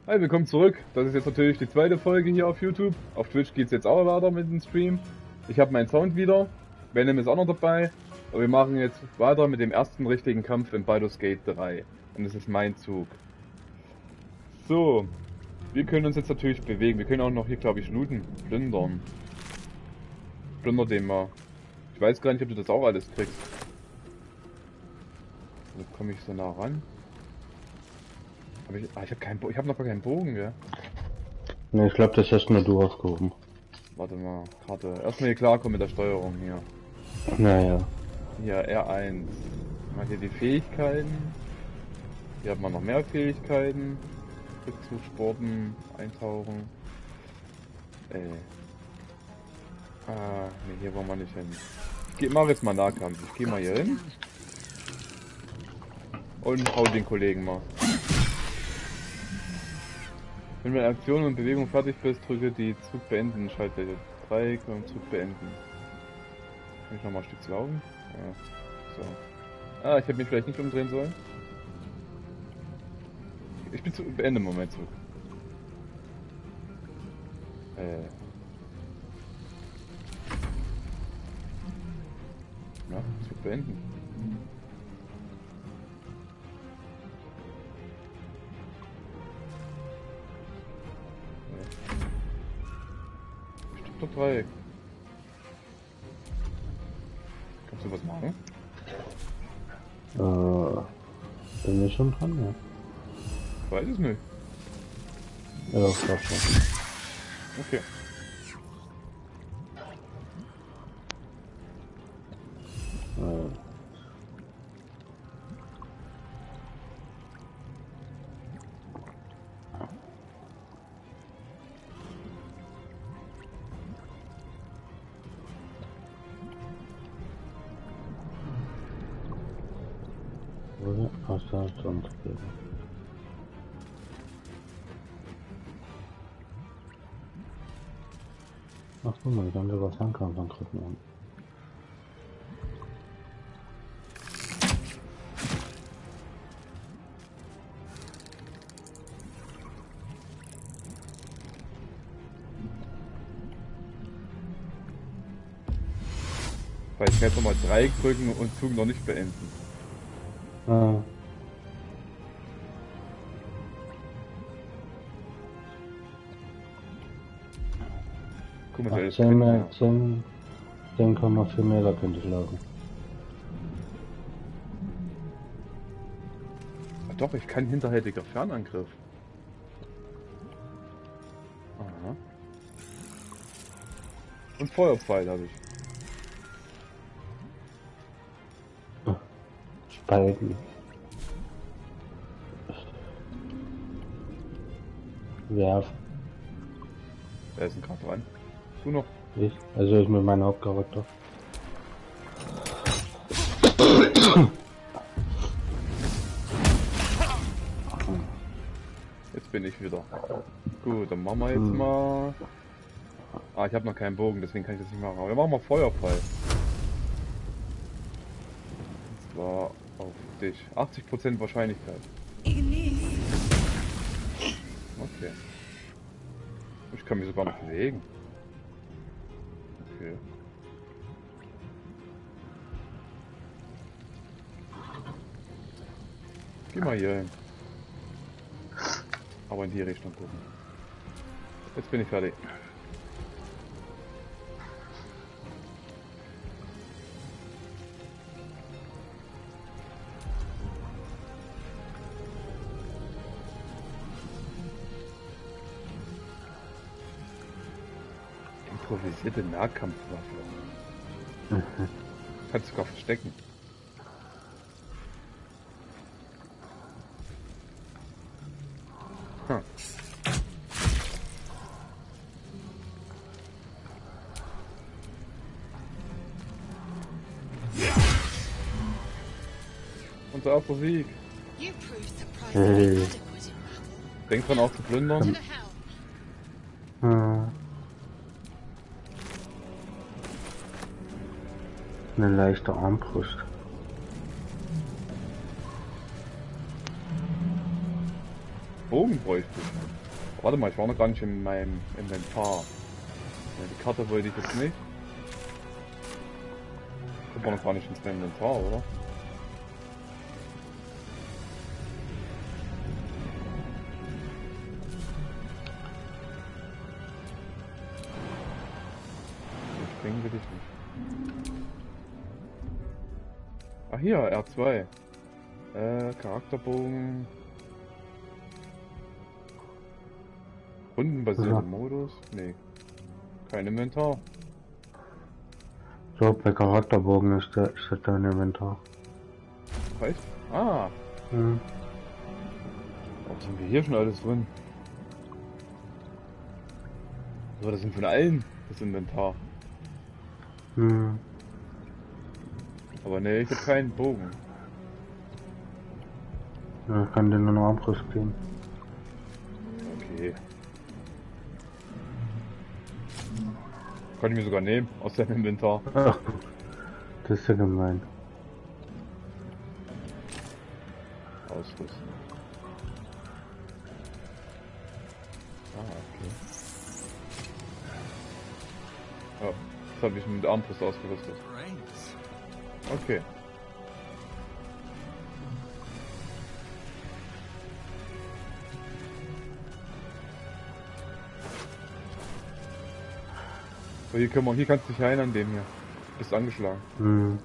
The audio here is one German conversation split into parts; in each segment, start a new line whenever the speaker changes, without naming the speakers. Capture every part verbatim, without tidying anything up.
Hi, willkommen zurück. Das ist jetzt natürlich die zweite Folge hier auf YouTube. Auf Twitch geht es jetzt auch weiter mit dem Stream. Ich habe meinen Sound wieder. Venom ist auch noch dabei. Aber wir machen jetzt weiter mit dem ersten richtigen Kampf in Baldur's Gate drei. Und es ist mein Zug. So. Wir können uns jetzt natürlich bewegen. Wir können auch noch hier, glaube ich, looten. Plündern. Plünder den mal. Ich weiß gar nicht, ob du das auch alles kriegst. Wo komme ich so nah ran? Hab ich, ah, ich habe keinen Bo ich habe noch gar keinen Bogen, gell?
Ne, ich glaube, das hast nur du aufgehoben.
Warte mal, Karte. Erstmal hier klarkommen mit der Steuerung hier.
Naja.
Hier R eins. Mal hier die Fähigkeiten. Hier hat man noch mehr Fähigkeiten. Rückzug, Sporten, Eintauchen. Äh. Ah, ne, hier wollen wir nicht hin. Ich geh, mach jetzt mal Nahkampf. Ich geh mal hier hin. Und hau den Kollegen mal. Wenn du in Aktion und Bewegung fertig bist, drücke die Zug beenden, Schaltfläche drei, komm, Zug beenden. Kann ich noch mal ein Stück laufen? Ja. So. Ah, ich hätte mich vielleicht nicht umdrehen sollen. Ich bin zu beende Moment Zug. Äh. Ja, Zug beenden. Bestimmt Dreieck. Kannst du was machen?
Äh, bin ich schon dran, ja?
Ich weiß es nicht.
Ja, ich glaub schon.
Okay.
Äh. Oder? Ach, da ist sonst geben. Ach guck mal, ich kann sogar Fernkampf drücken.
Weil ich kann jetzt nochmal Dreieck drücken und Zug noch nicht beenden.
Ah.
Guck mal, das
zehn Komma vier Meter könnte ich laufen.
Ach doch, ich kann hinterhältiger Fernangriff. Aha. Und Feuerpfeil habe ich.
Spalten. Werfen.
Wer ist denn gerade dran? Du noch?
Ich? Also ich mit meinem Hauptcharakter.
Jetzt bin ich wieder. Gut, dann machen wir jetzt hm. mal... Ah, ich habe noch keinen Bogen, deswegen kann ich das nicht machen. Aber wir machen mal Feuerpfeil. Und zwar auf dich. achtzig Prozent Wahrscheinlichkeit. Okay. Ich kann mich sogar noch bewegen. Okay. Geh mal hier hin. Aber in die Richtung gucken. Jetzt bin ich fertig. Improvisierte Nahkampfwaffe. Mhm. Kannst du sogar verstecken. Hm. Unser erster Sieg.
Hey.
Denk dran auch zu plündern.
Hm. Eine leichte Armbrust.
Bogen bräuchte ich. Warte mal, ich war noch gar nicht in meinem Inventar. Ja, die Karte wollte ich jetzt nicht. Ich war noch gar nicht ins Inventar, oder? Springen will ich nicht. Ach hier, R zwei. Äh, Charakterbogen. Rundenbasierter
Ja.
Modus? Nee. Kein Inventar.
So, bei Charakterbogen ist der, ist das dein Inventar.
Echt? Ah,
Hm.
was haben wir hier schon alles drin? So, das sind von allen das Inventar.
Hm.
Aber nee, ich hab keinen Bogen.
Ja, ich kann dir nur noch Abriss geben.
Okay. Kann ich mir sogar nehmen, aus deinem Inventar.
Ach, das ist ja gemein.
Ausrüsten. Ah, okay. Ja, jetzt habe ich mit Armbrust ausgerüstet. Okay. So, hier, können wir, hier kannst du dich heilen an dem hier. Bist angeschlagen.
Hm.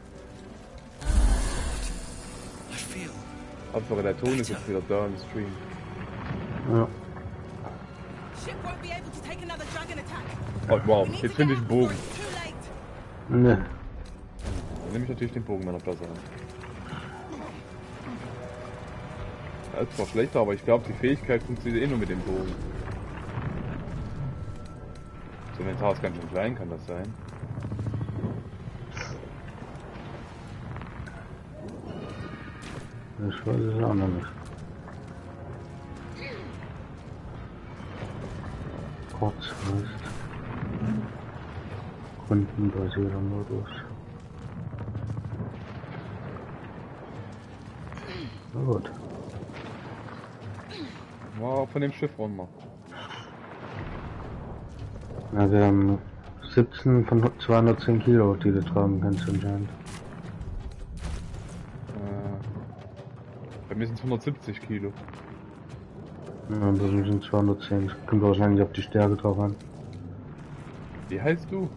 Hauptsache der Ton ist jetzt wieder da im Stream.
Ja.
Oh wow, jetzt finde ich einen Bogen.
Ne.
Dann nehme ich natürlich den Bogen meiner Platte an. Ja, ist zwar schlechter, aber ich glaube die Fähigkeit funktioniert eh nur mit dem Bogen. Das Inventar ist ganz schön klein, kann das sein?
Ich weiß es auch noch nicht. Kurzfrist. Kundenbasierter Modus. Na gut.
War von dem Schiff runter.
Ja, wir haben siebzehn von zweihundertzehn Kilo, die du tragen kannst anscheinend.
Äh, bei mir sind es hundertsiebzig Kilo.
Ja, bei mir sind zweihundertzehn. Das kommt wahrscheinlich auf die Stärke drauf an.
Wie heißt du?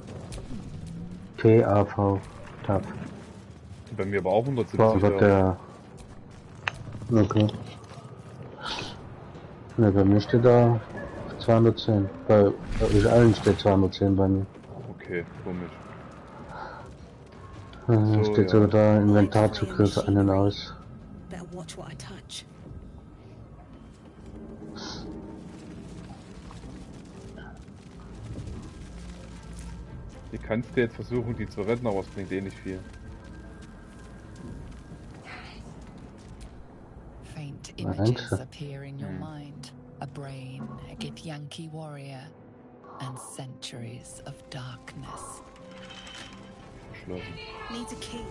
T A V. T A V.
Bei mir aber auch hundertsiebzig.
War wird der. Okay. Ne, bei mir steht da zweihundertzehn. Bei euch allen steht zweihundertzehn bei mir.
Okay, komisch.
Äh,
So,
steht
ja.
sogar da Inventarzugriff an und aus.
Better watch what I touch.
Hier kannst du jetzt versuchen, die zu retten, aber es bringt eh nicht viel.
Faint
Meinst
images
du?
appear in your mind. A brain, a Githyanki warrior, and centuries of darkness.
Verschlossen.
Needs a key.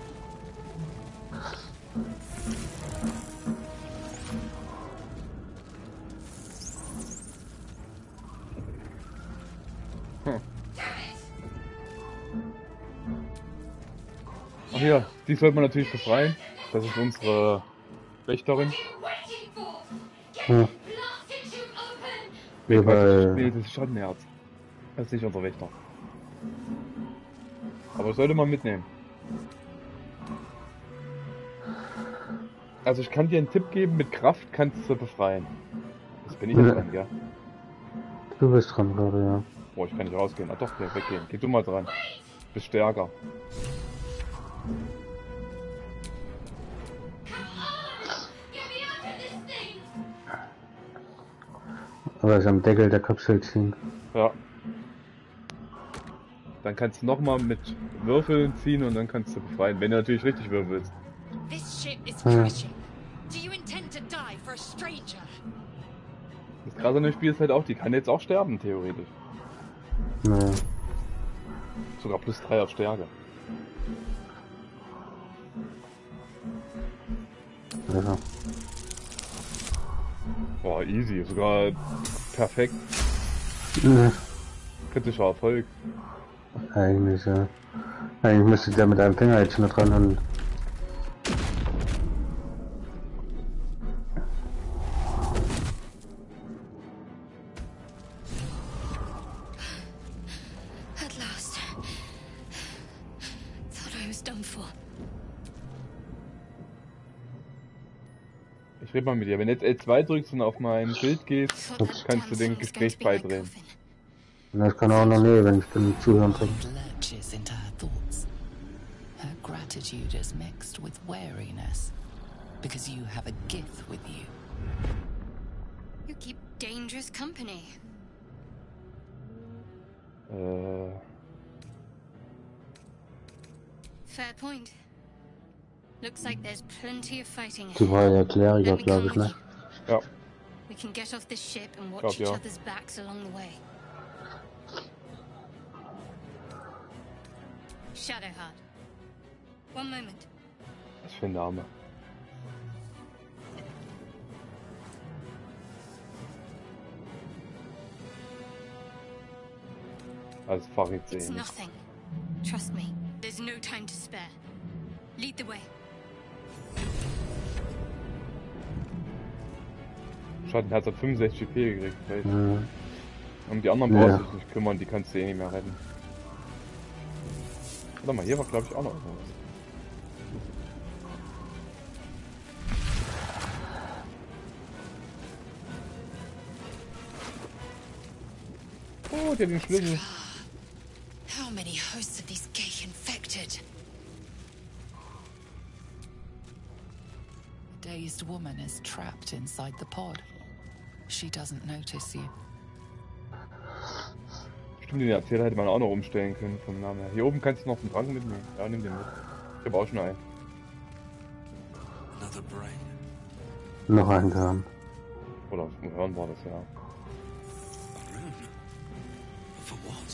Hm. Ach ja, die sollte man natürlich befreien. Das ist unsere Wächterin.
Hm. Wie bei.
Nee, das ist Schattenherz. Das ist nicht unser Wächter. Aber sollte man mitnehmen. Also ich kann dir einen Tipp geben, mit Kraft kannst du befreien. Das bin ich jetzt
Ja.
dran, ja.
Du bist dran gerade, ja.
Boah, ich kann nicht rausgehen. Ah doch, hier, weggehen. Geh du mal dran. Bist stärker.
Aber es am Deckel der Kapsel ziehen.
Ja. Dann kannst du nochmal mit Würfeln ziehen und dann kannst du befreien, wenn du natürlich richtig würfelst.
This ship is
Ja.
crashing. Do you intend to die for a stranger?
Das Krasse an dem Spiel ist halt auch, die kann jetzt auch sterben, theoretisch.
Naja.
Sogar plus drei auf Stärke.
Ja.
Boah, easy, sogar perfekt.
Ne,
Kritischer Erfolg.
eigentlich, ja. Eigentlich müsste der mit einem Finger jetzt nur dran und.
At last. Thought I was done for.
Ich rede mal mit dir. Wenn du jetzt L zwei drückst und auf mein Bild gehst,
Thought that
kannst du
damn
dem
thing was going
Gespräch
to be my
beidrehen.
coffin.
Das kann auch noch nie, wenn ich den Zuhören drin.
Mind lurches into her thoughts. Her gratitude is mixed with wariness, because you have a gift with you.
You keep dangerous company.
Äh,
Fair point. Looks like there's plenty of fighting
Die
ahead.
war ja Kleriker,
Let me
glaube
come
ich,
with
ne?
you.
ja,
We can get off this ship and watch
Glaub,
each
ja.
other's backs along the way. Shadowheart. One moment.
was für ein Name. Als Farid
It's
sehen.
nothing. Trust me. There's no time to spare. Lead the way.
Schattenherz hat fünfundsechzig P gekriegt. Vielleicht.
Mhm.
Um die anderen
Ja.
brauchst du dich nicht kümmern, die kannst du eh nicht mehr retten. Warte mal, hier war glaube ich auch noch was. Oh, der hat den Schlüssel.
How many hosts of these gay infected?
A dazed woman is trapped inside the pod. She doesn't notice you.
Stimmt, den Erzähler hätte man auch noch umstellen können vom Namen her. Hier oben kannst du noch einen Trank mitnehmen. Ja, nimm den mit. Ich habe auch schon einen.
Another brain.
Noch einen Darm.
Oder im Hören war das ja.
A rune. For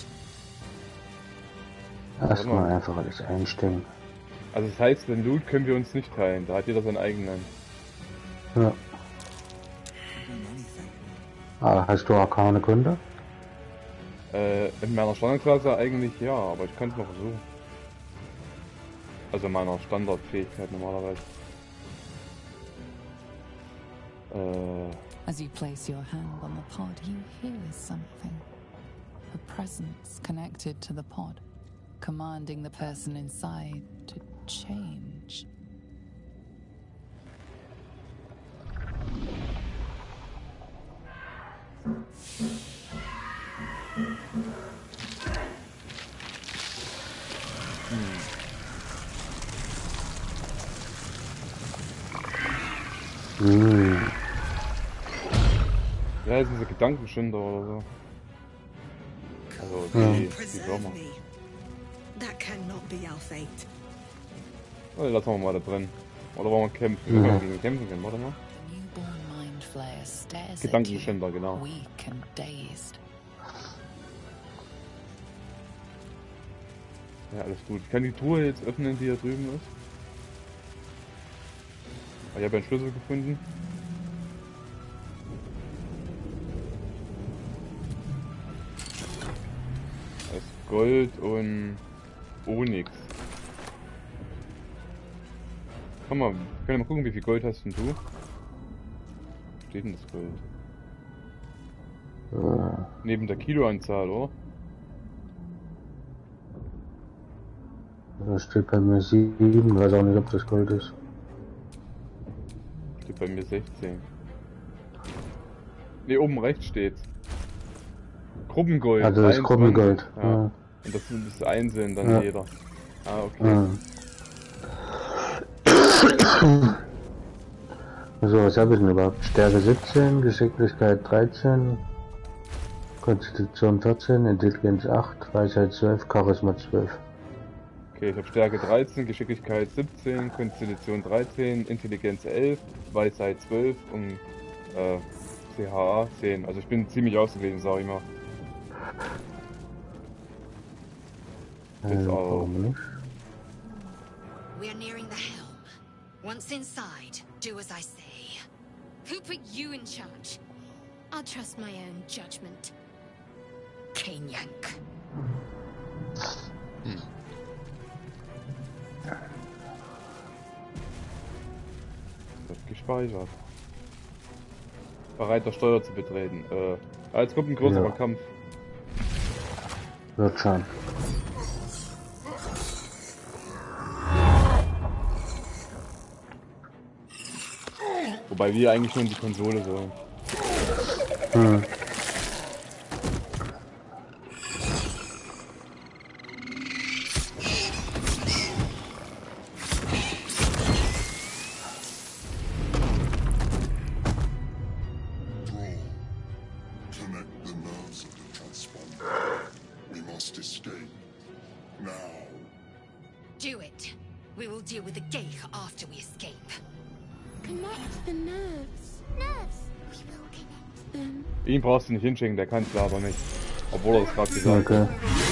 what?
Erstmal einfach alles einstellen.
Also das heißt, den Loot können wir uns nicht teilen. Da hat jeder seinen eigenen.
Ja. Ah, hast du Arkane Kunde?
Äh, in meiner Standardklasse eigentlich ja, aber ich kann es noch so. Also in meiner Standardfähigkeit normalerweise. Äh,
As you place your hand on the pod, you hear something. A presence connected to the pod, commanding the person inside to change.
Hm.
ja, das ist diese Gedankenschinder oder so. Also die, die
Preserve
Würmer.
me. That cannot be our fate.
Oh, lassen wir mal da drin. Oder wollen wir kämpfen? Wir können gegen kämpfen gehen, warte mal.
The newborn mind flayer stares at you,
Gedankenschinder, genau.
weak and dazed.
Ja, alles gut. Ich kann die Truhe jetzt öffnen, die hier drüben ist. Ich habe einen Schlüssel gefunden. Das ist Gold und Onyx. Komm mal, wir können mal gucken, wie viel Gold hast denn du? Wo steht denn das Gold?
Äh,
Neben der Kiloanzahl, oder?
da steht bei mir sieben, weiß auch nicht, ob das Gold ist.
Steht bei mir sechzehn. Ne, oben rechts steht's. Gruppengold.
Also das ist
einundzwanzig.
Gruppengold.
Ja.
Ja.
Und das sind das einzeln dann
Ja.
jeder. Ah, okay.
Ja. So, was habe ich denn überhaupt? Stärke siebzehn, Geschicklichkeit dreizehn, Konstitution vierzehn, Intelligenz acht, Weisheit zwölf, Charisma zwölf.
Okay, ich habe Stärke dreizehn, Geschicklichkeit siebzehn, Konstitution dreizehn, Intelligenz elf, Weisheit zwölf und äh, C H A zehn. Also ich bin ziemlich ausgeglichen, sag ich mal. Bis
Äh,
auf.
warum nicht?
We're nearing the helm. Once inside, do as I say.
Who put you in charge? I'll trust my own judgment. Kanyank.
Hm. Wird gespeichert. Bereit, das Steuer zu betreten. Äh, ah, jetzt kommt ein größerer
Ja.
Kampf.
Wird schon.
Wobei wir eigentlich nur in die Konsole sollen.
Hm.
Connect the nerves of the transponder. We must escape. Now.
Do it. We will deal with the Geich after we escape.
Connect the nerves. Nerves. We will connect them.
Ihn brauchst du nicht hinschicken, der kann es leider nicht. Obwohl er das gerade gesagt hat.
Okay.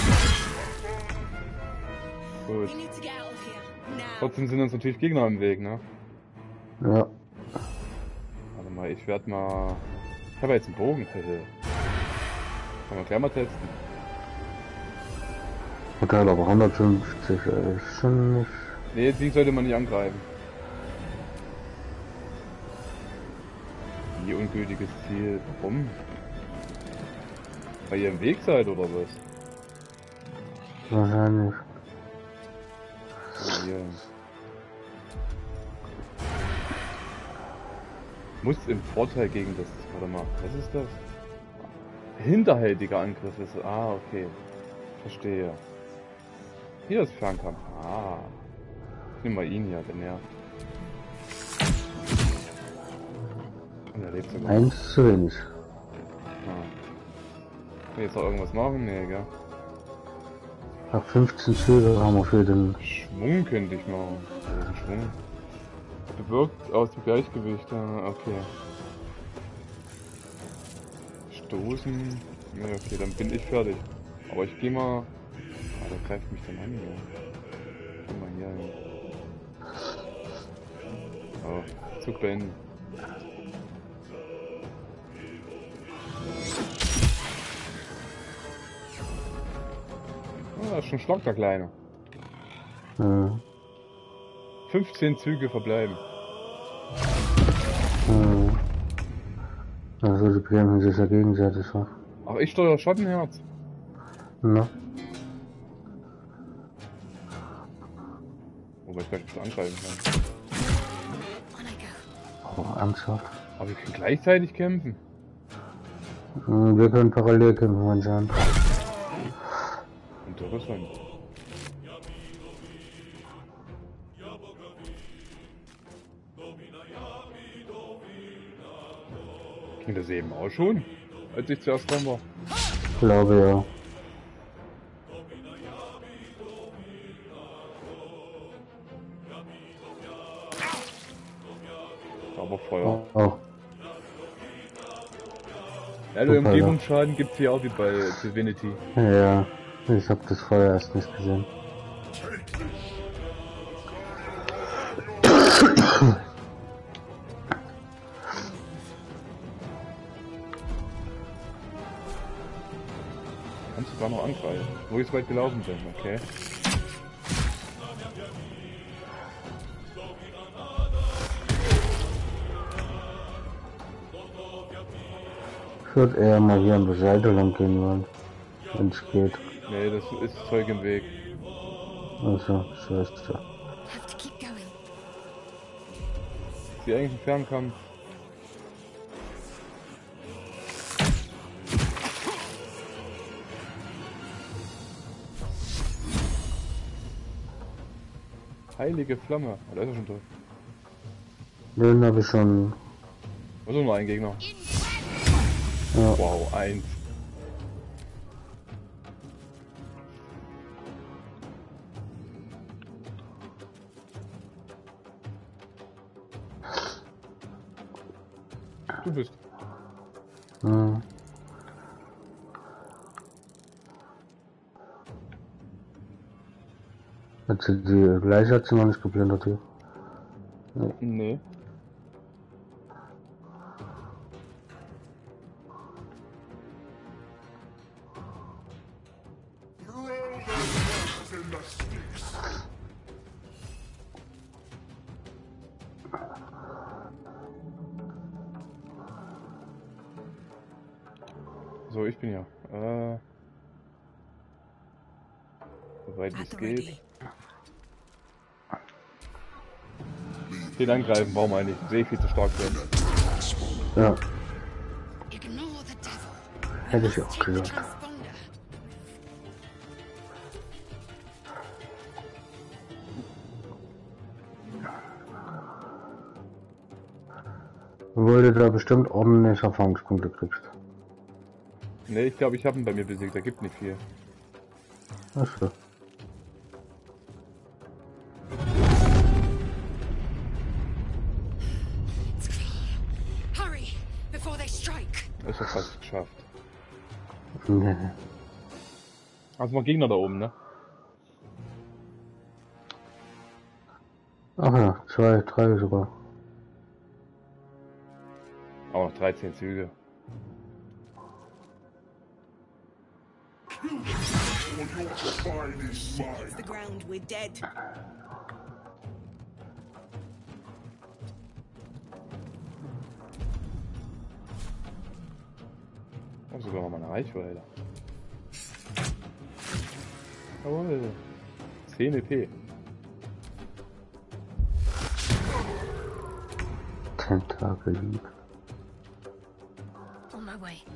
Gut.
We need to get out of here. Now.
Trotzdem sind uns natürlich Gegner im Weg, ne?
Ja.
Warte mal, ich werde mal... Ich habe jetzt einen Bogen. Kann man gleich mal testen.
Okay, aber hundertfünfzig ist schon nicht.
Ne, die sollte man nicht angreifen. Wie ungültiges Ziel. Warum? Weil ihr im Weg seid oder was?
Wahrscheinlich.
Oh, hier. Muss im Vorteil gegen das. Warte mal, was ist das? Hinterhältiger Angriff ist. Ah, okay. Verstehe. Hier ist Fernkampf. Ah. Ich nehme mal ihn hier, der nervt. Und er lebt sogar.
Eins zu wenig.
Ah. Kann ich jetzt noch irgendwas machen? Nee, gell?
Nach fünfzehn Züge haben wir für den.
Schwung könnte ich machen. Also Schwung. Bewirkt aus dem Gleichgewicht. Ah, okay. Stoßen. Ne, okay, dann bin ich fertig. Aber ich geh mal. Ah, der greift mich dann an, ja. Geh mal hier hin. Oh, Zug beenden. Ah, das ist schon Schlock, der Kleine.
Ja.
fünfzehn Züge verbleiben.
Ja. Also die bremsen sich ja gegenseitig ab.
Ach, ich steuere Schattenherz.
Na,
Wobei ich gleich nicht angreifen kann.
On I go.
oh, ernsthaft.
Aber wir können gleichzeitig kämpfen.
Hm, Wir können parallel kämpfen anscheinend.
Interessant. Ging das eben auch schon, als ich zuerst dran war?
Ich glaube ja.
Aber Feuer.
Oh,
Ja, der
Super,
Umgebungsschaden gibt's hier auch wie bei Divinity.
ja. Ich hab das Feuer erst nicht gesehen.
Kannst du gar noch angreifen, wo ich so weit gelaufen bin, okay.
Ich würde eher mal hier an der Seite lang gehen wollen. Wenn es geht.
Nee, das ist Zeug im Weg.
Also, so ist es.
Have to keep going.
Ist hier eigentlich ein Fernkampf? Heilige Flamme. Oh, da ist er schon drin.
Den habe ich schon.
Also nur ein Gegner.
Ja.
Wow, eins. Du bist.
Ja. Hat sie die gleiche hat sie noch nicht geplündert hier.
Nee. So, ich bin ja. Äh, soweit es geht. Den angreifen brauchen wir nicht. Sehe ich viel zu stark werden.
Ja,
Ignore the devil.
hätte ich auch
Take the
gesagt.
transponder.
Obwohl du da bestimmt ordentlich Erfahrungspunkte kriegst.
Ne, ich glaube, ich habe ihn bei mir besiegt. Da gibt nicht viel.
Achso.
Hurry before they strike.
Ist ja fast geschafft.
Nee.
Also mal Gegner da oben, ne?
Ach ja, zwei, drei sogar.
Auch noch dreizehn Züge.
Hits the ground, we're dead.
Oh, sogar noch mal eine Reichweite. Jawohl. zehn E P.
Tentakel lieb.
On my way.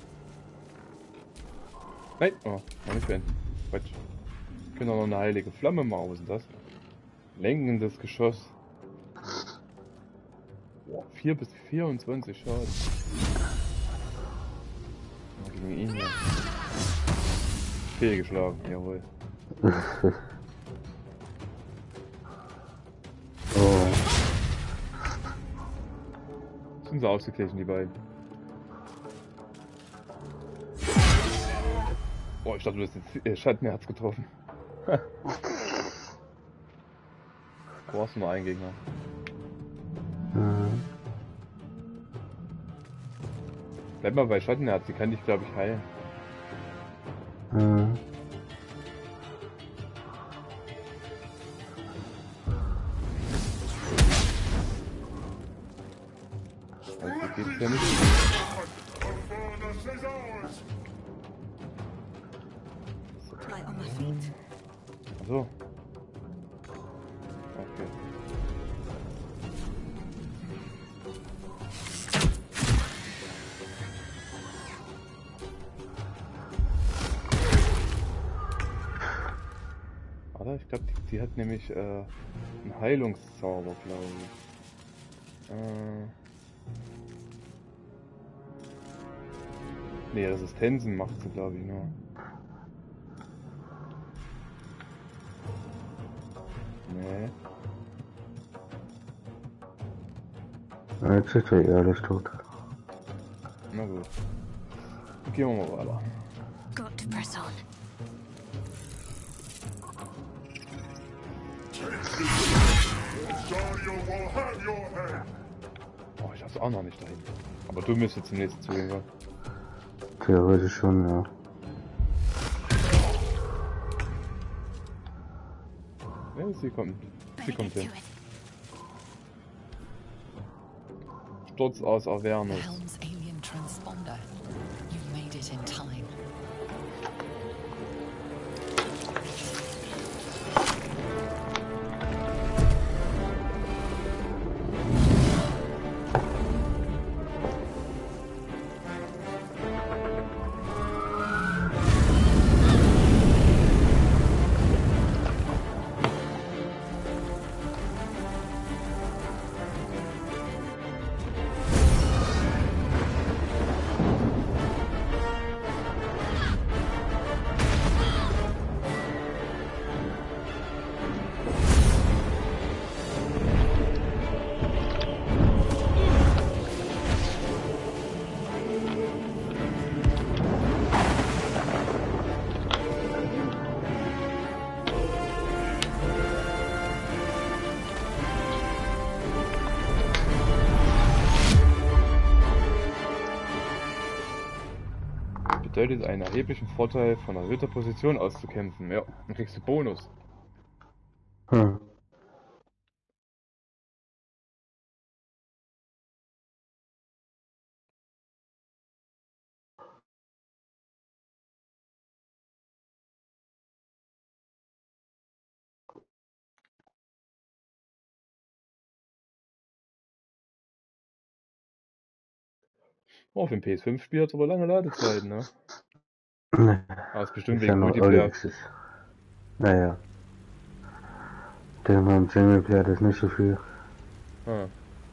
Nein, oh, noch nicht wenden. Quatsch. Wir können auch noch eine heilige Flamme machen. Was ist denn das? Lenkendes Geschoss. Boah, vier bis vierundzwanzig Schaden. Oh, gegen ihn hier. Fehlgeschlagen, jawohl.
Oh,
Sind sie ausgeglichen, die beiden. Boah, ich dachte, du hast jetzt äh, Schattenherz getroffen. Du hast nur einen Gegner.
mhm.
Bleib mal bei Schattenherz, die kann dich, glaube ich, heilen.
Mhm.
Also geht's ja nicht.
Light on my feet.
Achso. Okay. Warte, ich glaube, die, die hat nämlich äh, einen Heilungszauber, glaube ich. Äh, nee, Resistenzen macht sie, glaube ich, nur. Nee.
Ja, jetzt ist er eh alles tot.
Na gut. Gehen wir mal weiter.
Got to press on.
Oh, ich hab's auch noch nicht dahin. Aber du müsstest zum nächsten Zug gehen.
Theoretisch schon, ja.
Ja, sie kommt. Sie
Better
kommt
get
hin.
to it.
Sturz aus
The
Avernus.
Helm's alien transponder. You've made it in time.
Bedeutet einen erheblichen Vorteil, von erhöhter Position aus zu kämpfen. Ja, dann kriegst du Bonus.
Hm.
Oh, für ein P S fünf Spiel hat es aber lange Ladezeiten, ne?
Ne,
Aber ist bestimmt
ist ja
wegen
noch
Multiplayer.
Early Access. Naja. Den im Singleplayer das ist nicht so viel.
Ah.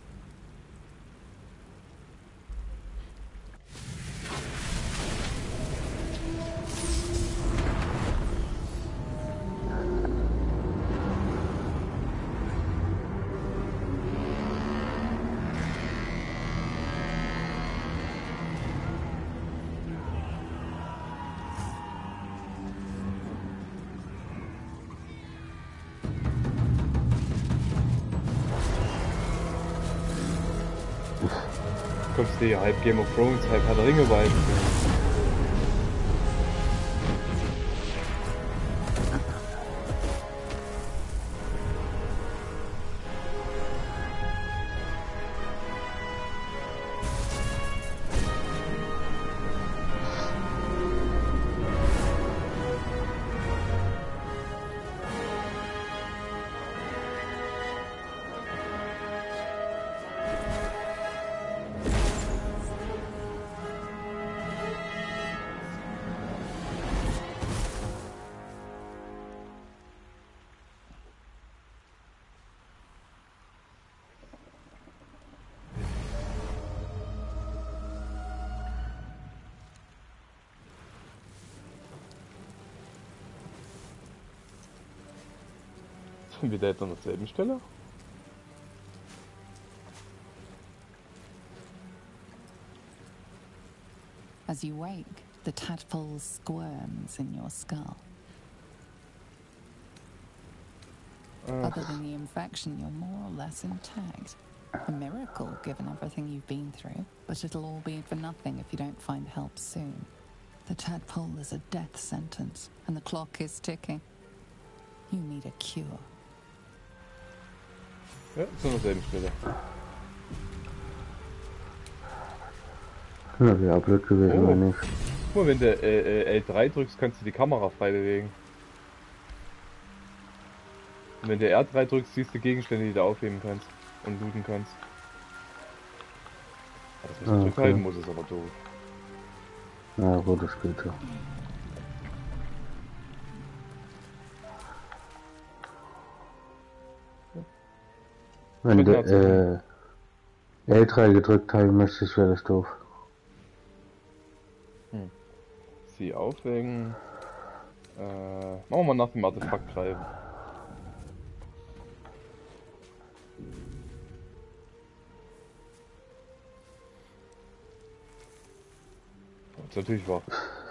Kommst du hier halb Game of Thrones, halb Herr der Ringe weit. Sind wir da jetzt an derselben Stelle?
As you wake, the tadpole squirms in your skull. Other than the infection, you're more or less intact. A miracle, given everything you've been through, but it'll all be for nothing if you don't find help soon. The tadpole is a death sentence, and the clock is ticking. You need a cure.
Ja, ist an derselben Stelle.
Ja, wäre blöd gewesen,
Oh.
wenn nicht.
Guck mal, wenn du äh, äh, L drei drückst, kannst du die Kamera frei bewegen. Und wenn du R drei drückst, siehst du Gegenstände, die du aufheben kannst und looten kannst. Ja, das muss
Ah,
ich
okay.
zurückhalten, muss es aber doof.
Ja, gut, das geht ja. Wenn du äh, L drei gedrückt halten möchtest, wäre das doof.
Hm. Sie aufwägen. Äh, machen wir mal nach dem Artefakt greifen. Das ist natürlich wahr.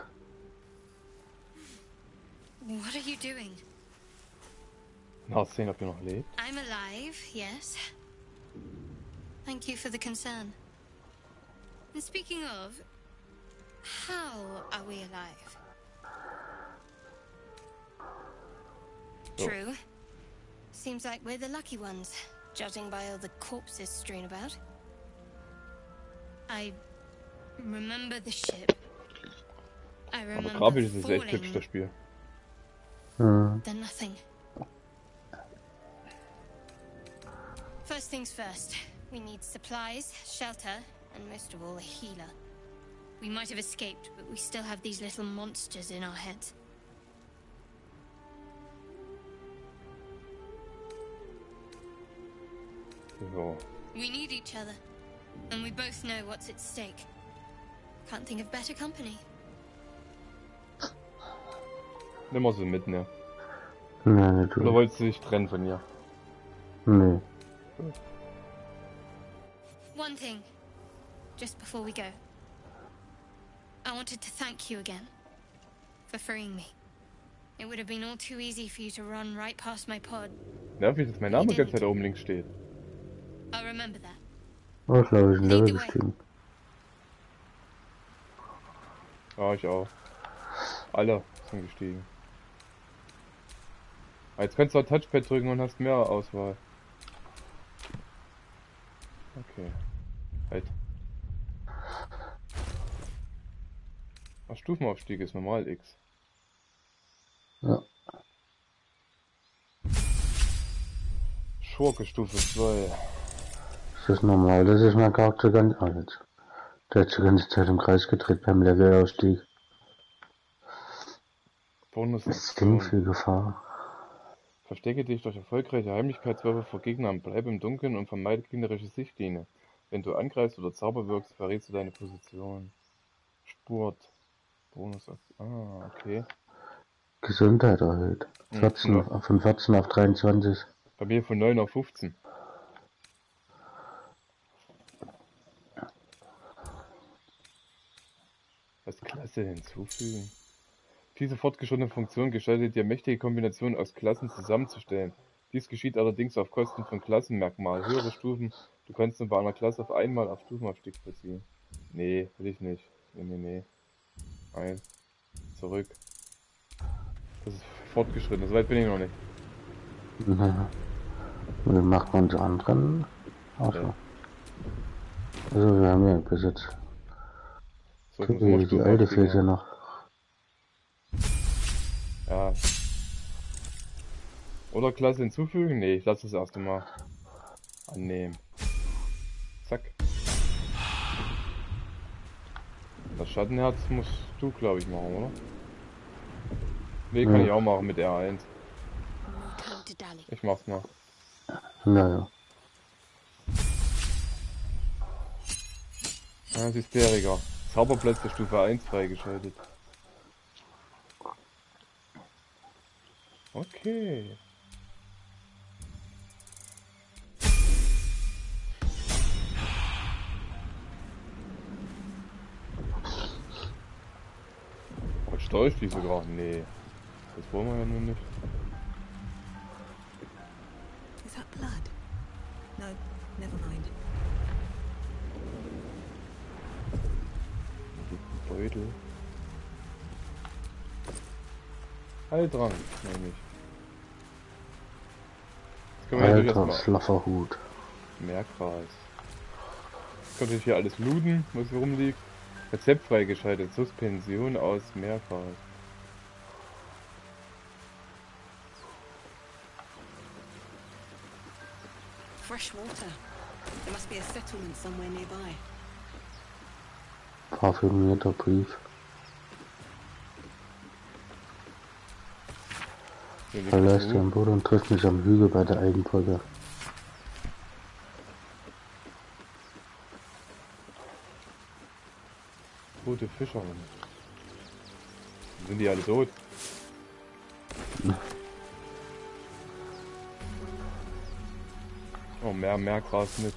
What are you doing?
Nachsehen, ob ihr noch lebt.
I'm alive, yes. Thank you for the concern. And speaking of, how are we alive?
So.
True. Seems like we're the lucky ones, judging by all the corpses strewn about. I remember the ship. I
Aber
remember
grafisch ist es echt hübsch,
falling,
das Spiel.
Mhm.
then nothing. First things first, we need supplies, shelter, and most of all, a healer. We might have escaped, but we still have these little monsters in our heads.
So.
We need each other, and we both know what's at stake. Can't think of better company.
Nimm mal sie mit, ne?
Nee,
Oder
natürlich.
wolltest du dich trennen von ihr?
Nee.
One thing, just before we go. I wanted to thank you again for freeing me. It would have been all too easy for you to run right past my pod.
Nervig, dass mein Name die ganze Zeit da oben links steht.
I'll remember that.
Oh, ich glaube, ich bin
Lead
Level
the way.
gestiegen.
Ja, ich auch. Alle sind gestiegen. Aber jetzt kannst du auch Touchpad drücken und hast mehr Auswahl. Okay. Halt. Ach, Stufenaufstieg ist normal X.
Ja.
Schurke Stufe zwei.
Das ist normal, das ist mein Charakter ganz alt. Der hat die ganze Zeit im Kreis gedreht beim Levelausstieg.
Bonus
Extrem viel Gefahr.
Verstecke dich durch erfolgreiche Heimlichkeitswürfe vor Gegnern, bleib im Dunkeln und vermeide gegnerische Sichtlinie. Wenn du angreifst oder Zauber wirkst, verrätst du deine Position. Spurt. Bonus. Ah, okay.
Gesundheit erhöht. vierzehn,
Hm, ja.
Von vierzehn auf dreiundzwanzig.
Bei mir von neun auf fünfzehn. Als Klasse hinzufügen. Diese fortgeschrittene Funktion gestaltet dir mächtige Kombinationen aus Klassen zusammenzustellen. Dies geschieht allerdings auf Kosten von Klassenmerkmalen. Höhere Stufen, du kannst nur bei einer Klasse auf einmal auf Stufenaufstieg verziehen. Nee, will ich nicht. Nee, nee, nee. Ein. Zurück. Das ist fortgeschritten, so weit bin ich noch nicht.
Na, wie macht man die anderen? Achso.
Ja.
Also wir haben ja bis jetzt
So,
die,
muss man
die alte
Stufenaufstieg
Phase
machen.
noch.
Ja. Oder Klasse hinzufügen? Nee, ich lasse das erste Mal. Annehmen. Zack. Das Schattenherz musst du, glaube ich, machen, oder? Nee, kann
Ja.
ich auch machen mit R eins.
Come to Dali.
Ich mach's mal.
Naja.
Ja, das ist bäriger. Zauberplätze Stufe eins freigeschaltet. Okay. Oh, jetzt steuere ich die sogar. Nee. Das wollen wir ja nur nicht.
Is that blood? No, never mind.
Beutel. Heiltrank, nämlich. Jetzt können wir natürlich
Alter,
erstmal
schlaffer Hut.
Meerkreis. Jetzt können wir hier alles looten, was hier rumliegt. Rezept freigeschaltet. Suspension aus Meerkreis.
Fresh water. There must be a settlement somewhere nearby.
Parfümierter Brief.
Hier liegt
Verlässt
ein
den Boden und trifft mich am Hügel bei der Eigenbrücke.
Tote Fischerin. Sind die alle tot? Oh, mehr, mehr Gras mit.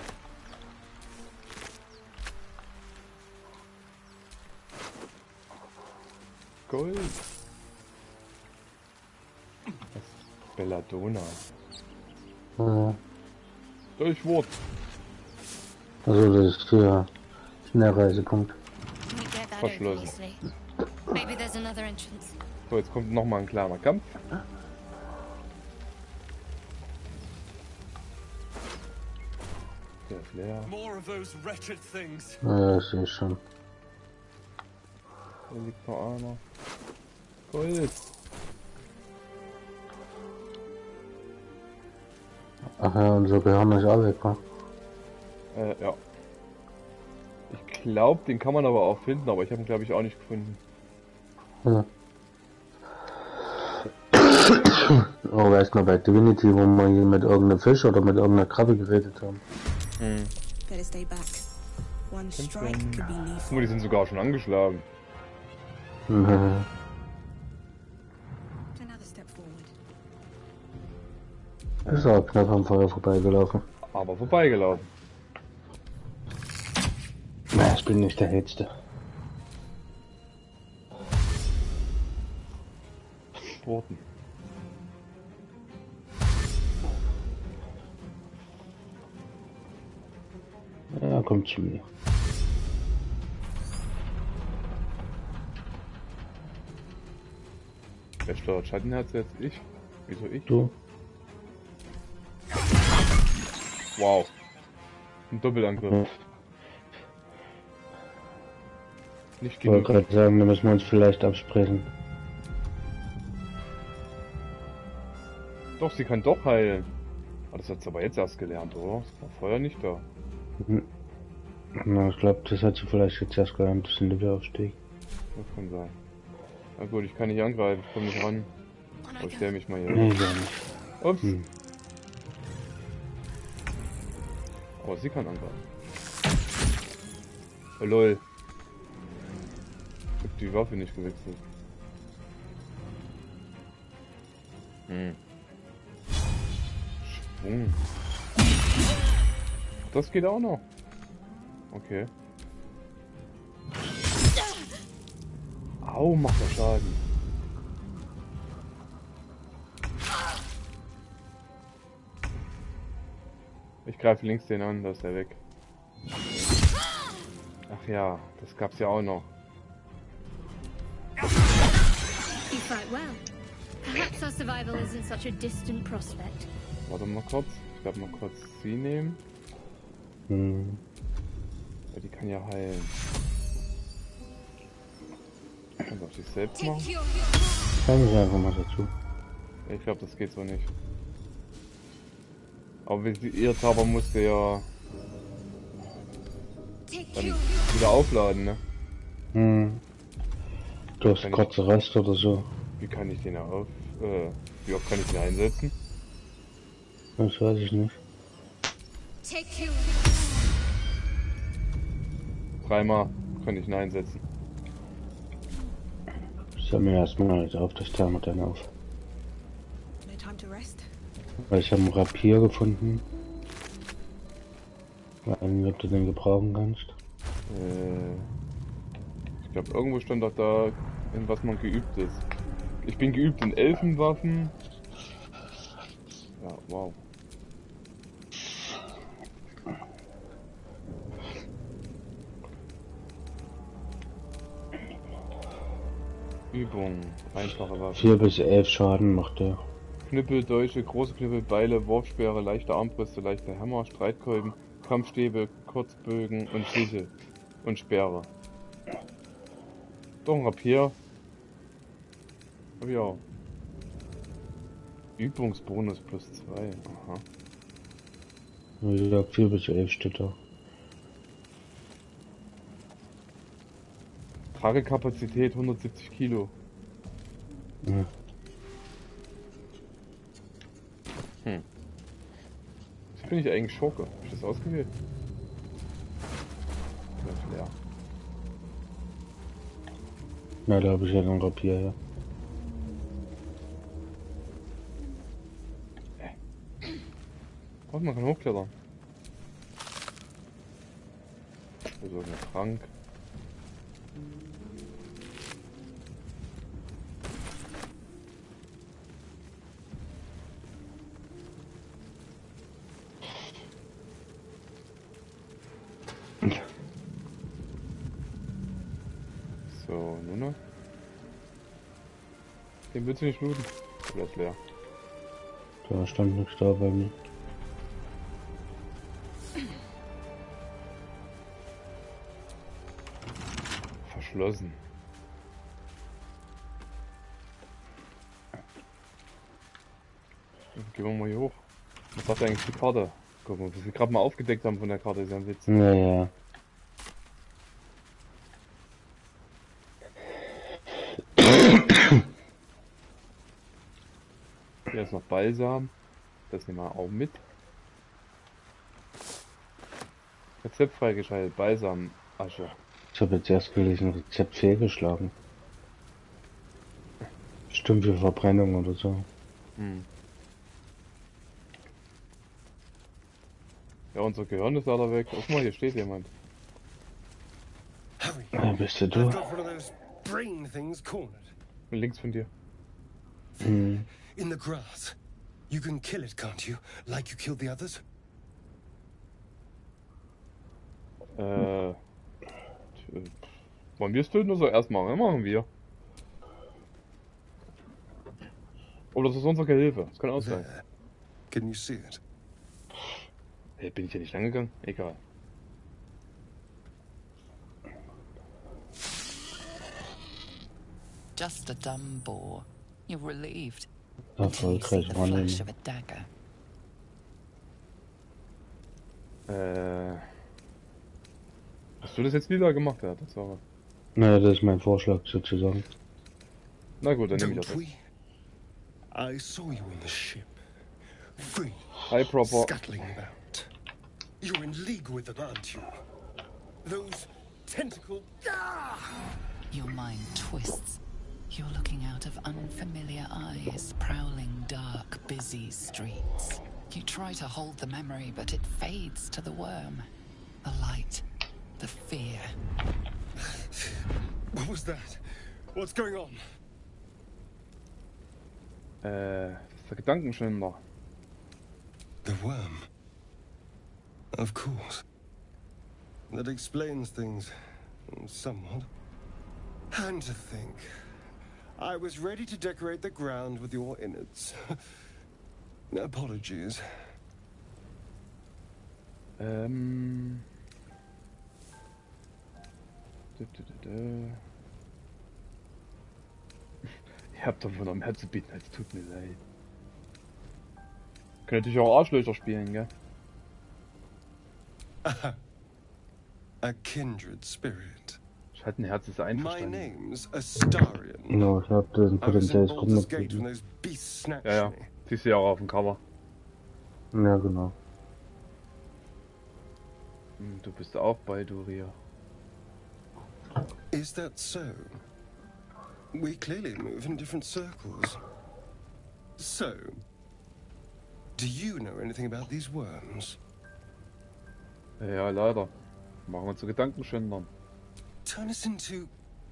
Gold. Das ist Belladonna.
Ja.
Durchwurz.
Also das ist hier Schnellreisepunkt.
Can we get that
Verschlossen.
open easily? Maybe there's another entrance.
So, jetzt kommt noch mal ein kleiner Kampf. Der ist leer.
More of those wretched things.
Ja, das sehe ich schon.
Da liegt noch einer. Gold.
Ach ja, unser Gehirn ist auch weg, wa?
Äh, ja. Ich glaube, den kann man aber auch finden, aber ich habe ihn glaube ich auch nicht gefunden.
Ja. Oh, weißt du, bei Divinity, wo wir hier mit irgendeinem Fisch oder mit irgendeiner Krabbe geredet haben.
Hm.
Better stay back. One strike
sein.
could be
Guck
lethal.
mal, die sind sogar schon angeschlagen.
Mhm.
Another step forward.
Ist auch knapp am Feuer vorbeigelaufen.
Aber vorbeigelaufen.
Na, ich bin nicht der Hellste.
Worten.
Ja, kommt zu mir.
Wer steuert Schattenherz jetzt? Ich? Wieso ich?
Du?
Wow. Ein Doppelangriff. Nicht
Ich wollte
genug.
gerade sagen, da müssen wir uns vielleicht absprechen.
Doch, sie kann doch heilen. Ah, das hat sie aber jetzt erst gelernt, oder? Das war vorher nicht da.
Mhm. Na, ich glaube, das hat sie vielleicht jetzt erst gelernt, das sind der Wiederaufstieg.
Das kann sein. Na gut, ich kann nicht angreifen, ich komme nicht ran. Aber ich stell mich mal hier.
Nee, gar nicht.
Ups.
Hm.
Oh, sie kann angreifen. Oh, lol. Ich hab die Waffe nicht gewechselt. Hm. Schwung. Das geht auch noch. Okay. Au, macht er Schaden. Ich greife links den an, da ist er weg. Ach ja, das gab's ja auch noch.
You fight well. Perhaps our survival isn't such a distant prospect.
Warte mal kurz. Ich glaube mal kurz sie nehmen.
Hm.
Ja, die kann ja heilen. Kann doch sich selbst machen.
Sagen Sie einfach mal dazu.
Ich glaube, das geht so nicht. Aber wie sie, ihr Zauber musste ja dann wieder aufladen, ne?
Hm. Du hast kurze Rast oder so.
Wie kann ich den auf... Äh, wie oft kann ich den einsetzen?
Das weiß ich nicht.
Dreimal kann ich ihn einsetzen.
Ich sag mir erstmal jetzt auf, das Timer dann auf.
No time to rest.
Weil ich habe einen Rapier gefunden. Weiß nicht, ob du den gebrauchen kannst.
Äh, ich glaube, irgendwo stand doch da, in was man geübt ist. Ich bin geübt in Elfenwaffen. Ja, wow. Übung, einfache Waffe.
vier bis elf Schaden macht er.
Knüppel, Dolche, große Knüppel, Beile, Wurfspeere, leichte Armbrüste, leichte Hämmer, Streitkolben, Kampfstäbe, Kurzbögen und Sichel und Speere. Doch ein Rapier. Hab ich auch. Übungsbonus plus zwei. Aha.
Wie gesagt, vier bis elf steht da.
Tragekapazität hundertsiebzig Kilo.
Ja.
Hm. Jetzt bin ich eigentlich Schurke. Hab ich das ausgewählt? Ja, leer.
Na, da habe ich ja noch ein Rapier, ja.
Oh, man kann hochklettern. Also ein Trank. So, nun noch. Den willst du nicht looten? Oder ist leer?
Da stand nichts da bei mir.
Verschlossen. Gehen wir mal hier hoch. Was sagt eigentlich die Karte? Guck mal, was wir gerade mal aufgedeckt haben von der Karte, ist ja ein Witz.
Naja.
Hier ist noch Balsam. Das nehmen wir auch mit. Rezept freigeschaltet. Balsam, Asche.
Ich habe jetzt erst gelesen, Rezept fehlgeschlagen. Stimmt für Verbrennung oder so.
Hm. Ja, unser Gehirn ist leider weg. Guck mal, hier steht jemand.
Hurry.
Ja, bist du
I've
du?
got one of those brain things cornered.
Links von dir.
Hm.
In the grass. You can kill it, can't you? Like you killed the others?
Äh. tj- Wollen wir es töten oder so erstmal? Ja, machen wir. Oder das ist unsere Gehilfe. Das kann auch sein.
There. Can you see it?
Hey, bin ich hier nicht angegangen? Egal.
Just a dumb bore. You're relieved. Until you see
Erfolgreich
the flash
wahrnehmen.
of a dagger.
Äh. Hast du das jetzt lila gemacht, ja, Tatsache?
Naja, das ist mein Vorschlag sozusagen.
Na gut, dann nehme ich
Don't
das.
we? I saw you on the ship. Free.
Hi, Proper.
Scuttling about. You're in league with them, aren't you? Those tentacle... Ah!
Your mind twists. You're looking out of unfamiliar eyes, prowling dark, busy streets. You try to hold the memory, but it fades to the worm. The light. The fear.
What was that? What's going on?
Äh, das ist der Gedankenschwindler.
The worm. Of course. That explains things somewhat. And to think, I was ready to decorate the ground with your innards. Apologies.
Ähm. Dö, dö, dö, dö. Ich hab davon am Herzen bieten, es tut mir leid. Können natürlich auch Arschlöcher spielen, gell?
A kindred spirit.
Ich hatte ein Herz, ist
My
einverstanden.
name's Astarion.
Ja, ich hab das ein
I was in
potenzielles
Baldur's Gate when
Gruppenmitglied.
those beasts snatched
Ja, ja.
me.
Siehst du ja auch auf dem Cover.
Ja, genau.
Hm, du bist auch bei Duria.
Is that so? We clearly move in different circles. So, do you know anything about these worms?
Ja, leider. Machen wir zu Gedankenschwindlern.
Turn us into...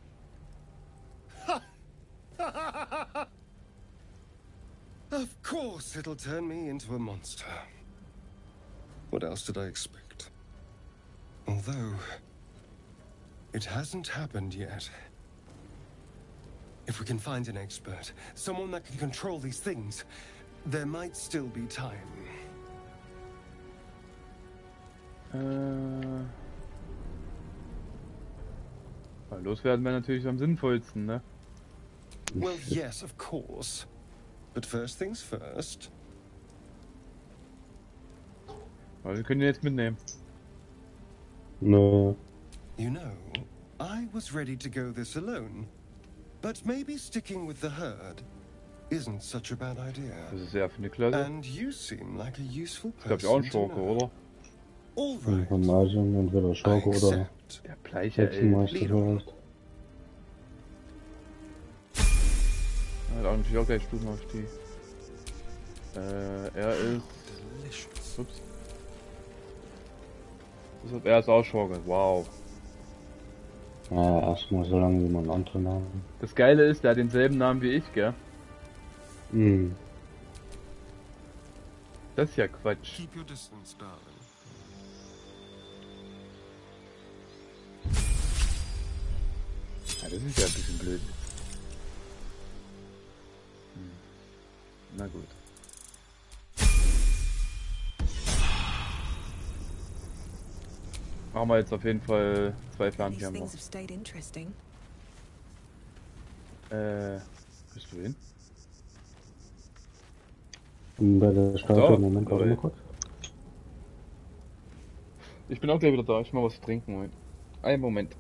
Of course it'll turn me into a monster. What else did I expect? Although, it hasn't happened yet. If we can find an expert, someone that can control these things, there might still be time.
Äh. Weil loswerden wäre natürlich am sinnvollsten, ne?
Well, yes, of course. But first things first.
Aber wir können ihn jetzt mitnehmen.
Nö.
You know, I was ready to go this alone. But maybe sticking with the herd isn't such a bad idea.
Das ist ja für eine Klasse.
And you seem like a useful
Ich glaube, ich auch ein
person to
Schurke,
know.
oder?
All
In
right.
von Asien entweder
I
Schurke oder
accept.
Der Bleiche, ey.
Hexenmeister
Leader.
vielleicht.
Er hat auch natürlich auch gleich Stufenaufstieg. Äh, er ist...
Delicious.
Ups. Deshalb, er ist auch Schurke, wow.
Ja, erstmal so lange wie man einen anderen Namen.
Das Geile ist, der hat denselben Namen wie ich, gell?
Hm.
Das ist ja Quatsch.
Keep your distance, darling.
Ja, das ist ja ein bisschen blöd. Hm. Na gut. Machen wir jetzt auf jeden Fall zwei
These
Fernkämpfer.
things have stayed interesting.
Äh, bist du hin?
Und bei der Statue,
So,
Moment, warte
aber-
mal kurz.
Ich bin auch gleich wieder da. Ich mal was trinken heute. Einen Moment.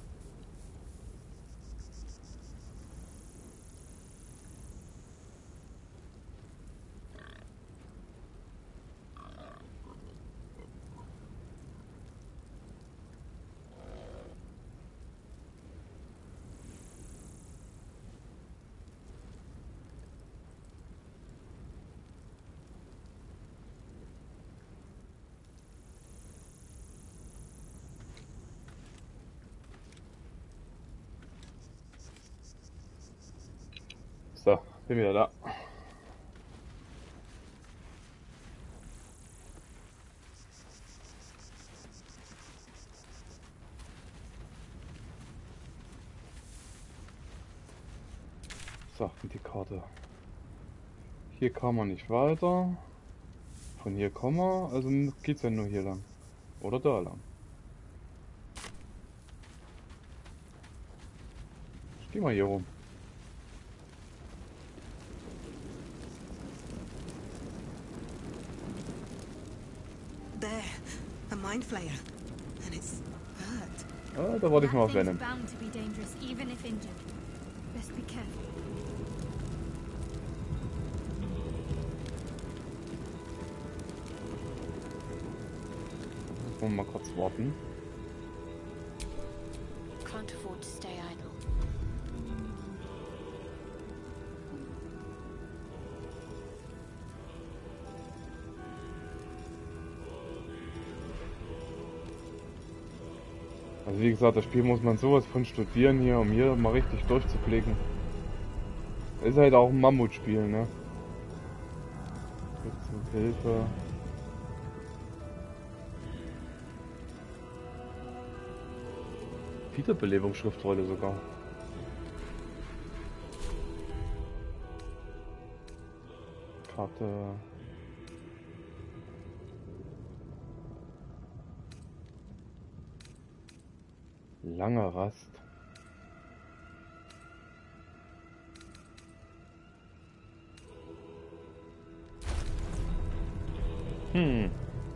So, bin wieder da. So, und die Karte. Hier kann man nicht weiter. Von hier kommen wir, also geht's ja nur hier lang. Oder da lang. Ich geh mal hier rum.
There, a mind flayer. And it's hurt.
Ah, da warte ich mal auf Venom.
Bound to be dangerous, even if injured. Best be careful.
Wollen wir mal kurz warten.
Can't afford to stay idle.
Also wie gesagt, das Spiel muss man sowas von studieren hier, um hier mal richtig durchzublicken. Ist halt auch ein Mammutspiel, ne? Hilfe. Wiederbelebungsschriftrolle sogar. Karte. Lange Rast. Hm.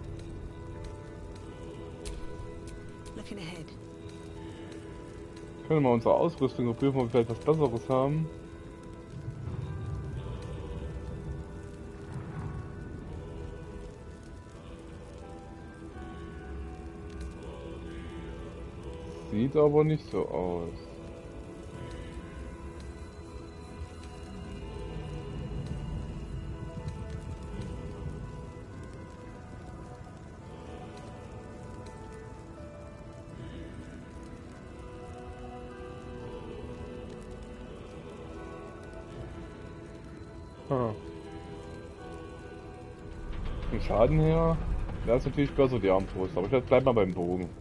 Looking ahead.
Können wir unsere Ausrüstung überprüfen, ob wir vielleicht was Besseres haben? Sieht aber nicht so aus. Ah. Vom Schaden her wäre es natürlich besser die Armbrust, aber ich bleib mal beim Bogen.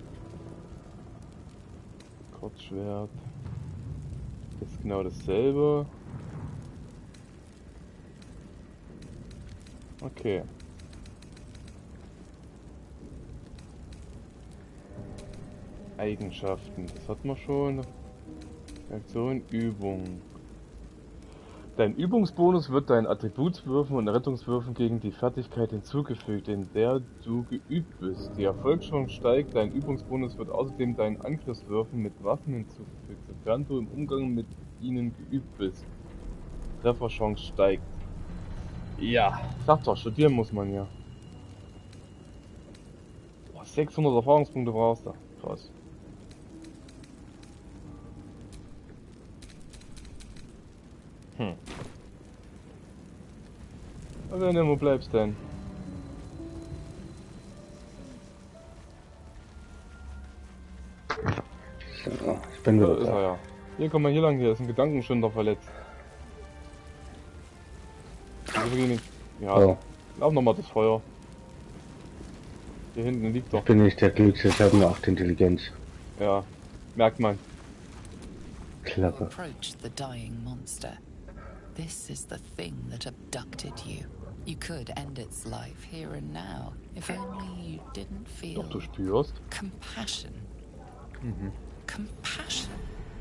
Kurzschwert. Das ist genau dasselbe. Okay. Eigenschaften, das hat man schon. Aktion, Übung. Dein Übungsbonus wird deinen Attributswürfen und Rettungswürfen gegen die Fertigkeit hinzugefügt, in der du geübt bist. Die Erfolgschance steigt, dein Übungsbonus wird außerdem deinen Angriffswürfen mit Waffen hinzugefügt, sofern du im Umgang mit ihnen geübt bist. Trefferchance steigt. Ja, sag doch, studieren muss man ja. Boah, sechshundert Erfahrungspunkte brauchst du. Krass. Hm. Aber wo bleibst du denn?
So, ich bin wieder
da. Ist er ja. Hier, komm mal hier lang, hier ist ein Gedankenschinder verletzt. Ja, oh. Lauf nochmal das Feuer. Hier hinten liegt doch.
Ich bin nicht der Glückste, ich habe nur acht Intelligenz.
Ja, merkt man.
Clever.
Approach the dying monster. This is the thing that abducted you. You could end its life here and now, if only you didn't feel
Doch, du spürst.
compassion.
Mhm.
Compassion.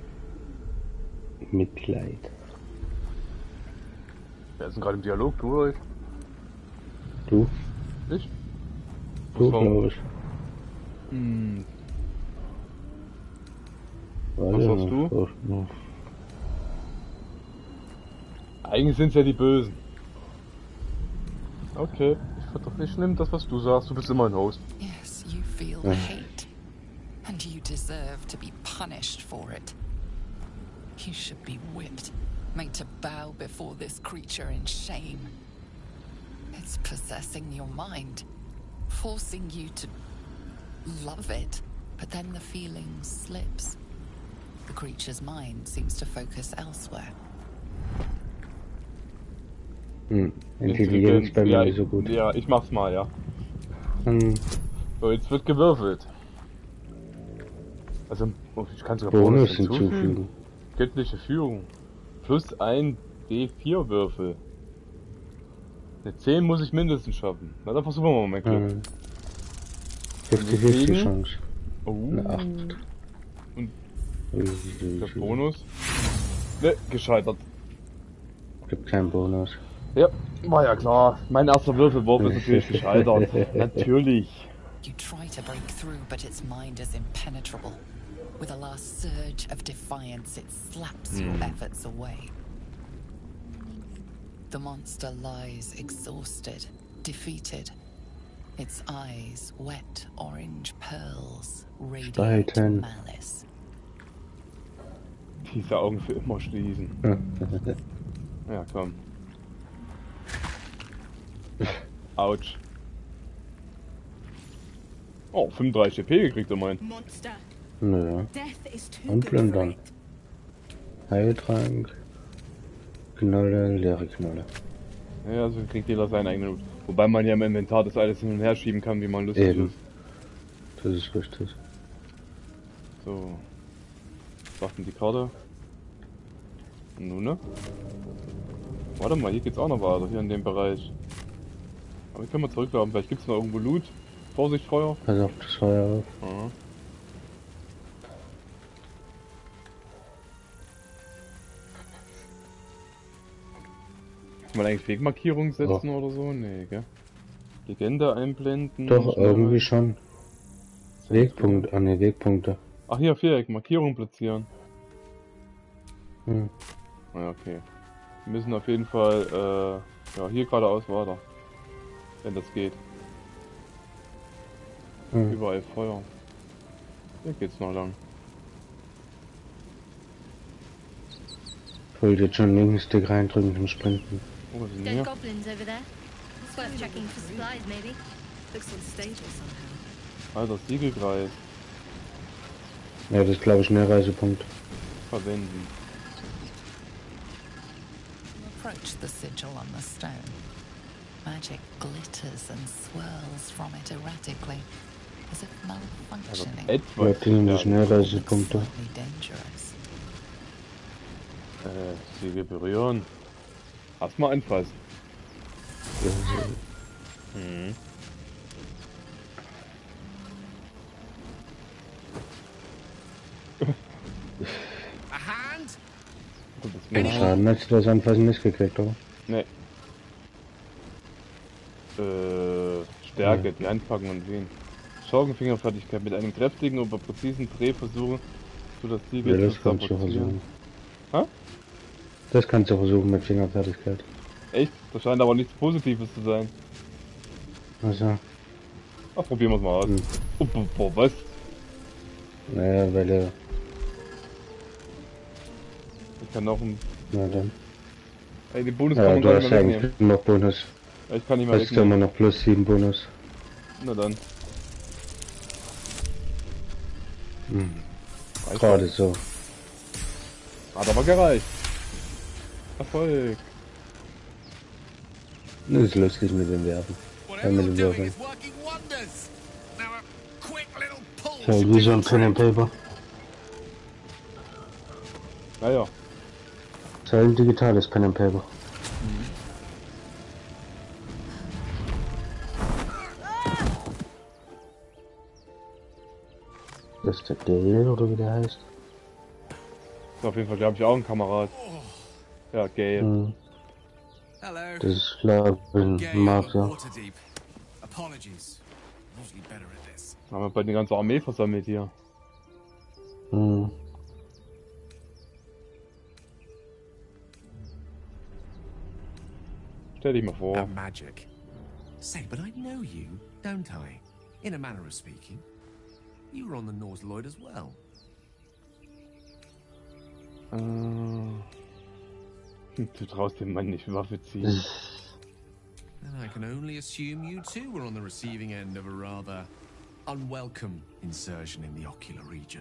Mitleid.
Wer ist denn gerade im Dialog? Du oder ich?
Du?
Ich?
Du, glaube ich.
Hm.
Was
sagst du? Eigentlich sind es ja die Bösen. Okay, ich, ich nehme das, was du sagst. Du bist immer ein Host.
Yes, you feel hate. And you deserve to be punished for it. You should be whipped, made to bow before this creature in shame. It's possessing your mind, forcing you to love it, but then the feeling slips. The creature's mind seems to focus elsewhere.
Hm, Intelligenz bei mir
ja,
nicht so gut.
Ja, ich mach's mal, ja.
Hm.
So, jetzt wird gewürfelt. Also, ich kann sogar
Bonus
Bonus hinzufügen.
hinzufügen.
Göttliche Führung. Plus ein D vier Würfel. Eine zehn muss ich mindestens schaffen. Na, dann versuchen wir mal mein Glück.
Hm. fünfzig fünfzig Chance.
Oh.
Eine acht.
Und der Bonus? Ne, gescheitert.
Gibt keinen Bonus.
Ja, war ja klar. Mein erster Würfelwurf ist natürlich gescheitert. Natürlich.
You try to break through, but its mind is impenetrable. With a last surge of defiance, it slaps
Hmm.
your efforts away. The monster lies exhausted, defeated. Its eyes wet orange pearls radiate
Streiten.
malice.
Diese Augen für immer schließen. Ja, komm. Autsch. Oh, fünfunddreißig P gekriegt immerhin.
Monster.
Nö.
Death is too
Und
good for
plündern.
it.
Heiltrank. Knolle, leere Knolle.
Ja, also kriegt jeder seinen eigenen Loot. Wobei man ja im Inventar das alles hin und her schieben kann, wie man lustig
Eben.
ist.
Das ist richtig.
So. Was sagt denn die Karte? Nun, ne? Warte mal, hier geht's auch noch weiter, hier in dem Bereich. Aber hier können wir zurücklaufen, vielleicht gibt's noch irgendwo Loot. Vorsicht, Feuer.
Pass auf das Feuer auf.
Aha. Kann man eigentlich Wegmarkierungen setzen oder so? Nee, gell? Legende einblenden.
Doch,
schnell
irgendwie
rein.
schon. Wegpunkt, ah ne, Wegpunkte.
Ach hier, Viereck, Markierung platzieren.
Hm.
Ja, okay. Wir müssen auf jeden Fall, äh, ja, hier geradeaus weiter. Wenn das geht.
Hm.
Überall Feuer. Hier geht's noch lang.
Ich wollte jetzt schon linken Stick reindrücken zum Sprinten.
Oh, was ist denn
Dead
hier?
goblins over there. It's worth checking for supplies, maybe.
Looks unstable somehow.
Alter, Siegelkreis.
Ja, das ist glaube ich ein Reisepunkt.
Verwenden.
You approach the sigil on the stone. Magic glitters and swirls from it erratically, as if
Also
malfunctioning.
etwas.
Ja, die sind die
Ja,
Schnellreisepunkte.
Slightly dangerous.
äh, Siegel berühren. Erstmal anfassen. Mhm.
A hand?
Das ist
Den
mir
Schaden hast du das Anfassen nicht gekriegt, oder?
Nee. Äh, Stärke, die anpacken und sehen. Schaukelfingerfertigkeit mit einem kräftigen, aber präzisen Dreh versuchen, so das
Ja,
Siegel
das
zu
kannst du
sabotieren.
versuchen.
Hä?
Das kannst du versuchen mit Fingerfertigkeit.
Echt? Das scheint aber nichts Positives zu sein.
Also,
Ach, probieren wir es mal aus.
Hm.
Oh, boah, boah, was?
naja, weil er.
Ich kann noch ein...
Na dann.
Ey, den Bonus kann
Ja,
man
du
gar
hast
nicht mehr
eigentlich
wegnehmen.
noch Bonus.
Ich kann nicht mehr
Hast du immer
wegnehmen.
noch plus sieben Bonus.
Na dann.
Hm.
Reicht
Gerade
doch.
so.
Hat aber gereicht. Erfolg.
Das ist lustig mit den Werfen. Ja,
Whatever
mit
you're
den
doing
Würfeln.
is working wonders. Now a quick little pull.
So,
should
wie
do
so ein
the
Pen and
trick.
Paper.
Naja.
So ein digitales Pen and Paper. Das ist der Gale, oder wie der heißt?
So, auf jeden Fall, glaube ich, auch ein Kamerad. Ja, Gale.
Hm.
Hello.
Das ist glaube ich ein
Gay
Mark,
but
ja.
Waterdeep. Apologies. Usually better at this.
Haben wir bald eine ganze Armee versammelt hier.
Hm.
Stell dich mal vor.
At magic. Say, but I know you, don't I? In a manner of speaking. You were on the North Lloyd as well.
Äh, du traust dem Mann nicht Waffe ziehen.
And I can only assume you too were on the receiving end of a rather unwelcome insertion in the ocular region.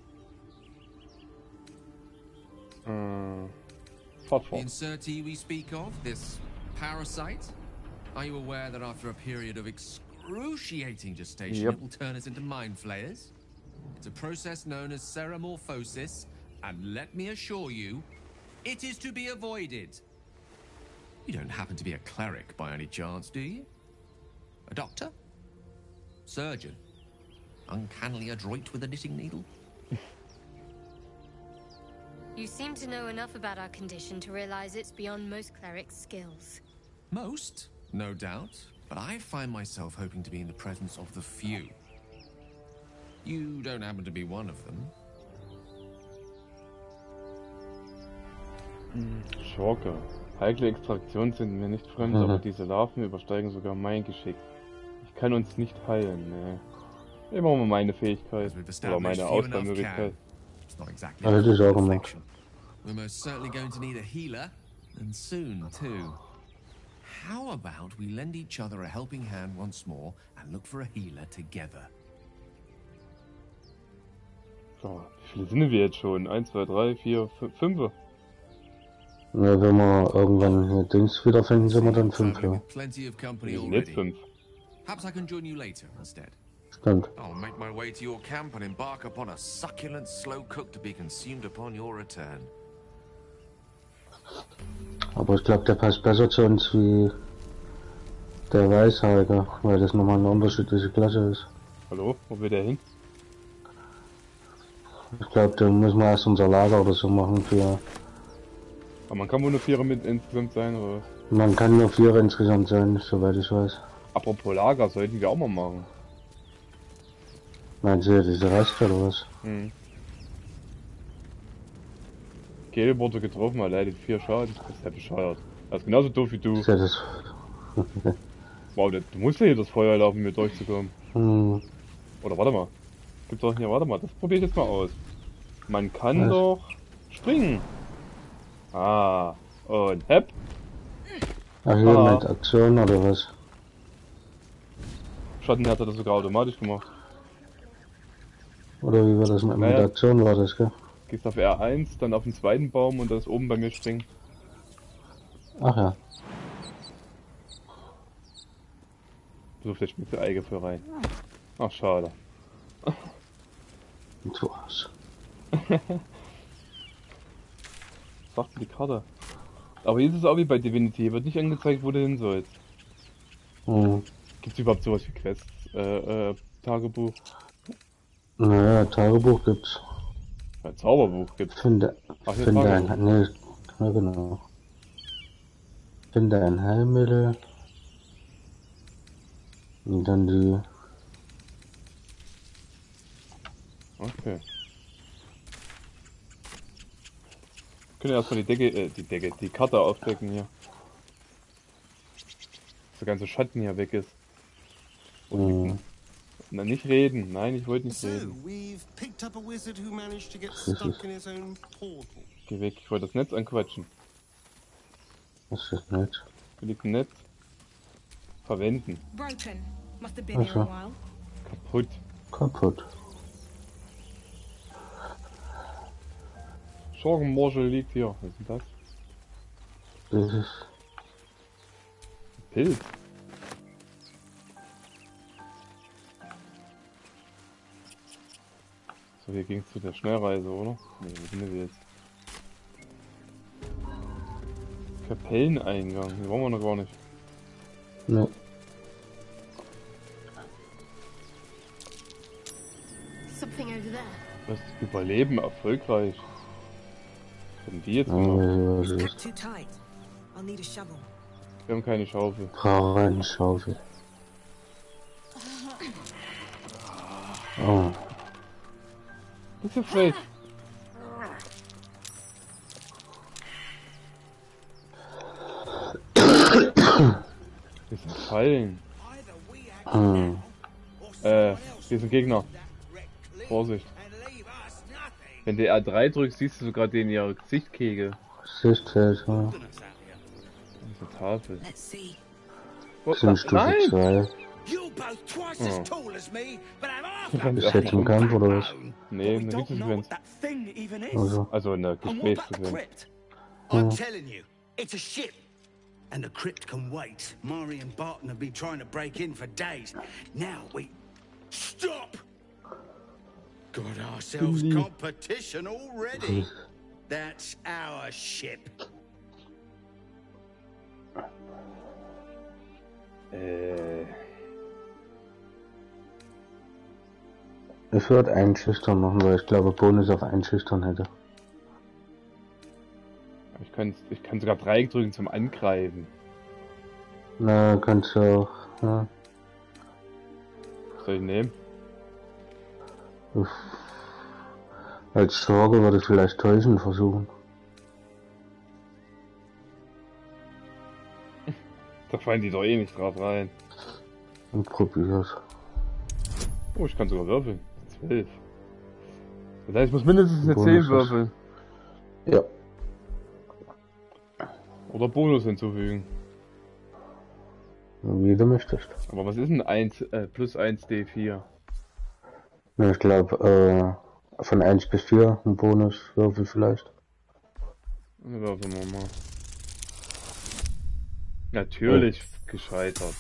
Äh, fort
The
fort.
insertee we speak of, this parasite, are you aware that after a period of excruciating gestation,
Yep.
it will turn us into mind flayers? It's a process known as ceramorphosis, and let me assure you, it is to be avoided. You don't happen to be a cleric by any chance, do you? A doctor? Surgeon? Uncannily adroit with a knitting needle?
You seem to know enough about our condition to realize it's beyond most clerics' skills.
Most, no doubt, but I find myself hoping to be in the presence of the few. You don't happen to be one of them.
Schurke. Heikle Extraktionen sind mir nicht fremd,
Mhm.
aber diese Larven übersteigen sogar mein Geschick. Ich kann uns nicht heilen, ne. Immer mal meine Fähigkeit. Oder meine Auswahlmöglichkeit.
It's not exactly
Ja, das ist auch immer.
perfection. We're most certainly going to need a healer, and soon too. How about we lend each other a helping hand once more and look for a healer together?
So, wie viele sind wir jetzt schon? eins, zwei, drei, vier, fünf?
Ja, wenn wir irgendwann hier Dings wiederfinden, sind wir dann fünf,
Traveling
ja.
with plenty of company
Wir sind jetzt
already.
fünf.
Perhaps I can join you later instead.
Stimmt.
I'll make my way to your camp and embark upon a succulent slow cook to be consumed upon your return.
Aber ich glaube, der passt besser zu uns wie der Weißhaariger, weil das nochmal eine unterschiedliche Klasse ist.
Hallo? Wo will der hin?
Ich glaube, da müssen wir erst unser Lager oder so machen für...
Aber man kann wohl nur Vierer mit insgesamt sein, oder was?
Man kann nur vier insgesamt sein, soweit ich weiß.
Apropos Lager, sollten wir auch mal machen.
Meinst du, diese Reste oder was?
Hm. Gale wurde getroffen, er leidet vier Schaden. Das ist ja bescheuert. Er ist genauso doof wie du.
Ist ja das...
Wow, du musst ja hier das Feuer laufen, um hier durchzukommen.
hm.
Oder warte mal. Gibt's doch hier, warte mal, das probiere ich jetzt mal aus. Man kann
Was?
doch springen. Ah, und hepp.
Ach hier
Ah.
mit Aktion oder was?
Schattenherz hat das sogar automatisch gemacht.
Oder wie war das mit, mit
Naja.
Aktion war das, gell?
Gehst auf R eins, dann auf den zweiten Baum und das oben bei mir springen.
Ach ja.
So, vielleicht schmeckt der Eige für rein. Ach, schade.
Und so was.
Sagt die Karte. Aber hier ist es auch wie bei Divinity, hier wird nicht angezeigt, wo du hin sollst.
Hm.
Gibt's überhaupt sowas wie Quests? Äh, äh, Tagebuch?
Naja, Tagebuch gibt's.
Ein Zauberbuch gibt's.
Finde,
Ach, hier
finde
Tagebuch.
ein, nee, ja genau. Finde ein Heilmittel. Und dann die,
Okay. Können erstmal die Decke, äh, die Decke, die Karte aufdecken hier. Dass der ganze Schatten hier weg ist.
hm.
Na, nicht reden. Nein, ich wollte nicht
So,
reden.
we've picked up a wizard who managed to get stuck in his own portal.
Geh weg, ich wollte das Netz anquatschen.
Das ist nett.
Wo liegt ein Netz? Verwenden.
Broken. Must have been here a
Ach so.
while.
Kaputt.
Kaputt.
Schorgenmorschel liegt hier. Was ist denn das?
Das ist,
Pilz. So, hier ging's zu der Schnellreise, oder? Ne, wo sind wir jetzt? Kapelleneingang. Hier wollen wir noch gar nicht.
ne,
Something over there.
Das Überleben erfolgreich. Was haben die jetzt
oh,
gemacht?
was ist,
Too tight. I'll need a shovel.
Wir haben keine Schaufel.
brauche eine Schaufel. Oh,
Das ist ja frech. Das sind Fallen.
hm.
Äh, hier ist ein Gegner. Vorsicht. Wenn du R drei drückst, siehst du sogar den ihre Gesichtkegel.
Sichtfeld, ja.
Diese Tafel.
Let's see.
Oh,
Das sind Stufe
nein!
zwei.
You're both twice
Oh.
as tall as me, but have half
Ich fand
Ist
das
jetzt im Kampf oder was?
Nee,
We
eine
don't know
Videosequenz.
what that thing even is.
Also,
Also eine
And what about the
Gesprächssequenz.
crypt?
Yeah.
I'm telling you, it's a ship. And the crypt can wait. Mari and Barton have been trying to break in for days. Now we... Stop! Got ourselves
Really?
competition already. That's our ship.
Äh,
ich würde einschüchtern machen, weil ich glaube Bonus auf einschüchtern hätte.
ich kann ich kann sogar Dreieck drücken zum Angreifen.
Na, kannst du auch, ja.
Was soll ich nehmen?
Uff. Als Sorge würde ich vielleicht täuschen versuchen.
Da fallen die doch eh nicht drauf rein.
Und probier's.
Oh, ich kann sogar würfeln. zwölf. Das heißt, ich muss mindestens eine
Bonus
zehn
ist-
würfeln.
Ja.
Oder Bonus hinzufügen.
Wie du möchtest.
Aber was ist denn eins, äh, plus eins D vier?
Ja, ich glaube, äh, von eins bis vier ein Bonuswürfel vielleicht.
Dann würfeln wir mal. Natürlich gescheitert.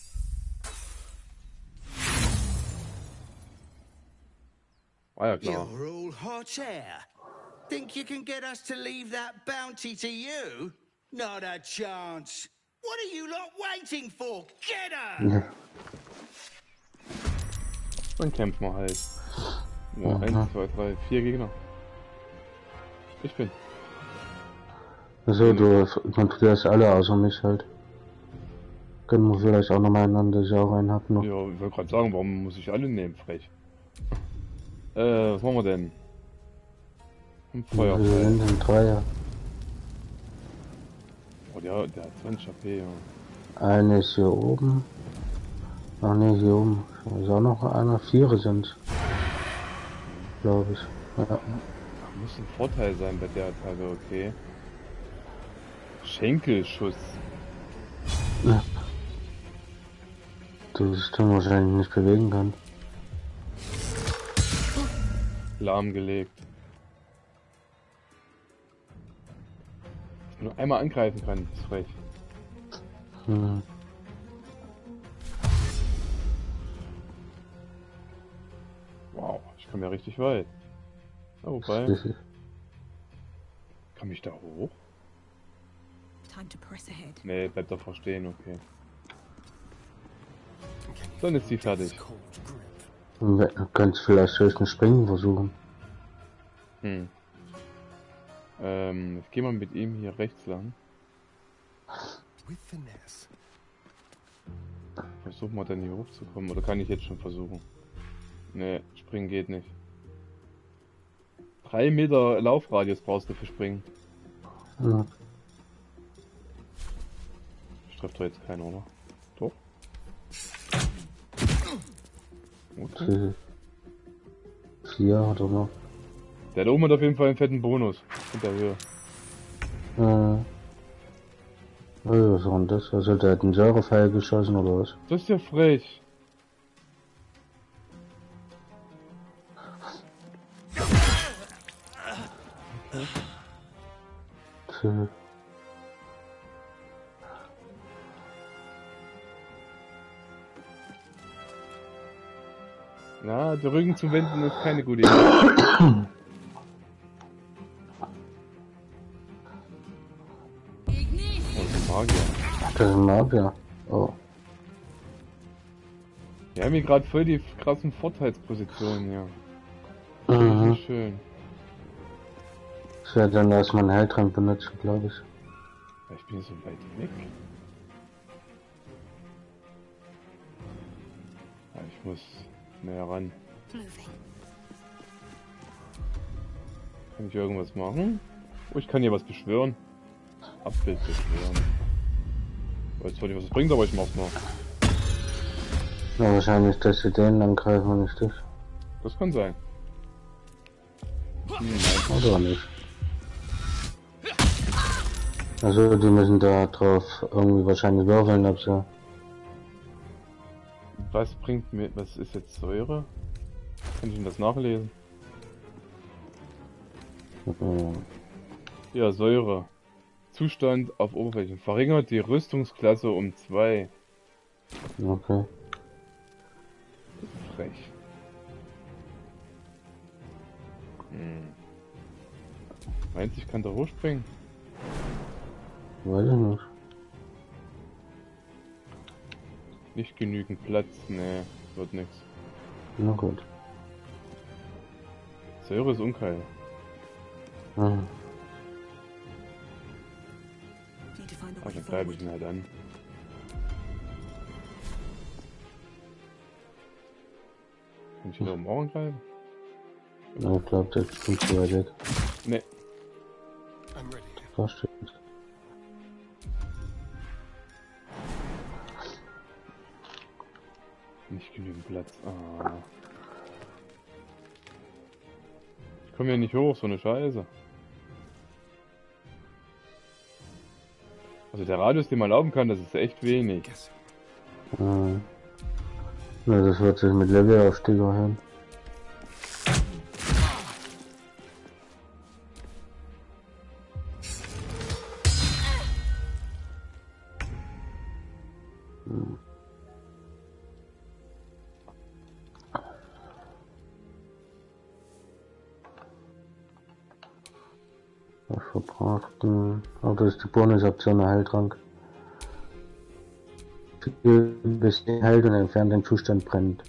War ja klar.
You're all hot air. Think you can get us to leave that bounty to you? Not a chance. What are you lot waiting for? Get her!
Ja.
Dann kämpfen wir halt. Ja,
Aha.
eins, zwei, drei, vier Gegner. Ich bin.
Also, du kontrollierst alle außer mich halt. Können wir vielleicht auch nochmal einander, dass ich auch einen hab noch.
Ja, ich wollte gerade sagen, warum muss ich alle nehmen, frech. Äh, was machen wir denn? Ein
Wir
Feuerpfeil.
sind in Dreier.
Oh, der, der hat zwanzig H P, ja.
Eine ist hier oben. Ach ne, hier oben. Ist auch noch einer. Viere sind. Glaube ich. Ja.
Da muss ein Vorteil sein bei der Attacke, okay. Schenkelschuss.
Ja. Du das Ding wahrscheinlich nicht bewegen kann.
Lahmgelegt. Nur einmal angreifen kann, ist frech.
Hm.
Wow, ich komme ja richtig weit. Oh, wobei.
Das-
Kann ich da hoch?
Time to press ahead.
Nee, bleibt doch verstehen, okay. Dann ist sie fertig.
Du kannst vielleicht höchstens springen versuchen.
Hm. Ähm, jetzt gehen wir mit ihm hier rechts lang. Versuchen wir dann hier hochzukommen, oder kann ich jetzt schon versuchen? Nee, springen geht nicht. Drei Meter Laufradius brauchst du für springen.
Ja.
Ich treffe doch jetzt keinen, oder? Doch? Okay.
Okay. Vier hat er noch.
Der da oben hat auf jeden Fall einen fetten Bonus. In der Höhe.
Äh. Oh, was war denn das? Also der hat einen Säurepfeil geschossen oder was?
Das ist ja frech.
Okay.
Na, den Rücken zu wenden ist keine gute Idee. Oh, das ist ein Magier.
Das ist ein Magier. Oh.
Wir haben hier gerade voll die krassen Vorteilspositionen hier.
Mhm.
Richtig schön.
Ich werde dann erstmal einen Heiltrank benutzen, glaube ich.
Ich bin so weit weg. Ja, ich muss näher ran. Kann ich irgendwas machen? Oh, ich kann hier was beschwören. Abbild beschwören. Ich weiß zwar nicht, was das bringt, aber ich mach's mal.
Ja, wahrscheinlich, dass sie den angreifen und nicht dich.
Das kann sein. Hm, nein.
Oder nicht. Also, die müssen da drauf irgendwie wahrscheinlich würfeln, ob sie...
Was bringt mir... Was ist jetzt Säure? Kann ich denn das nachlesen?
Mhm.
Ja, Säure. Zustand auf Oberflächen. Verringert die Rüstungsklasse um zwei.
Okay.
Frech. Hm. Meint, ich kann da hochspringen?
Weiß ich nicht.
Nicht genügend Platz, nee, wird nix.
Na gut.
Säure ist ungeil.
Mhm.
Also dann greife ich ihn halt an. Kann ich ihn da oben auch angreifen?
Ja, ich glaube, das ist nicht so weit weg.
Nee.
Da steht.
nicht genügend Platz. Ah. Ich komme hier nicht hoch, so eine Scheiße. Also der Radius, den man laufen kann, das ist echt wenig.
Ja. Na, das wird sich mit Levelaufstieg erhöhen. Hm. Was verbrachten. Oh, das ist die Bonusoption, der Heiltrank. Bis den Halt und entfernt den Zustand brennt.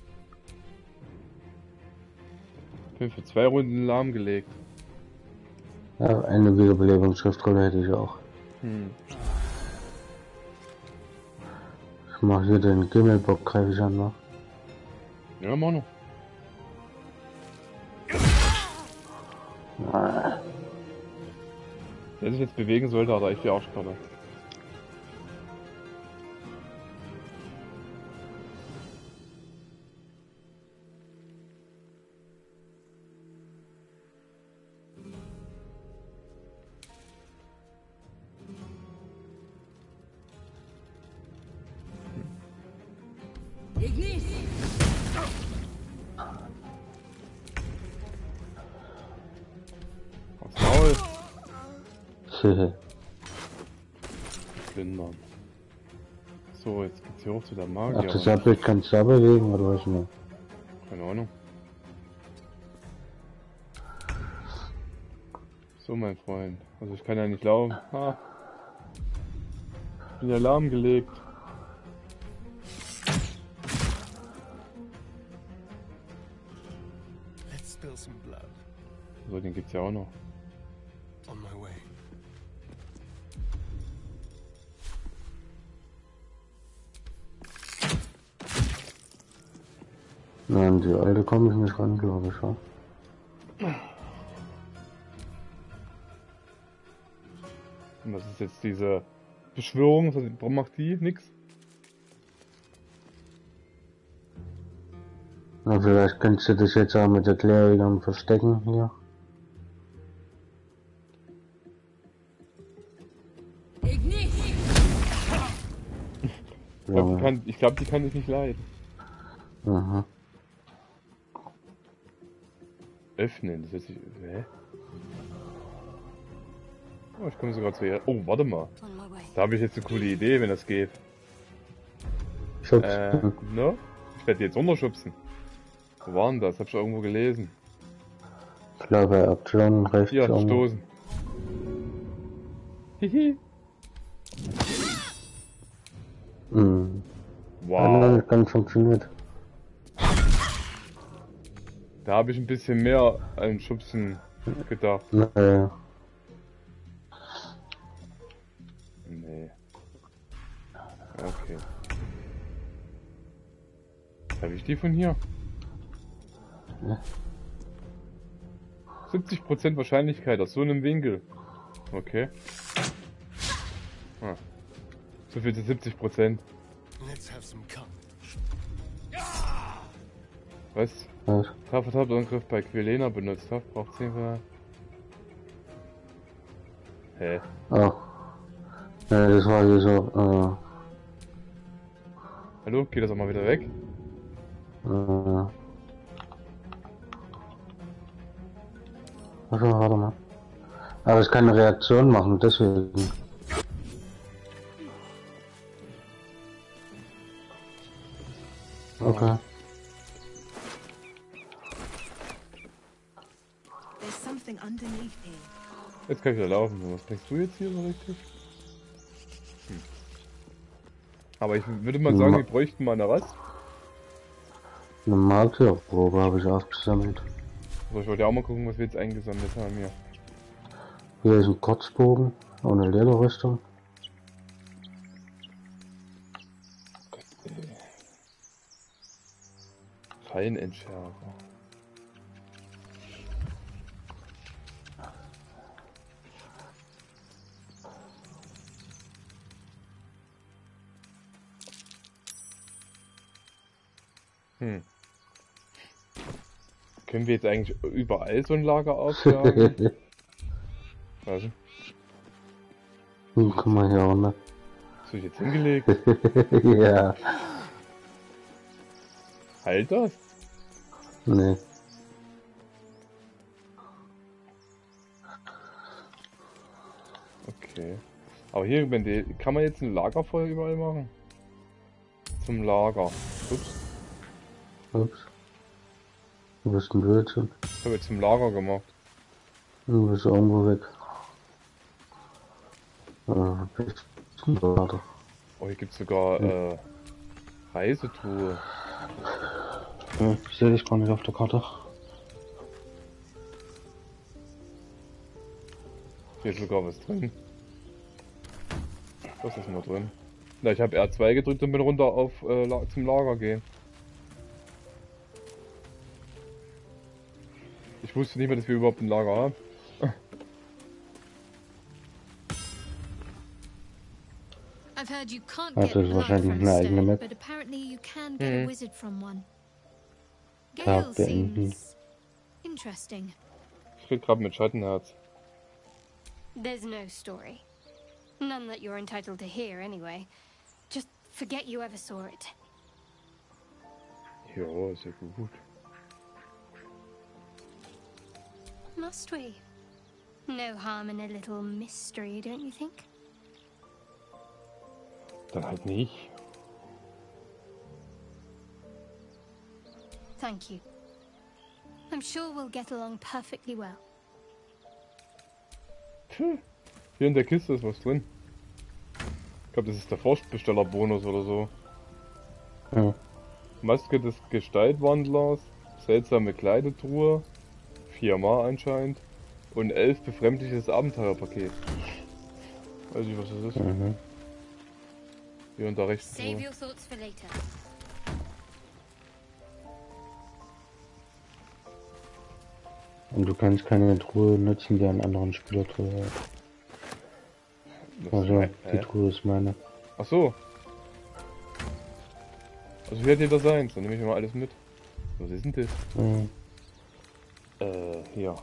Ich bin für zwei Runden lahmgelegt.
Ja, eine Wiederbelebungsschriftrolle hätte ich auch.
Hm.
Ich mach hier den Gimmelbock, greife ich an noch.
Ja, mach noch.
Ah.
Wer sich jetzt bewegen sollte, hat er echt die Arschkarte.
Ignis!
Aufs Maul! Blindern. So, jetzt geht's hier hoch zu der Magier.
Ach, das Abbild kannst du da bewegen, oder was nur?
Keine Ahnung. So, mein Freund. Also ich kann ja nicht laufen. Ah. Ich bin ja lahmgelegt.
Let's spill some blood.
So, den gibt's ja auch noch.
On my way.
Nein, die alte komme ich nicht ran, glaube ich, ja.
Und was ist jetzt diese Beschwörung? Warum macht die nix?
Na, vielleicht könntest du das jetzt auch mit der Klärigung verstecken hier.
Ich glaube, die, kann, ich glaub, die kann ich nicht leiden.
Aha.
Öffnen, das ist jetzt. Hä? Oh, ich komme sogar zu ihr. Oh, warte mal. Da habe ich jetzt eine coole Idee, wenn das geht.
Schubsen.
Äh, ne? Ich werde die jetzt runterschubsen. Wo war denn das? Hab ich irgendwo gelesen.
Ich glaube, Option rechts.
Hier,
um.
stoßen. Hihi.
Hm.
Wow.
Hat nicht ganz funktioniert.
Da habe ich ein bisschen mehr an Schubsen gedacht.
Naja.
Nee. Okay. Habe ich die von hier?
Ja.
siebzig Prozent Wahrscheinlichkeit aus so einem Winkel. Okay. Ah. So viel zu siebzig Prozent. Was?
Was?
Treffertabangriff bei Quelena benutzt. Haft braucht zehn Mal. Hä?
Oh. Ja, das war hier so, äh.
Hallo? Geht das auch mal wieder weg?
Äh. Also, warte mal. Aber ich kann eine Reaktion machen, deswegen. Okay.
There's something underneath here.
Jetzt kann ich wieder laufen. Was denkst du jetzt hier so richtig? Hm. Aber ich würde mal sagen, wir bräuchten mal eine Rast.
Eine Martierprobe habe ich aufgesammelt.
Also ich wollte ja auch mal gucken, was wir jetzt eingesammelt haben hier.
Hier ist ein Kurzbogen ohne Lederrüstung.
Feinentschärfer. Hm. Können wir jetzt eigentlich überall so ein Lager aufschlagen? Was?
Hm, guck mal hier runter.
Hast du dich jetzt hingelegt?
Ja.
Halt das?
Nee.
Okay. Aber hier, wenn die, kann man jetzt ein Lagerfeuer überall machen? Zum Lager. Ups.
Ups. Du bist ein Blödsinn.
Ich habe jetzt zum Lager gemacht.
Du bist irgendwo weg. Äh, bist zum Lager.
Oh, hier gibt's sogar äh, Reisetruhe.
Ja, ich sehe dich gar nicht auf der Karte.
Hier ist sogar was drin. Was ist denn da drin? Na, ich habe R zwei gedrückt und bin runter auf äh, La zum Lager gehen. Ich wusste nicht mehr, dass wir überhaupt ein Lager haben.
I've heard you can't
Ah,
get
das ist
blood
wahrscheinlich
from
eine eigene
stone,
Map.
but apparently you can get
Mhm.
a wizard from one.
Ja,
Gale
beenden.
seems interesting.
Ich rede gerade mit Schattenherz.
There's no story. None that you're entitled to hear anyway. Just forget you ever saw it.
Ja, sehr gut.
Must we? No harm in a little mystery, don't you think?
Dann halt nicht.
Thank you. I'm sure we'll get along perfectly well.
Puh. Hier in der Kiste ist was drin. Ich glaube, das ist der Forstbestellerbonus oder so.
Ja.
Maske des Gestaltwandlers, seltsame Kleidetruhe, viermal anscheinend und elf befremdliches Abenteuerpaket. Weiß ich, was das ist.
Mhm.
Hier unter rechts.
Save your thoughts for later.
Und du kannst keine Truhe nutzen, die einen anderen Spieler Truhe hat. Also, die Truhe ist meine.
Ach so. Also hier hat jeder seins, dann nehme ich mal alles mit. Was ist denn das?
Mhm.
Äh, hier.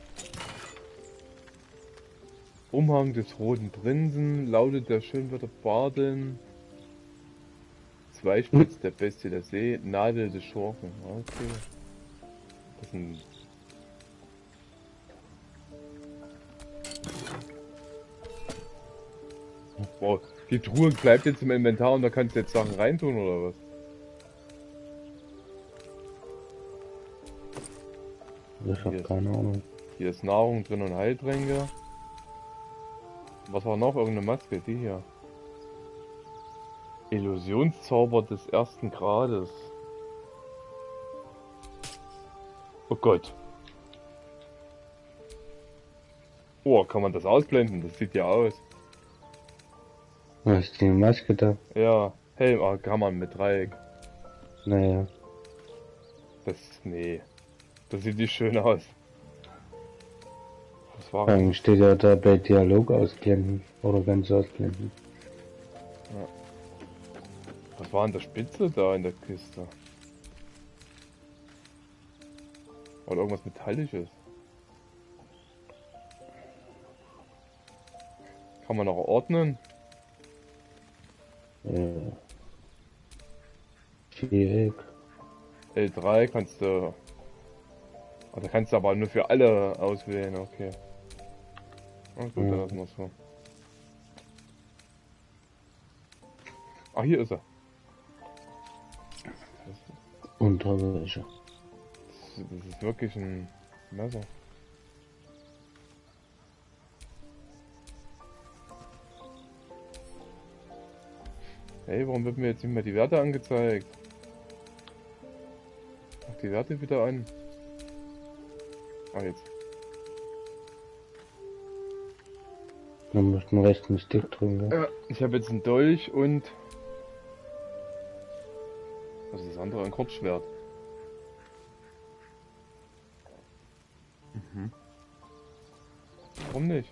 Umhang des roten Prinzen, lautet der Schönwörter Barden. Zweispitz der Bestie der See, Nadel des Schurken. Okay. Das sind... Wow, die Truhe bleibt jetzt im Inventar und da kannst du jetzt Sachen reintun oder was?
Ich hab keine Ahnung.
Hier ist Nahrung drin und Heiltränke. Was war noch? Irgendeine Maske? Die hier. Illusionszauber des ersten Grades. Oh Gott. Oh, kann man das ausblenden? Das sieht ja aus.
Was ist die Maske da?
Ja, Helm, ah, kann man mit Dreieck.
Naja.
Das, nee. Das sieht nicht schön aus. Was war
Dann steht ja da bei Dialog ausblenden. Oder ganz ausblenden.
Ja. Was war an der Spitze da in der Kiste? Oder irgendwas Metallisches? Kann man noch ordnen?
Ja. Viereck.
L drei kannst du... Ah, da kannst du aber nur für alle auswählen, okay. Ah, gut,
Ja.
dann lassen wir es so. Ah, hier ist er.
Unterwäsche.
Das, das ist wirklich ein Messer. Hey, warum wird mir jetzt nicht mehr die Werte angezeigt? Mach die Werte wieder an. Ah, jetzt.
Man muss den rechten Stick drücken. Ja?
Ja, ich habe jetzt einen Dolch und... Was ist das andere? Ein Kurzschwert. Mhm. Warum nicht?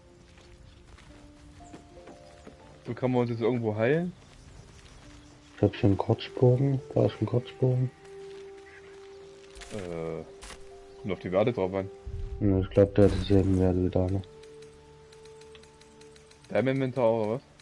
So kann man uns jetzt irgendwo heilen.
Ich hab hier einen Kurzbogen. Da ist ein Kurzbogen.
Äh, kommt auf die Werte drauf an.
Ich glaube, der hat dieselben Werte wie deine.
Dein Inventar oder was?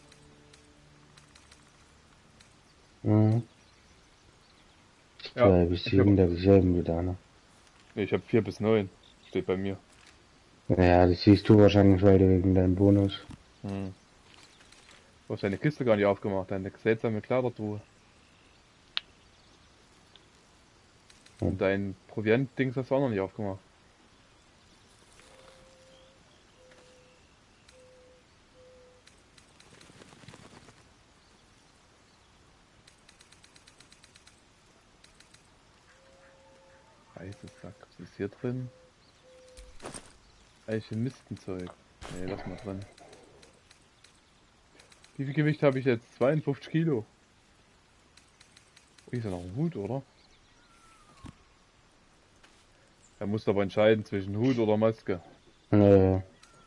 Mhm.
Ja,
zwei bis
ich
sieben,
hab-
der dieselben wie deine.
Nee, ich habe vier bis neun. Steht bei mir.
Ja, das siehst du wahrscheinlich, weil du wegen deinem Bonus.
Hm. Du hast deine Kiste gar nicht aufgemacht, deine seltsame Kleidertruhe. Und dein Proviant-Dings hast du auch noch nicht aufgemacht. Weißes Sack, was ist hier drin? Alchemistenzeug. Ne, lass mal drin. Wie viel Gewicht habe ich jetzt? zweiundfünfzig Kilo. Ist ja noch ein Hut, oder? Er muss aber entscheiden zwischen Hut oder Maske.
Naja.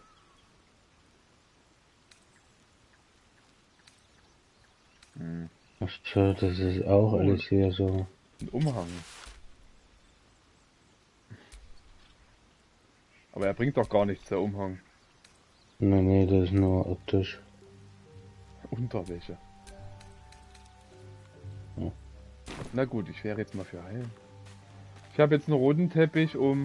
Hm.
Ach so, das ist auch alles hier so.
Ein Umhang. Aber er bringt doch gar nichts, der Umhang.
Nee, nee, das ist nur optisch.
Unterwäsche.
Ja.
Na gut, ich wäre jetzt mal für heilen. Ich habe jetzt einen roten Teppich um...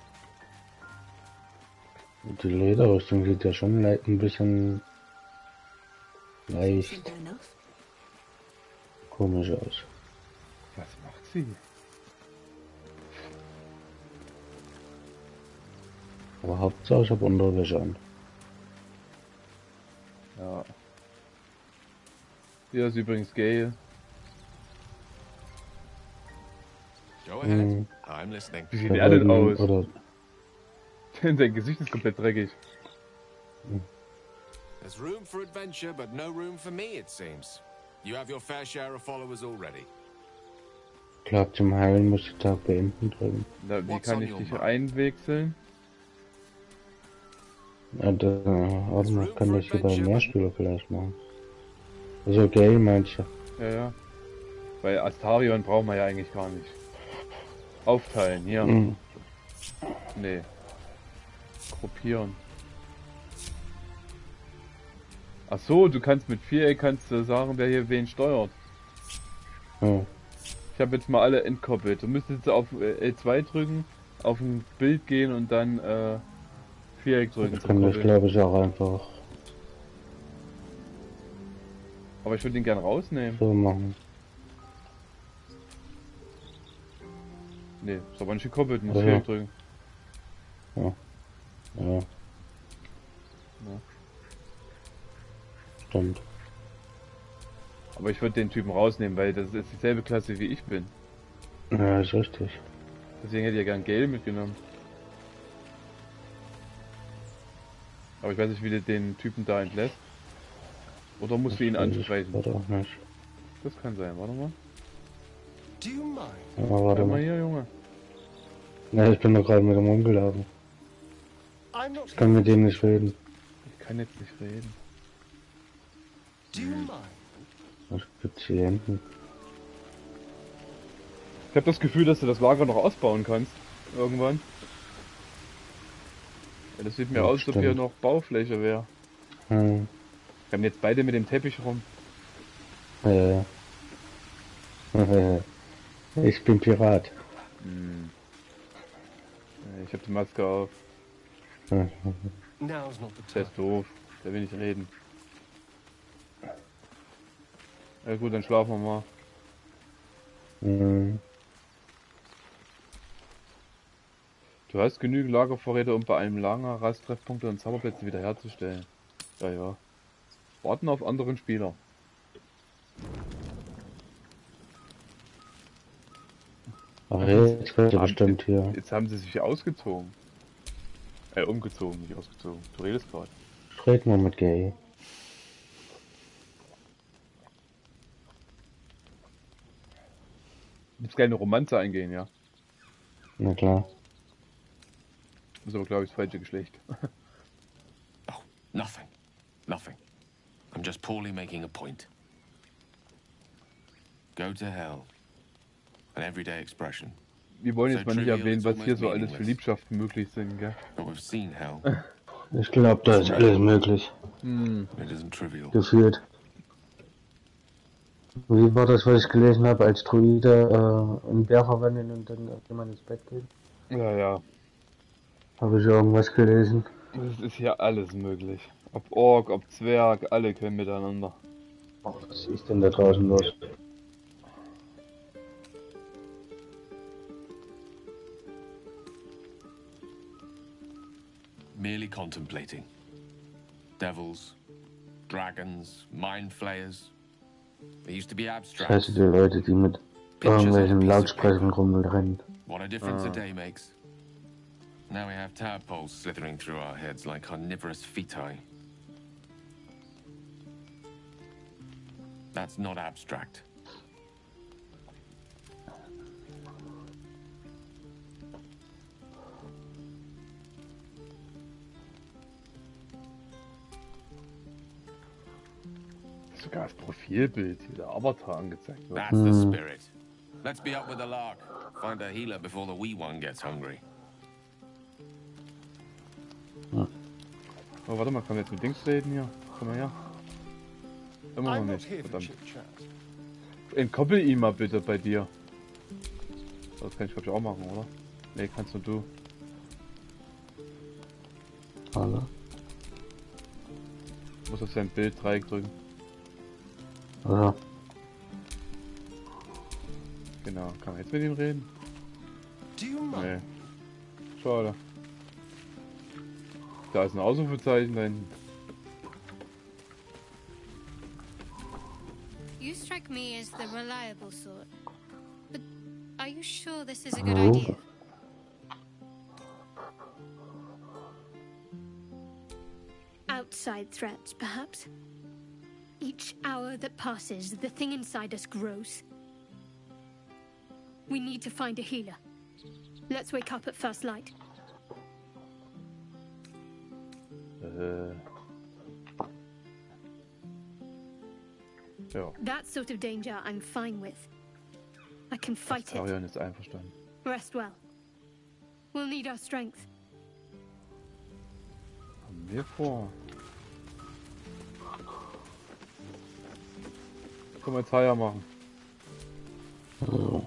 Die Lederrüstung sieht ja schon le- ein bisschen leicht komisch aus.
Was macht sie?
Aber Hauptsache ich habe Unterwäsche an.
Ja. Hier ist übrigens Gale.
Go ahead.
Hm.
I'm listening.
Wie sieht er denn aus?
Oder
Sein Gesicht ist komplett dreckig.
There's room for adventure, but no room for me, it seems. You have your fair share of followers already.
ich glaube, zum Heilen muss ich Tag beenden drücken.
Na, wie
What's
kann
on
ich
your
dich
mind?
einwechseln?
Ja, da, warte mal, kann das hier bei Mehrspieler vielleicht machen. Also Gale meinst du?
Ja, ja. Weil Astarion brauchen wir ja eigentlich gar nicht. Aufteilen, hier.
Mhm.
Nee. Gruppieren. Ach so, du kannst mit Viereck kannst du sagen, wer hier wen steuert.
Ja.
Ich habe jetzt mal alle entkoppelt. Du müsstest auf äh, L zwei drücken, auf ein Bild gehen und dann äh, Viereck drücken.
Ich
zum
kann das
Koppeln.
glaube ich auch einfach
Aber ich würde ihn gern rausnehmen.
so machen.
Nee, ist aber nicht gekoppelt, muss
Ja.
Viereck drücken.
Ja. Ja,
Ja.
stimmt.
Aber ich würde den Typen rausnehmen, weil das ist dieselbe Klasse wie ich bin.
Ja, ist richtig.
Deswegen hätte ich ja gern Gale mitgenommen. Aber ich weiß nicht, wie du den Typen da entlässt. Oder musst du ihn
Das weiß ich
ansprechen?
gerade auch nicht.
Das kann sein, warte mal.
Do you mind?
Ja, warte
Bleib mal
mal.
hier, Junge.
Ne, ich bin doch gerade mit dem rumgelaufen.
I'm not
Ich kann mit dem nicht reden.
Ich kann jetzt nicht reden.
Do you mind?
Was gibt's hier hinten?
Ich habe das Gefühl, dass du das Lager noch ausbauen kannst. Irgendwann. Ja, das sieht mir
Ja,
aus, als ob hier
stimmt.
noch Baufläche wäre.
Hm.
Wir haben jetzt beide mit dem Teppich rum.
Ja. Ich bin Pirat.
Hm. Ja, ich habe die Maske auf.
Now's not the
Der
time.
ist doof. Der will nicht reden. Ja gut, dann schlafen wir mal.
Hm.
Du hast genügend Lagervorräte, um bei einem Lager Rasttreffpunkte und Zauberplätze wiederherzustellen. Ja, ja. Warten auf anderen Spieler.
Ach, jetzt wird er
Haben-
bestimmt hier.
Jetzt haben sie sich ausgezogen. Äh, umgezogen, nicht ausgezogen. Du redest gerade.
Ich red mal mit Gay.
Du willst keine Romanze eingehen, ja?
Na klar.
Das ist aber, glaube ich, das falsche Geschlecht.
Oh, nothing. Nothing. I'm just poorly making a point. Go to hell. An everyday expression.
Wir wollen jetzt mal nicht erwähnen, was hier so alles für Liebschaften möglich sind, gell?
Ich glaube, da ist alles möglich.
Hm.
Gefühlt. Wie war das, was ich gelesen habe, als Druide äh, einen Bär verwandeln und dann jemand ins Bett geht?
Ja, ja.
Habe ich irgendwas gelesen?
Es ist hier alles möglich. Ob Ork, ob Zwerg, alle können miteinander.
Was ist denn da draußen los?
Merely contemplating. Devils, dragons, mind flayers. They used to be abstract.
Scheiße, die Leute, die mit irgendwelchen Lautsprechern rumrennen.
What a difference
Ah.
a day makes. Now we have tadpoles slithering through our heads like carnivorous feti. That's not abstract.
Sogar das Profilbild, hier der Avatar angezeigt wird.
That's the spirit. Let's be up with the lark. Find a healer before the wee one gets hungry.
Oh, warte mal, kann wir jetzt mit Dings reden hier? Komm mal her. Immer noch nicht, verdammt. Entkoppel ihn mal bitte bei dir. Das kann ich glaube ich auch machen, oder? Ne, kannst nur du.
Hallo?
Muss auf sein Bild Dreieck drücken.
Ja.
Genau, kann man jetzt mit ihm reden? Nee. Schade. Da ist ein Ausrufezeichen da hinten.
You strike me as the reliable sort. But are you sure this is a good
Oh.
idea? Outside threats, perhaps? Each hour that passes, the thing inside us grows. We need to find a healer. Let's wake up at first light.
Äh. Ja.
That sort of danger I'm fine with. I can fight it.
Arion ist einverstanden.
Rest well. We'll need our strength.
Haben wir vor. Können wir jetzt Haier machen.
So.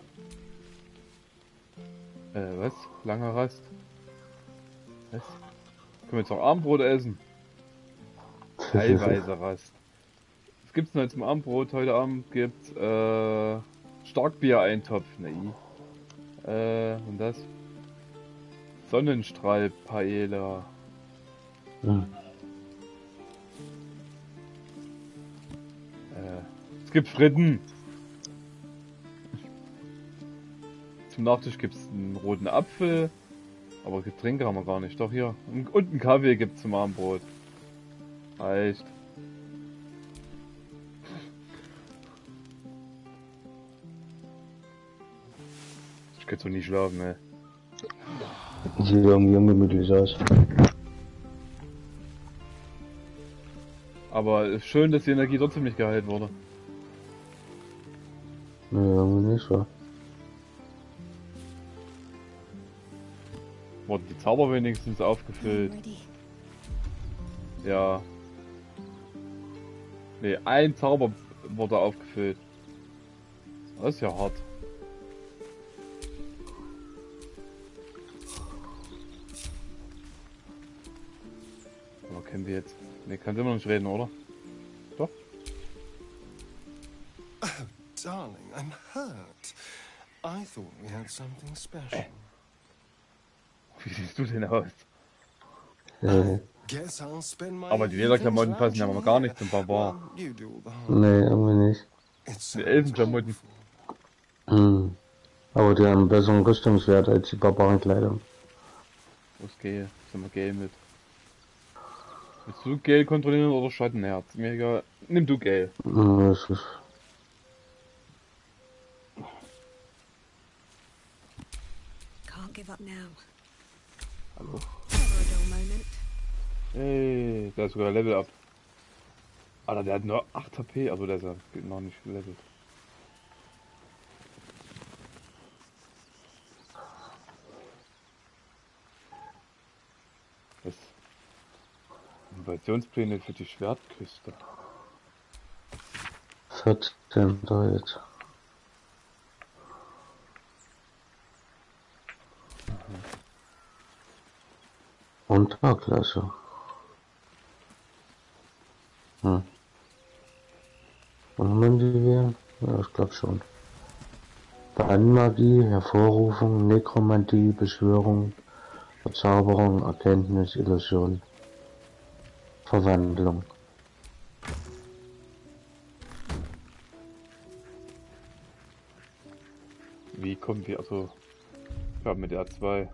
Äh, was? Langer Rast? Was? Können wir jetzt noch Abendbrot essen? Teilweise Rast. Was gibt's denn jetzt zum Abendbrot? Heute Abend gibt's äh, Starkbier-Eintopf. Nee. Äh, und das? Sonnenstrahl-Paella.
Hm.
Äh, es gibt Fritten. Zum Nachtisch gibt's einen roten Apfel. Aber Getränke haben wir gar nicht. Doch hier. Und einen Kaffee gibt's zum Abendbrot. Reicht. Ich könnte so nie schlafen, ey.
Sieht irgendwie ungemütlich aus.
Aber ist schön, dass die Energie trotzdem nicht geheilt wurde.
Nee, irgendwie nicht so.
Wurden die Zauber wenigstens aufgefüllt? Ja. Ne, ein Zauber wurde aufgefüllt. Das ist ja hart. Aber können wir jetzt... Ne, kann immer noch nicht reden, oder? Doch?
Oh, darling, I'm hurt. I thought we had something special.
Wie siehst du denn aus?
Äh,
Guess I'll spend my
Aber die Lederklamotten passen ja mal gar nicht zum Barbar.
You do all the hard
nee, irgendwie nicht.
Die Elfenklamotten.
Hm. Aber die haben einen besseren Rüstungswert als die Barbarenkleider.
Wo ist Gale? Sind wir Gale mit? Willst du Gale kontrollieren oder Schattenherz? Mir egal. Nimm du Gale.
Hm, das ist...
Can't give up now.
Hallo.
Never a dull moment.
Ey, der ist sogar Level up. Alter, der hat nur acht H P, also der ist ja noch nicht gelevelt. Was? Invasionspläne für die Schwertküste.
vierzehn da jetzt. Unterklasse. Hm. Und haben die wir? Ja, ich glaube schon. Bannmagie, Hervorrufung, Nekromantie, Beschwörung, Verzauberung, Erkenntnis, Illusion, Verwandlung.
Wie kommen wir, also, ich glaube mit R zwei.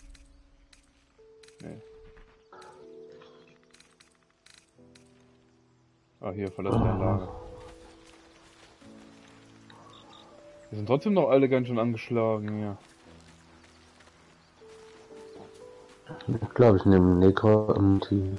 Nee. Ah, hier, verlassene Anlage. Wir sind trotzdem noch alle ganz schön angeschlagen, ja.
Ich glaube, ich nehme Nekromantie.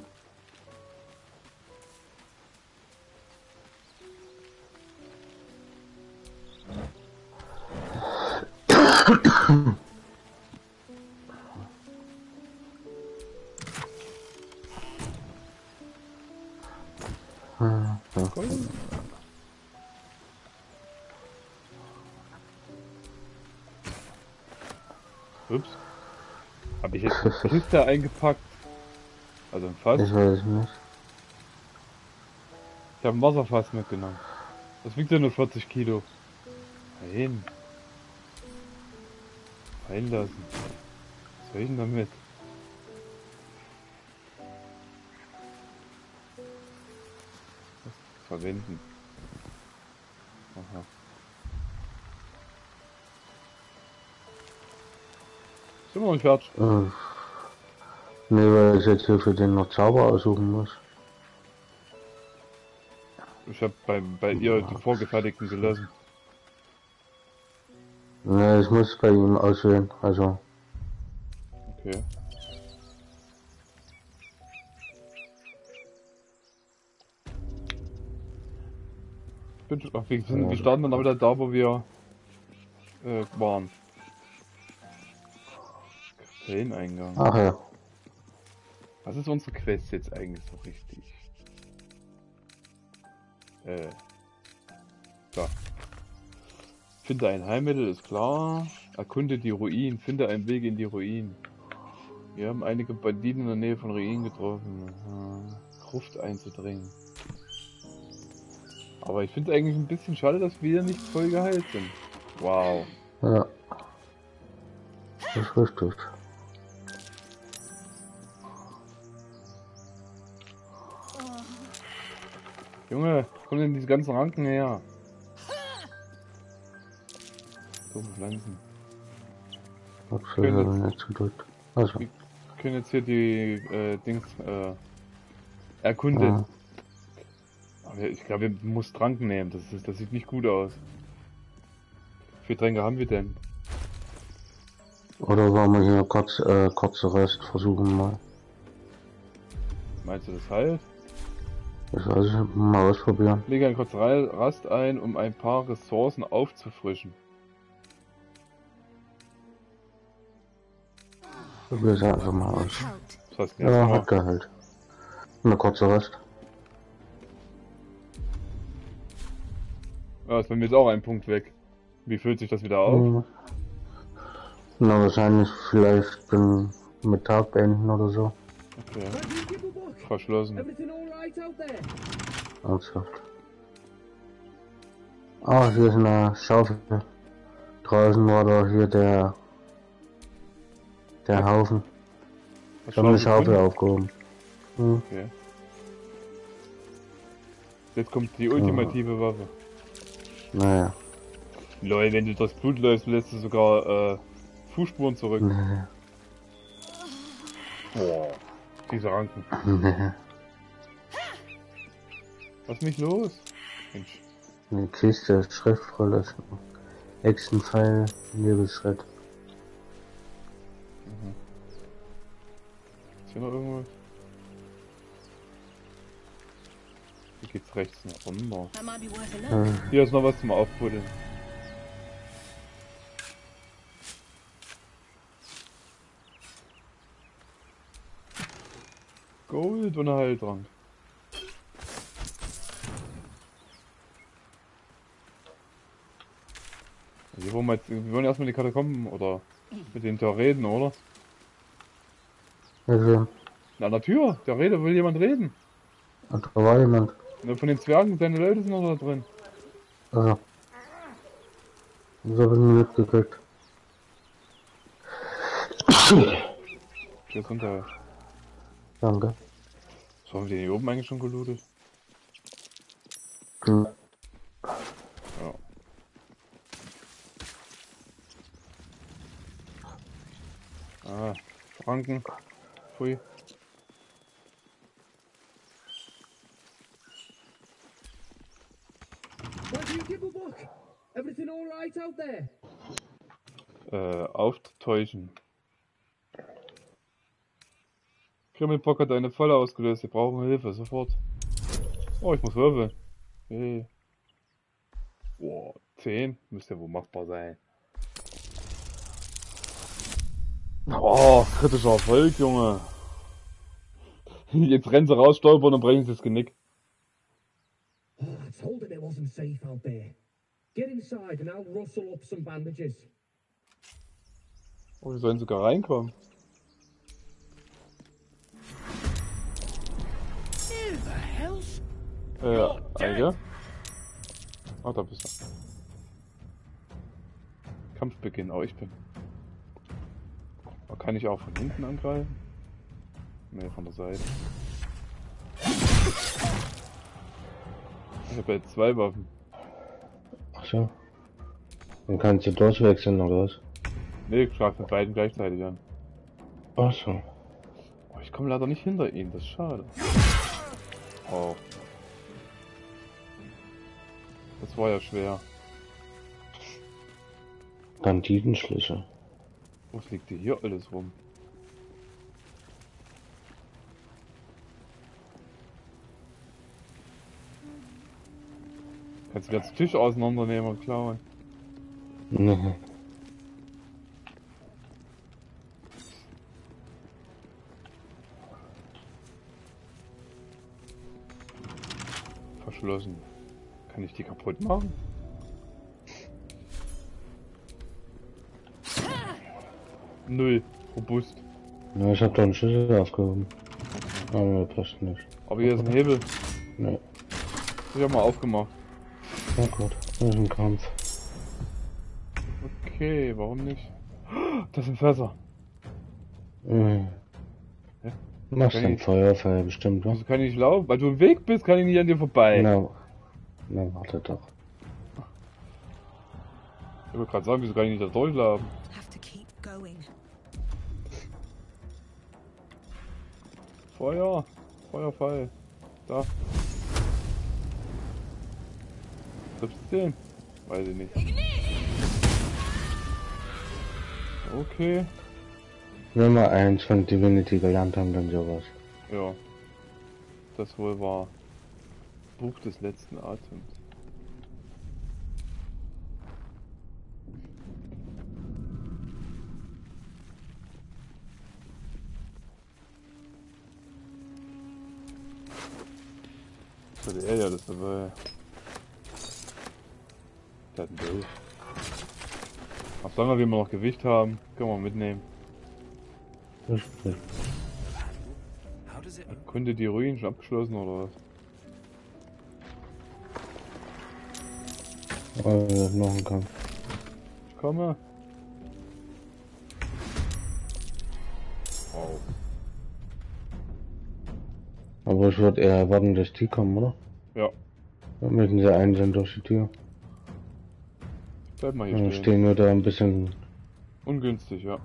Ups. Habe ich jetzt eine Kiste eingepackt? Also ein Fass?
Ich weiß nicht.
Ich habe ein Wasserfass mitgenommen. Das wiegt ja nur vierzig Kilo. Nein. Reinlassen. Was soll ich denn damit? Was verwenden. Aha. Sind wir noch nicht fertig?
Äh, nee, weil ich jetzt hier für den noch Zauber aussuchen muss.
Ich habe bei, bei ihr die vorgefertigten gelassen.
Ne, ich muss bei ihm auswählen, also.
Okay. Bin, ach, wir, sind, wir starten dann auch wieder da, wo wir äh, waren. Eingang.
Ach ja.
Was ist unsere Quest jetzt eigentlich so richtig? Äh. Da. Finde ein Heilmittel, ist klar. Erkunde die Ruinen. Finde einen Weg in die Ruinen. Wir haben einige Banditen in der Nähe von Ruinen getroffen. Aha. Gruft einzudringen. Aber ich finde eigentlich ein bisschen schade, dass wir nicht voll geheilt sind. Wow.
Ja. Das ist richtig.
Junge, kommen denn diese ganzen Ranken her? Dumme Pflanzen.
Können jetzt, nicht zudrückt. Also.
Wir können jetzt hier die äh, Dings äh, erkunden. Ja. Aber ich glaube, wir müssen Trank nehmen. Das, ist, das sieht nicht gut aus. Wie viele Tränke haben wir denn?
Oder wollen wir hier kurz, äh, kurze Rest versuchen mal?
Meinst du das halt?
Das weiß ich, mal ausprobieren.
Lege ein kurz Rast ein, um ein paar Ressourcen aufzufrischen.
Probier es einfach mal aus.
Das heißt,
ja, hat geheilt. Eine kurze Rest.
Ja, ist bei mir jetzt auch ein Punkt weg. Wie fühlt sich das wieder auf?
Mhm. Na, wahrscheinlich vielleicht bin mit Tag beenden oder so.
Okay. Verschlossen.
Ernsthaft. Ah, hier ist eine Schaufel. Draußen war da hier der der Haufen. Ich habe eine Schaufel aufgehoben. Hm.
Okay. Jetzt kommt die ultimative ja. Waffe.
Naja.
Lol, wenn du das Blut läufst, lässt du sogar äh, Fußspuren zurück.
Nee.
Boah, diese Ranken.
Nee.
Was ist nicht los? Mensch.
Eine Kiste, Schriftrolle, Echsenpfeil, Nebelschritt.
Mhm. Ist hier noch irgendwas? Hier geht's rechts nach runter.
Hm.
Hier ist noch was zum Aufbuddeln. Gold und ein Heiltrank. Wir wollen, jetzt, wir wollen erstmal in die Katakomben oder mit denen da reden, oder?
Also,
Na, an der Tür, da redet, will jemand reden.
und da war jemand.
Na, von den Zwergen, seine Leute sind noch da drin.
Also. So habe ich nicht mitgekriegt.
Gesundheit.
Danke.
So, haben wir den hier oben eigentlich schon gelootet?
Hm.
Ja. Ah, Franken. Pfui.
Why do you give a fuck? Everything all right out there?
Äh, auftäuschen. Krümmelbock hat eine Falle ausgelöst. Wir brauchen Hilfe, sofort. Oh, ich muss würfeln. Hey. Oh, zehn. Müsste ja wohl machbar sein. Oh, kritischer Erfolg, Junge. Jetzt rennen sie raus, stolpern und brechen sie das Genick.
Oh, I told him it wasn't safe out there. Get inside and I'll rustle up some bandages.
Oh, wir sollen sogar reinkommen.
Who the hell's...
Äh, Eige? Ah, da bist du. Kampfbeginn, oh, ich bin. Oh, kann ich auch von hinten angreifen? Ne, von der Seite. Ich habe jetzt zwei Waffen.
Ach so. Dann kannst du durchwechseln, oder was?
Ne, ich greife mit beiden gleichzeitig an.
Ach so.
Oh, ich komme leider nicht hinter ihnen, das ist schade. Oh. Das war ja schwer.
Banditenschlüssel.
Was liegt dir hier alles rum? Kannst du jetzt den Tisch auseinandernehmen und klauen?
Nee.
Verschlossen. Kann ich die kaputt machen? Null. Robust.
Na, ich hab da einen Schlüssel aufgehoben. Aber das passt nicht.
Aber hier ist ein Hebel.
Ne.
Ich hab mal aufgemacht.
Na gut, das ist ein Kampf.
Okay, warum nicht? Das sind Fässer.
Mhm.
Ja?
Machst
Kann
ein
ich-
Feuerfeuer bestimmt, wa?
Wieso kann ich nicht laufen? Weil du im Weg bist, kann ich nicht an dir vorbei.
Na, na warte doch.
Ich wollte gerade sagen, wieso kann ich nicht da durchlaufen?
Have to keep going.
Feuer. Feuerfall. Da. Triffst du den? Weiß ich nicht. Okay.
Wenn wir eins von Divinity gelernt haben, dann sowas.
Ja. Das wohl war. Buch des letzten Atems. Das hatte er ja das dabei. Der hat ein Bild. Ach, solange wir immer noch Gewicht haben, können wir mitnehmen.
Richtig.
Kunde die Ruinen schon abgeschlossen oder was?
Oh, das noch ein Kampf.
Ich komme. Wow.
Aber ich würde eher erwarten, dass die kommen, oder?
Ja.
Dann müssen sie einzeln durch die Tür.
Bleib mal hier
Dann
stehen.
stehen wir da ein bisschen.
Ungünstig, ja.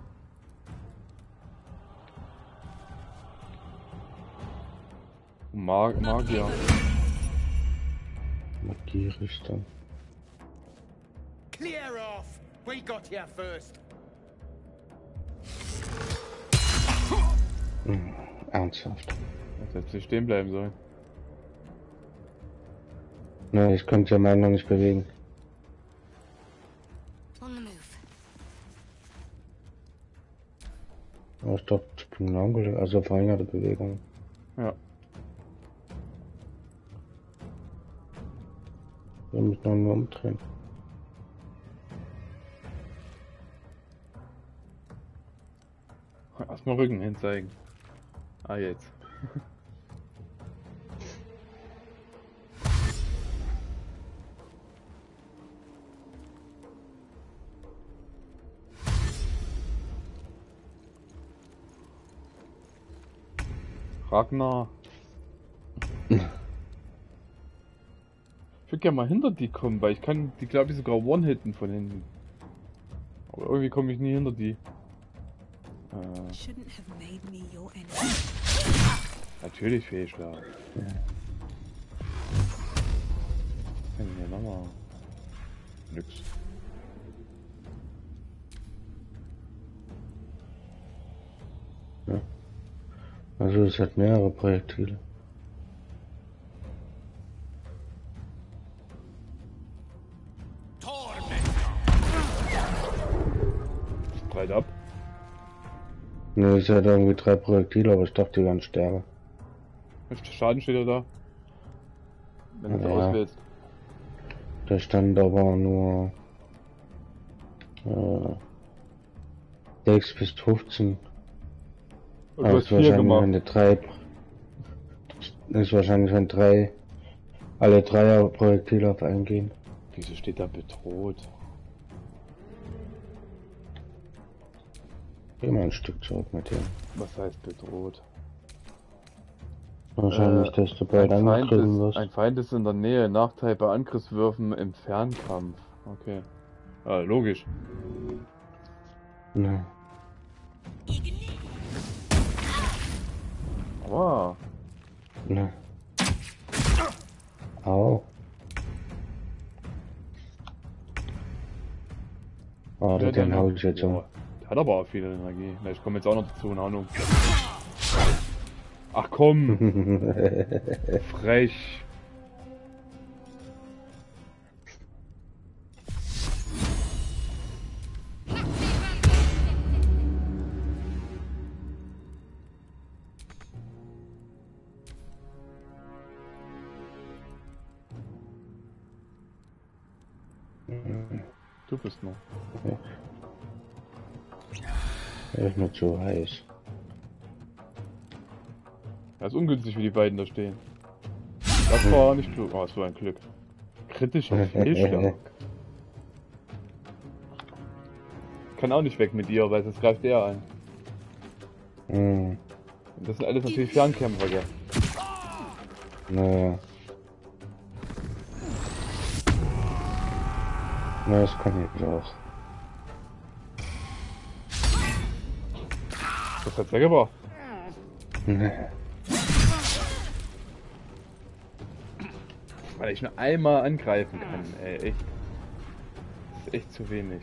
Mag Magier.
Magierichter.
Clear off! We got here first.
Hm, ernsthaft.
Jetzt hätte sie stehen bleiben sollen.
Ne, ich konnte ja mal noch nicht bewegen.
On the move.
Aber ich dachte, ich bin lahmgelegt, also verringerte Bewegung.
Ja.
Wir müssen nur umdrehen.
Erstmal Rücken hinzeigen. Ah, jetzt. Ragnar. Ich würde gerne mal hinter die kommen, weil ich kann die, glaube ich, sogar one-hitten von hinten. Aber irgendwie komme ich nie hinter die. Äh,
Shouldn't have made me your enemy.
natürlich Fehlschlag. Ja. Kann ich hier nochmal. Nix.
Ja. Also es hat mehrere Projektile.
Breit ab.
Ne, es hat irgendwie drei Projektile, aber ich dachte, die waren stärker.
Schaden steht ja da. Wenn du
Ja.
auswählst.
Da stand aber nur äh, sechs bis fünfzehn.
Und
Aber
du
es
hast
ist
vier
wahrscheinlich,
gemacht.
wenn die drei ist wahrscheinlich, wenn drei alle Dreier Projektile auf eingehen.
Wieso steht da bedroht?
Geh mal ein Stück zurück mit dem.
Was heißt bedroht?
Wahrscheinlich,
Äh,
dass du bald
ein Feind,
angegriffen
ist,
wirst.
ein Feind ist in der Nähe. Nachteil bei Angriffswürfen im Fernkampf. Okay. Ah, logisch.
Ne.
Wow.
Ne. Au. Oh,
Ja,
den
der
hau
hat-
ich jetzt
ja,
um.
der hat aber auch viel Energie. Na, ich komme jetzt auch noch dazu, eine Ahnung. Ach komm! Frech. Du bist noch.
Er ist nicht so heiß.
Das ist ungünstig, wie die beiden da stehen. Das war nicht klug. Oh, so ein Glück. Kritischer Fehlschlag. Kann auch nicht weg mit ihr, weil sonst greift er ein.
Hm.
Und das sind alles natürlich Fernkämpfer, gell?
Naja. Na, das kann ich auch.
Das hat's ja gebracht.
Ne.
Weil ich nur einmal angreifen kann, ey, echt. Das ist echt zu wenig.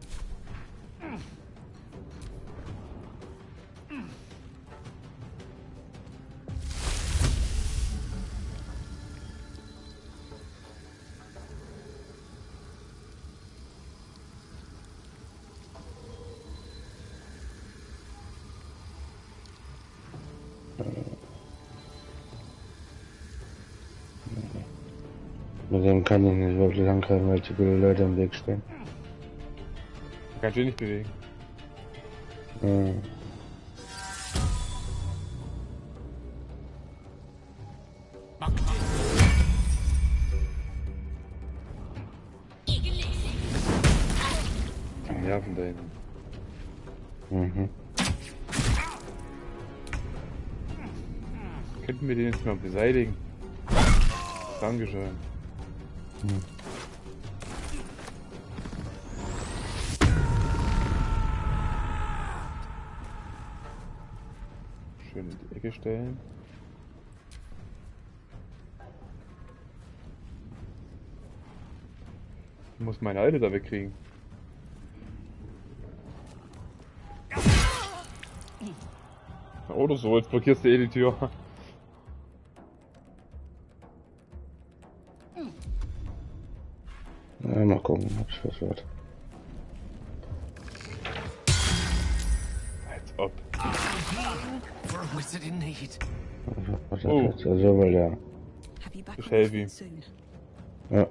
Mit dem kann ich nicht wirklich angreifen, weil zu viele Leute im Weg stehen.
Man kann sich nicht bewegen.
Hm.
Die Nerven da hinten.
Mhm.
Könnten wir den jetzt mal beseitigen? Dankeschön.
Hm.
Schön in die Ecke stellen. Ich muss meine Alte da wegkriegen. Oder so, jetzt blockierst du eh die Tür.
Ja, mal gucken, ob es was wird.
Als ob.
For a wizard in need.
Was
Oh.
ist das? Also, weil der.
Ich helfe ihm.
Ja.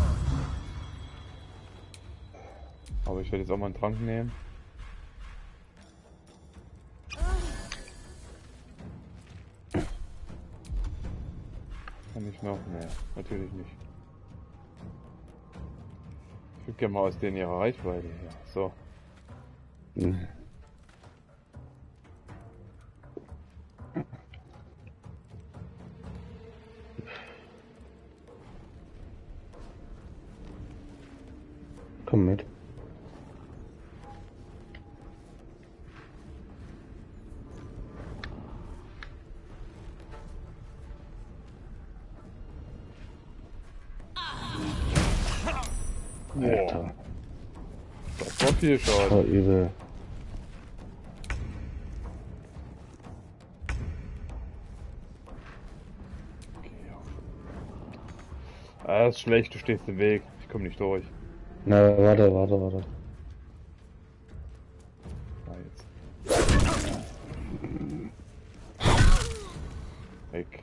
Aber ich werde jetzt auch mal einen Trank nehmen. Kann ich noch? Nee, natürlich nicht. Ich würde gerne mal aus denen ihrer Reichweite hier. So.
Mhm. Komm mit.
Boah. Das war viel
Oh,
Schaden.
übel.
Ah, das ist schlecht, du stehst im Weg. Ich komme nicht durch.
Na, warte, warte, warte.
Ah, jetzt. Weg.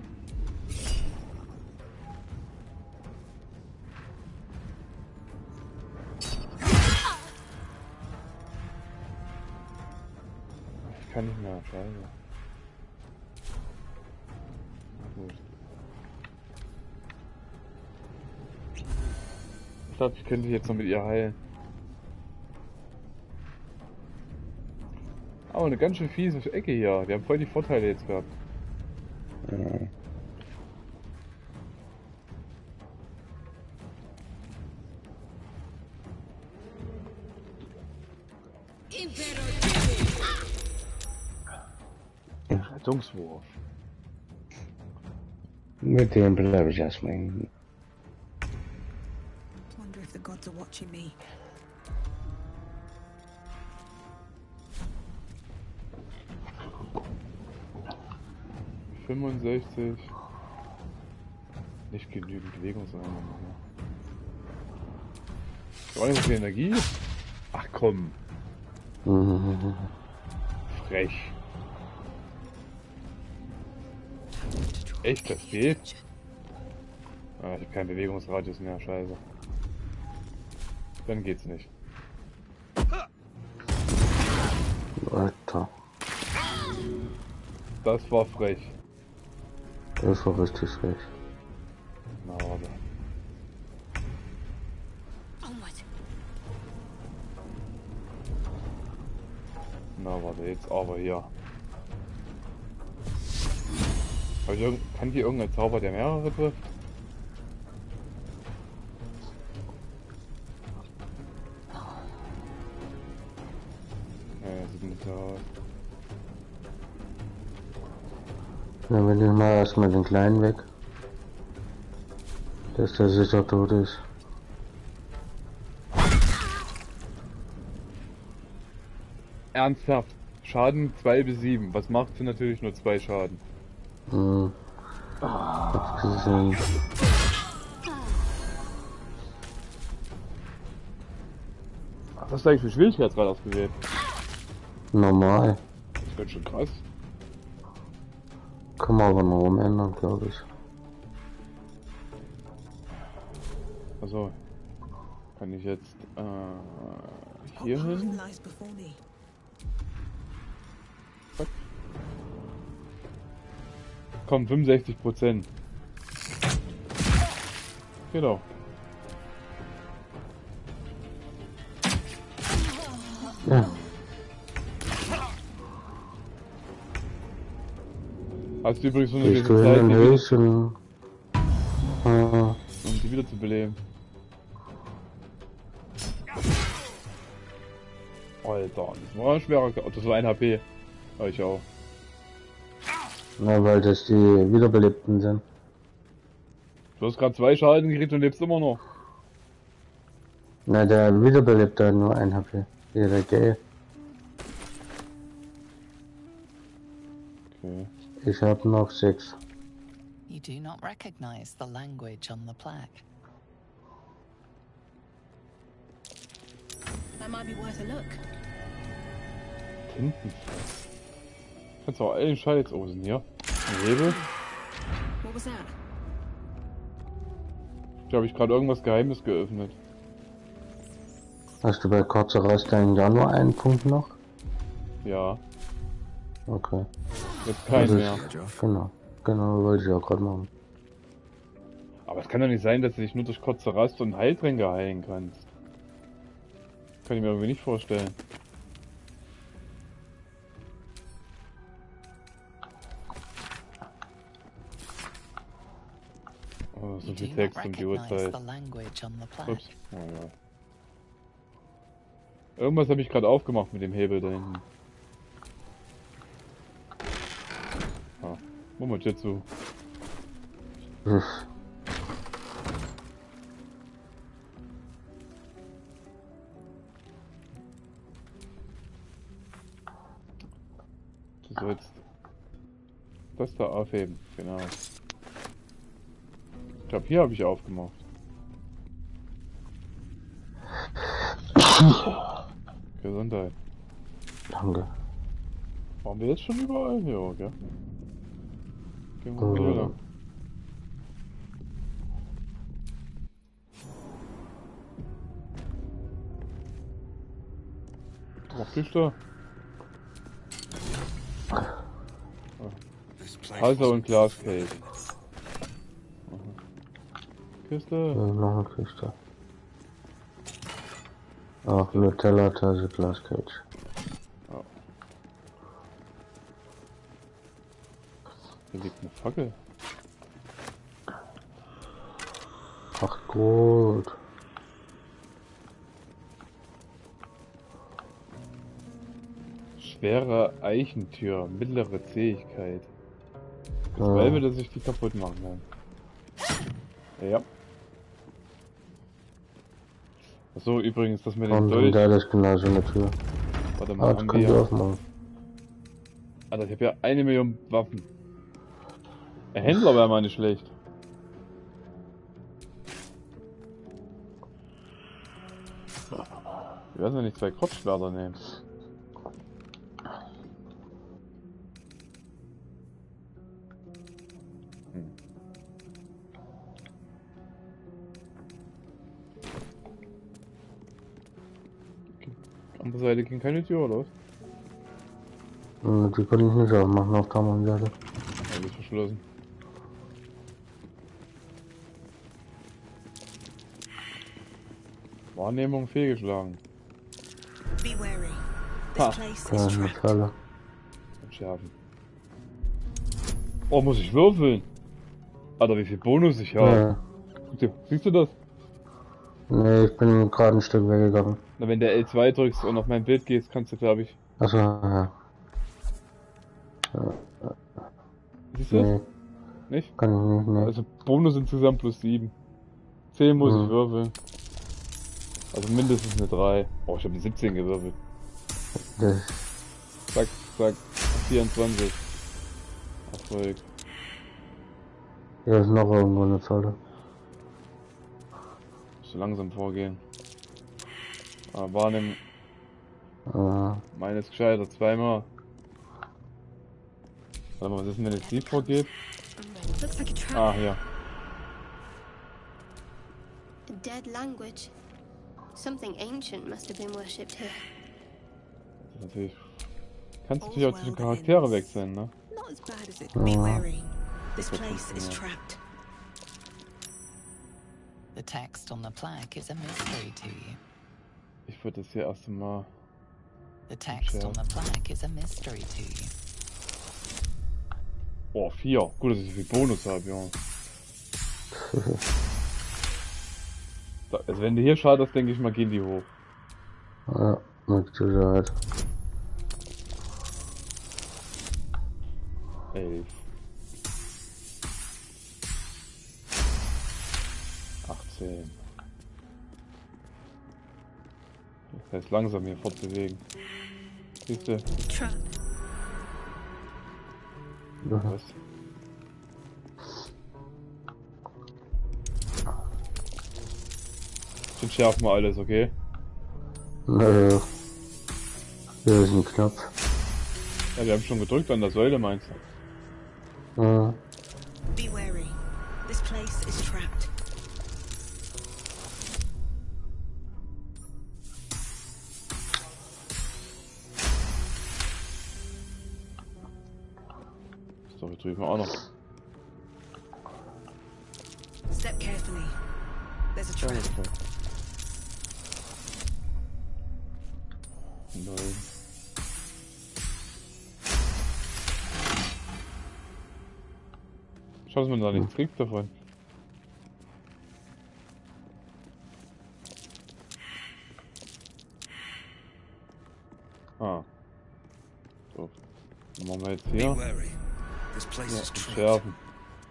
Ich kann nicht mehr, scheiße. Gut. Ich glaube, ich könnte jetzt noch mit ihr heilen. Aber eine ganz schön fiese Ecke hier. Wir haben voll die Vorteile jetzt gehabt.
Ja.
Rettungswurf.
Mit dem bleibe ich erstmal hängen.
Wonder if the gods are watching me.
fünfundsechzig. Nicht genügend Bewegungseinheiten. War nicht so viel Energie? Ach komm. Frech. Echt, das geht? Ah, ich hab keinen Bewegungsradius mehr, scheiße. Dann geht's nicht.
Alter.
Das war frech.
Das war richtig frech.
Na, warte. Na, warte, jetzt aber hier. Hab ich irgend... Kann die irgendein Zauber, der mehrere trifft? Ja, sieht nicht so aus.
Dann will ich mal erstmal den Kleinen weg. Dass der sicher tot ist.
Ernsthaft. Schaden zwei bis sieben. Was macht sie natürlich nur zwei Schaden?
Hm. Hab's gesehen.
Was hast du eigentlich für Schwierigkeitsgrad ausgewählt?
Normal.
Das ist ganz schön krass.
Kann man aber noch umändern, glaube ich.
Also kann ich jetzt äh, hier hin? Komm, fünfundsechzig Prozent. Genau.
Ja.
Hast du übrigens so eine
Ich
gewisse
will
Zeit,
in
die
den
wieder,
Höschen. Ah,
um die wieder zu beleben. Alter, das war ein schwerer K- das war ein H P. Ja, ich auch.
na, weil das die Wiederbelebten sind.
Du hast gerade zwei Schaden gekriegt und lebst immer noch.
Na, der Wiederbelebte hat nur ein H P. Hier, der Gay.
Okay.
Ich hab noch sechs.
You do not recognize the language on the plaque.
That might be worth a look.
Tintenfass. Kannst du auch allen Scheiß außen hier. Ein Hebel.
What was that?
Ich glaube, ich gerade irgendwas Geheimes geöffnet.
Hast du bei kurzer Rast deinen Januar einen Punkt noch?
Ja.
Okay.
Jetzt keinen
Also
mehr.
ich, genau. Genau, wollte ich auch gerade machen.
Aber es kann doch nicht sein, dass du dich nur durch kurze Rast und Heiltränke heilen kannst. Kann ich mir irgendwie nicht vorstellen. Oh, so viel Text um die Uhrzeit. Ups. Oh, ja. Irgendwas habe ich gerade aufgemacht mit dem Hebel da hinten. Ah, Momojitsu.
Hm.
Du sollst das da aufheben, genau. Ich glaube, hier habe ich aufgemacht. Gesundheit.
Danke.
Waren wir jetzt schon überall? Ja, gell? Gehen wir mal wieder lang. Was bist du? Halter und Glascase. Kiste.
Ja, noch eine Kiste. Ach, Nutella, Tasse, Glascage.
Ja. Hier liegt eine Fackel.
Ach gut.
Schwere Eichentür, mittlere Zähigkeit. Das
Ja.
Valve, dass ich die kaputt machen kann. Ja. Achso, übrigens, das mit dem
Und
Dolch.
da ist genau so eine Tür.
Warte
Ah,
mal,
das
haben
kann ich
wir...
aufmachen.
Alter, ich habe ja eine Million Waffen. Der Händler wäre mal nicht schlecht. Ich weiß nicht, zwei Kurzschwerter nehmen. Hm. Andere Seite ging keine Tür, oder was?
Hm, die kann ich nicht aufmachen auf der anderen Seite.
Alles verschlossen. Wahrnehmung fehlgeschlagen.
Be wary.
Ha.
This place
Ja,
is
eine
trapped.
Falle.
Entschärfen. Oh, muss ich würfeln? Alter, wie viel Bonus ich habe.
Ja.
Guck dir, siehst du das?
Nee, ich bin gerade ein Stück weggegangen.
Na, wenn der L zwei drückst und auf mein Bild gehst, kannst du, glaube ich.
Achso, ja.
Siehst du das?
Nee,
Nicht?
kann ich nicht, nee.
Also Bonus insgesamt plus sieben. zehn muss
Hm.
ich würfeln. Also mindestens eine drei. Oh, ich habe eine siebzehn gewürfelt.
Das,
Zack, zack. vierundzwanzig. Erfolg.
hier ist noch irgendwo eine Falle.
So langsam vorgehen. Ah, Wahrnehmen.
Ah,
Meines gescheitert zweimal. Warte mal, was ist denn, wenn jetzt die vorgeht?
Looks like a trap.
Ah, hier.
A dead language. Something ancient must have been worshipped here.
Das ist natürlich. Kannst du natürlich auch zwischen Charaktere wechseln, ne?
Not as bad as it. Be wary. This
Das
place is
funktioniert.
trapped.
The text on the plaque is a mystery to you.
Ich würde das hier erst einmal.
The text on the plaque is a mystery to you.
Oh, vier. Gut, dass ich so viel Bonus habe, Junge. Da- Also wenn du hier schaltest, denke ich mal, gehen die hoch.
ja, mit Sicherheit.
elf. achtzehn. Das heißt langsam hier fortzubewegen. Siehst du?
Trap.
Was? Jetzt schärfen wir alles, okay?
Naja. Hier ist ein Knopf.
Ja, die haben schon gedrückt an der Säule, meinst du?
Ja.
Be wary. This place is trapped.
So, hier drüben auch noch.
Step carefully. There's a trap.
Nein. Schau, dass man da nichts kriegt davon. Ah. So. Was machen wir jetzt hier? Ja, entschärfen.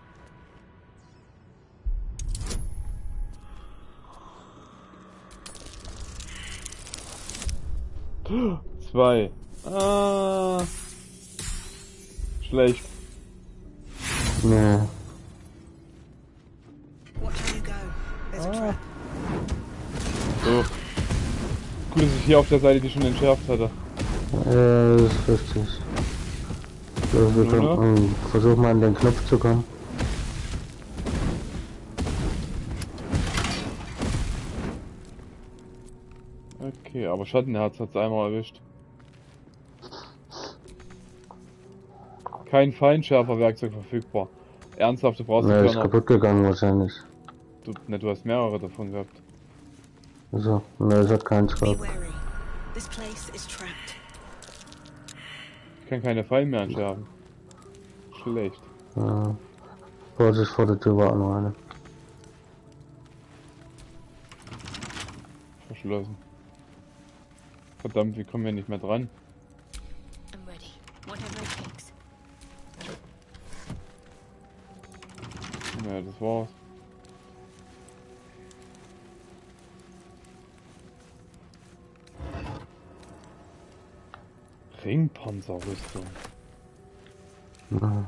Zwei. Ah. Schlecht.
Nee.
Ah. So. Gut, dass ich hier auf der Seite die schon entschärft hatte.
Ja, das ist richtig. So, wir können, versuchen mal an den Knopf zu kommen.
Okay, aber Schattenherz hat es einmal erwischt. Kein Feinschärferwerkzeug verfügbar. Ernsthaft, du brauchst
Ja,
einen
ist kaputt gegangen wahrscheinlich.
Du, ne, du hast mehrere davon gehabt.
Also, ne, es hat keins gehabt.
Ich kann keine Fallen mehr entschärfen. Schlecht.
Ja. Vorsicht, vor der Tür war auch noch eine.
Verschlossen. Verdammt, wir kommen hier nicht mehr dran.
I'm ready. Whatever it takes.
Ja, das war's. Ringpanzerrüstung.
Ja.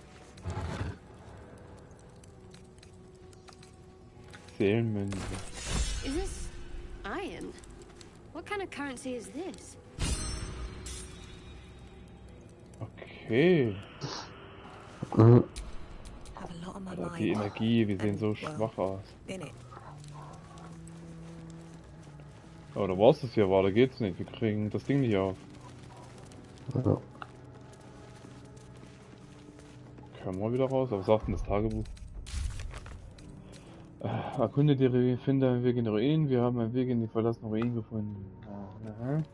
Seelenmünze.
Is this iron? What kind of currency is this?
Okay.
Mhm.
Alter, die Energie, wir sehen so schwach aus. Oh, da war's das hier, weiter geht's nicht. Wir kriegen das Ding nicht auf.
Ja.
Können wir wieder raus? Was sagt denn das Tagebuch? Äh, erkunde die Ruinen, finde einen Weg in die Ruinen. Wir haben einen Weg in die verlassenen Ruinen gefunden. Aha.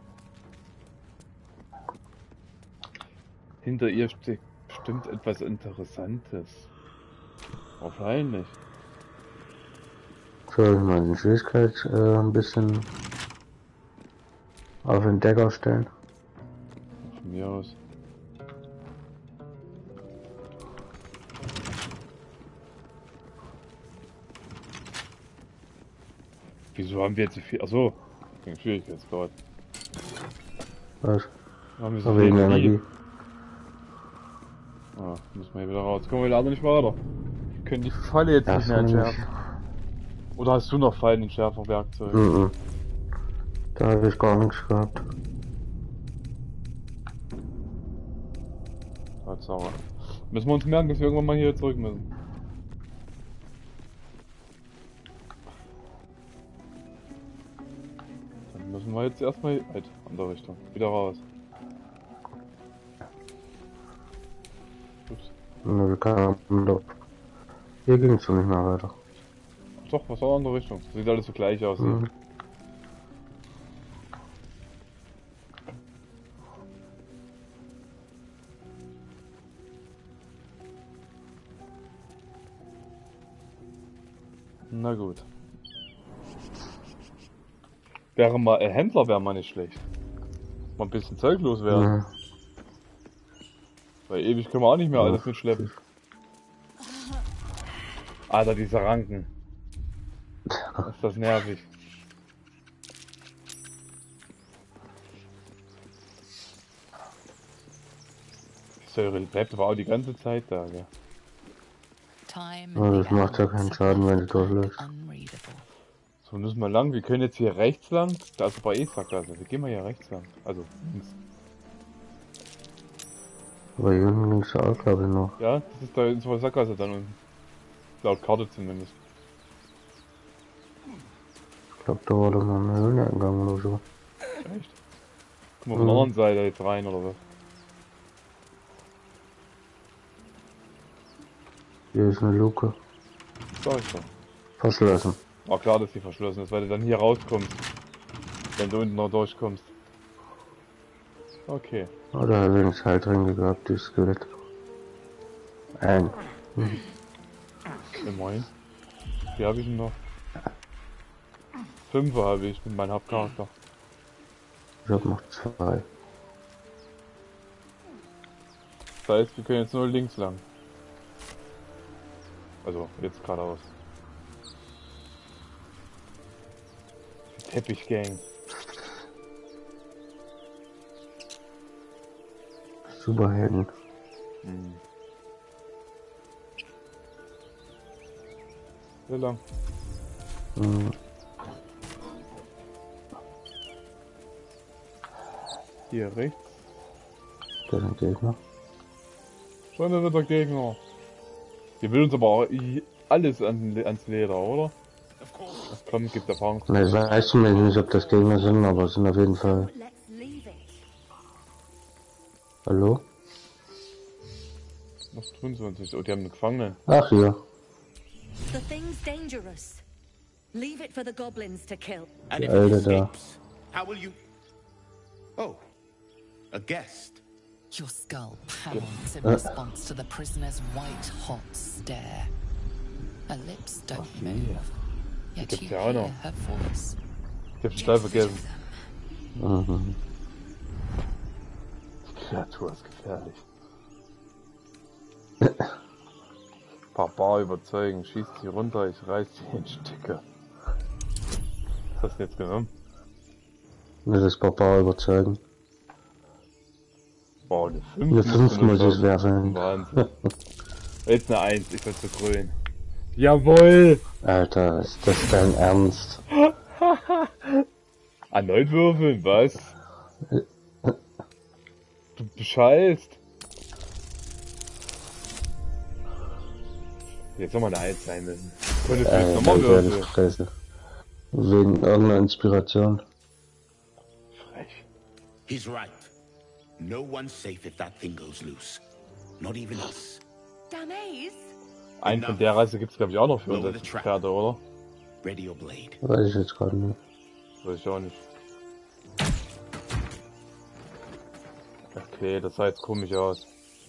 Hinter ihr steckt bestimmt etwas Interessantes. Wahrscheinlich.
Soll ich mal die Schwierigkeit äh, ein bisschen auf den Decker stellen?
Von mir aus. Wieso haben wir jetzt so viel? Achso, wegen Schwierigkeitsgrad.
Was?
Haben wir so viel
Wegen
Energie?
Energie.
Ah, müssen wir hier wieder raus. Kommen wir leider nicht weiter. Wir können die Falle jetzt
Das
nicht mehr entschärfen. Oder hast du noch Fallenentschärferwerkzeug?
Mhm. Da habe ich gar nichts gehabt.
Tatsache. Müssen wir uns merken, dass wir irgendwann mal hier zurück müssen. Dann müssen wir jetzt erstmal halt andere Richtung. Wieder raus. Ups.
Na, wir kamen doch. Hier ging es nicht mehr weiter.
Doch, was war andere Richtung? Sieht alles so gleich aus.
Mhm.
Na gut. Wäre mal ein Händler, wäre mal nicht schlecht. Mal ein bisschen Zeug loswerden.
Mhm.
Weil ewig können wir auch nicht mehr alles mitschleppen. Alter, diese Ranken. Ist das nervig. Die Säure bleibt aber auch die ganze Zeit da, gell?
Ja, das macht ja keinen Schaden, wenn du durchläufst.
So, müssen wir lang. Wir können jetzt hier rechts lang. Da ist aber eh Sackgasse. Wir gehen mal hier rechts lang. Also links.
Aber hier unten ging's ja auch, glaube ich, noch.
Ja, das ist da in so einer Sackgasse dann unten. Laut Karte zumindest.
Ich glaube, da war doch mal eine Höhleneingang oder so.
Echt? Guck mal von der anderen Seite jetzt rein oder was?
Hier ist eine Luke.
Sag ich doch.
Verschlossen.
War klar, dass die verschlossen ist, weil du dann hier rauskommst. Wenn du unten noch durchkommst. Okay.
Oh, da hat wenigstens halt drin gehabt, dieses Skelett. Ein. Hm.
Immerhin. Wie habe ich ihn noch? Fünfer habe ich mit meinem Hauptcharakter.
Ich hab noch zwei.
Das heißt, wir können jetzt nur links lang. Also, jetzt geradeaus. Die Teppichgang.
Superhelden.
Hm. Sehr lang.
Hm.
Hier rechts.
Da sind Gegner.
Schon wieder der Gegner. Die will uns aber auch alles an, ans Leder, oder? Ach komm, gibt der Punk.
Ne, ich weiß zumindest nicht, ob das Gegner sind, aber es sind auf jeden Fall. Hallo?
Was tun sie uns nicht? Oh, die haben einen Gefangenen.
Ach ja.
The thing's dangerous. Leave it for the goblins to kill.
Die Alte da.
How will you? Oh, a guest.
Your skull pounds in response to the prisoner's white-hot stare. Her lips don't move, yet you hear her voice.
Ich hab's total vergessen.
Mhm.
Die Kreatur ist gefährlich. Barbar überzeugen, schießt sie runter, ich reiß sie in Stücke. Was hast du jetzt genommen?
Ne, das Barbar überzeugen.
Boah, eine fünf.
Eine fünf muss ich werfen.
Wahnsinn. Jetzt eine eins, ich soll's begrünen. Jawohl!
Alter, ist das dein Ernst?
Erneut würfeln, was? Du bescheißt! Jetzt nochmal eine eins sein müssen. Könntest du jetzt nochmal würfeln?
Wegen irgendeiner Inspiration.
Frech.
He's right. No one's safe if that thing goes loose. Not even us.
Dames?
Einen von der Reise gibt's glaube ich auch noch für uns als Experte, oder?
Ready your blade.
Weiß ich jetzt gerade nicht.
Weiß ich auch nicht. Okay, das sah jetzt komisch aus.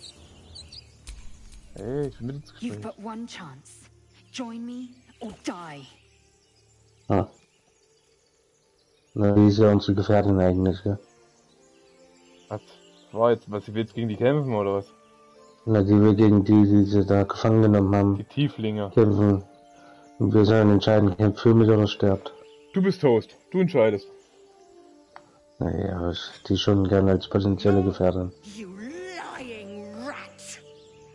Hey, ich bin mit ins Gespräch.
You've but one chance. Join me or die.
Ah. Na, wie ist ja unsere Gefährtin eigentlich, ja?
Was? War jetzt, was, sie will jetzt gegen die kämpfen, oder was?
Na, die wir gegen die, die sie da gefangen genommen haben.
Die Tieflinge.
Kämpfen. Und wir sollen entscheiden, kämpft für mich oder stirbt.
Du bist Toast. Du entscheidest.
Naja, ich die schon gerne als potenzielle Gefährtin.
You lying rat!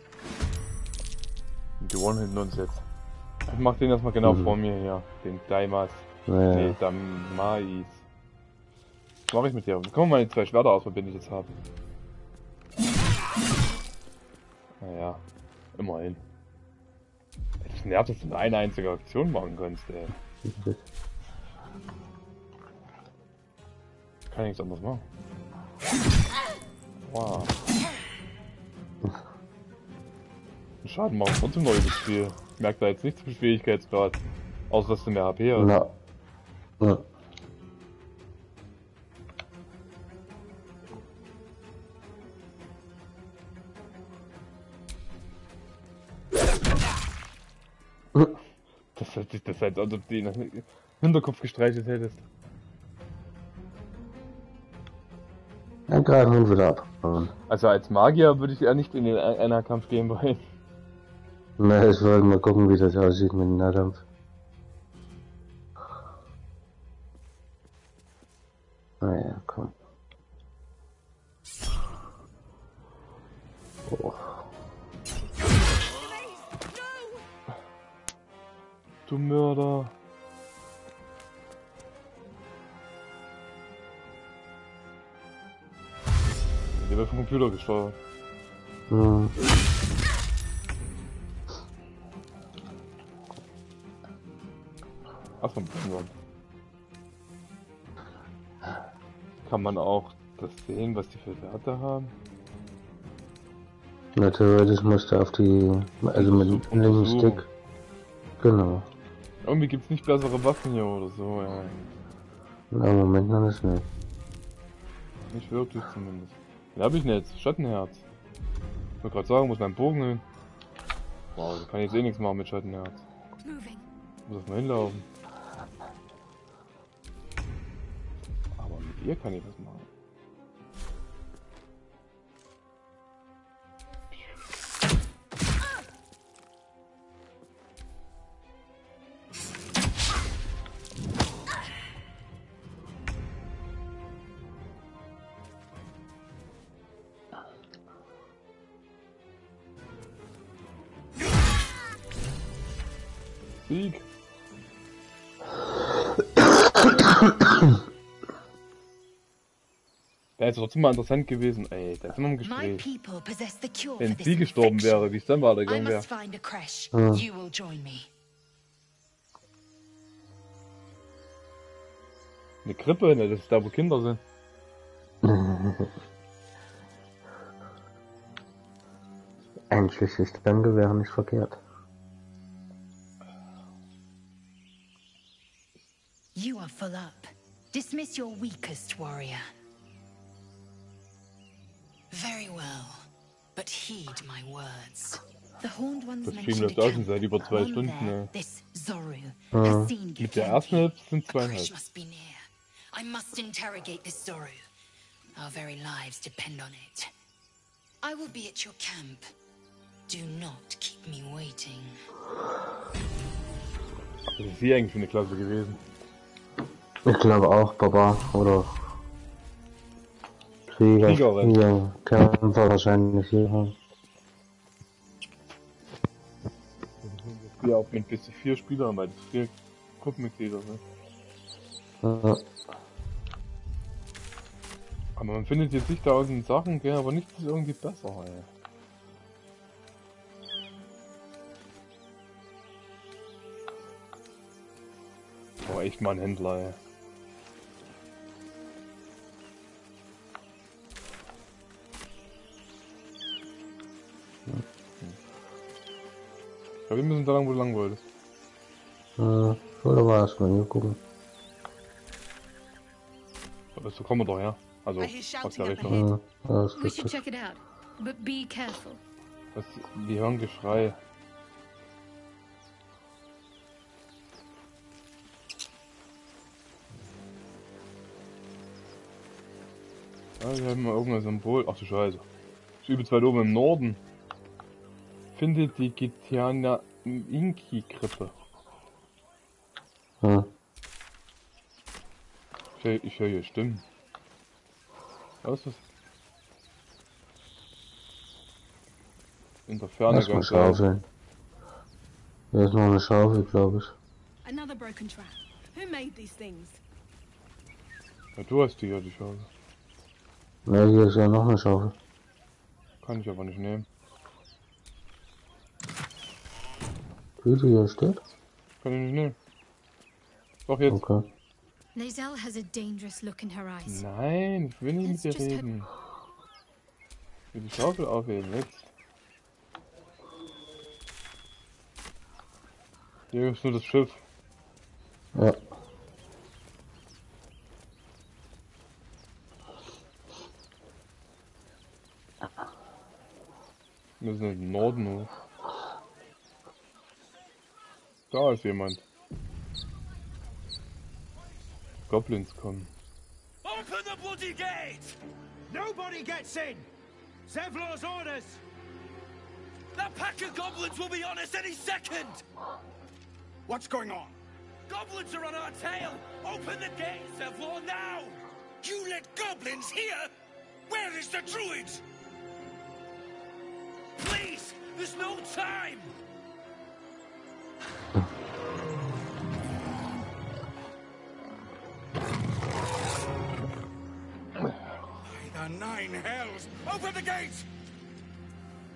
Die one-hitten uns jetzt. Ich mach den erstmal genau
mhm. vor
mir hier. Den Daimas.
Naja.
Nee, Damais. Was mach ich mit dir? Guck mal meine zwei Schwerter aus, wenn ich jetzt habe. Naja, immerhin. Das nervt, dass du nur eine einzige Aktion machen kannst, ey. Kann ich nichts anderes machen. Wow. Schaden machen trotzdem noch das Spiel. Ich merke da jetzt nichts mit Schwierigkeitsgrad. Außer dass du mehr H P hast.
Na. Ja.
Das hört sich das halt, als ob du ihn im Hinterkopf gestreichelt hättest.
Dann greifen wir wieder ab.
Also als Magier würde ich eher nicht in den Nahkampf gehen wollen.
Na, ich wollte mal gucken, wie das aussieht mit dem Nahkampf. Naja, komm. Oh.
Du Mörder. Der wird vom Computer gesteuert.
Hm.
Ach, so ein bisschen. Kann man auch das sehen, was die für Werte haben?
Na, theoretisch musst du auf die, also mit dem linken Stick. Genau.
Irgendwie gibt's nicht bessere Waffen hier oder so, ja.
Na, im Moment noch nicht, ne.
Nicht wirklich zumindest. Den hab ich nicht jetzt, Schattenherz. Ich wollte gerade sagen, muss mein Bogen hin. Wow, da kann ich jetzt eh nichts machen mit Schattenherz. Muss auf mal hinlaufen. Aber mit ihr kann ich das machen. Sieg! Wäre jetzt trotzdem mal interessant gewesen, ey, da sind wir im Gespräch. Wenn sie gestorben wäre, wie es dann weitergegangen wäre.
Hm.
Eine Krippe, ne, das ist da, wo Kinder sind.
Ein Schlichtstange wäre nicht verkehrt.
You are full up. Dismiss your weakest warrior. Very well, but heed my words. The horned ones
Das Stream
mentioned
läuft auch schon seit über zwei Stunden, ne.
this Zoru
Ja.
has seen
Mit der ersten Hälfte sind
A crash
zweieinhalb.
must be near. I must interrogate this Zoru. Our very lives depend on it. I will be at your camp. Do not keep me waiting.
Das ist sie eigentlich für eine Klasse gewesen.
Ich glaube auch, Baba, oder Krieger,
Kriegerin.
hier, Kämpfer wahrscheinlich hier.
Ja, auch mit bis zu vier Spielern, weil das vier Gruppenmitglieder sind.
Ja.
Aber man findet jetzt nicht tausend Sachen, gell, aber nichts ist irgendwie besser, ey. Oh, echt mal ein Händler, ey. Ja, wir müssen da lang, wo du lang wolltest.
Ja, oder war es mal hier gucken.
Aber so kommen wir doch her. Also, aus der Richtung.
Ja, alles
We should
gut.
check it out, but be careful.
Das, die hören Geschrei. Ah, wir haben mal irgendein Symbol. Ach du Scheiße. Ich übe weit oben im Norden. Findet die Gitiana Inki-Krippe.
Ja.
Ich höre ich hör hier Stimmen. Was ist das? In der Ferne
Lass mal
ganz klar.
schaufeln. Hier ist noch eine Schaufel, glaube ich.
Another broken trap. Who made these things?
Ja, du hast die ja, die Schaufel.
Ne, hier ist ja noch eine Schaufel.
Kann ich aber nicht nehmen.
Wie die hier steht?
Kann ich nicht nehmen. Doch jetzt.
Okay.
Nazelle has a dangerous look in her eyes.
Nein, ich will nicht mit dir
Let's just
reden. Ich will die Schaufel aufheben, jetzt. Hier ist nur das Schiff.
Ja.
Wir müssen in den Norden hoch. Da ist jemand. Goblins kommen.
Open the bloody gate! Nobody gets in! Zevlor's orders! That pack of goblins will be on us any second! What's going on? Goblins are on our tail! Open the gate, Zevlor, now! You let goblins here? Where is the druid? Please! There's no time! By the nine hells! Open the gates!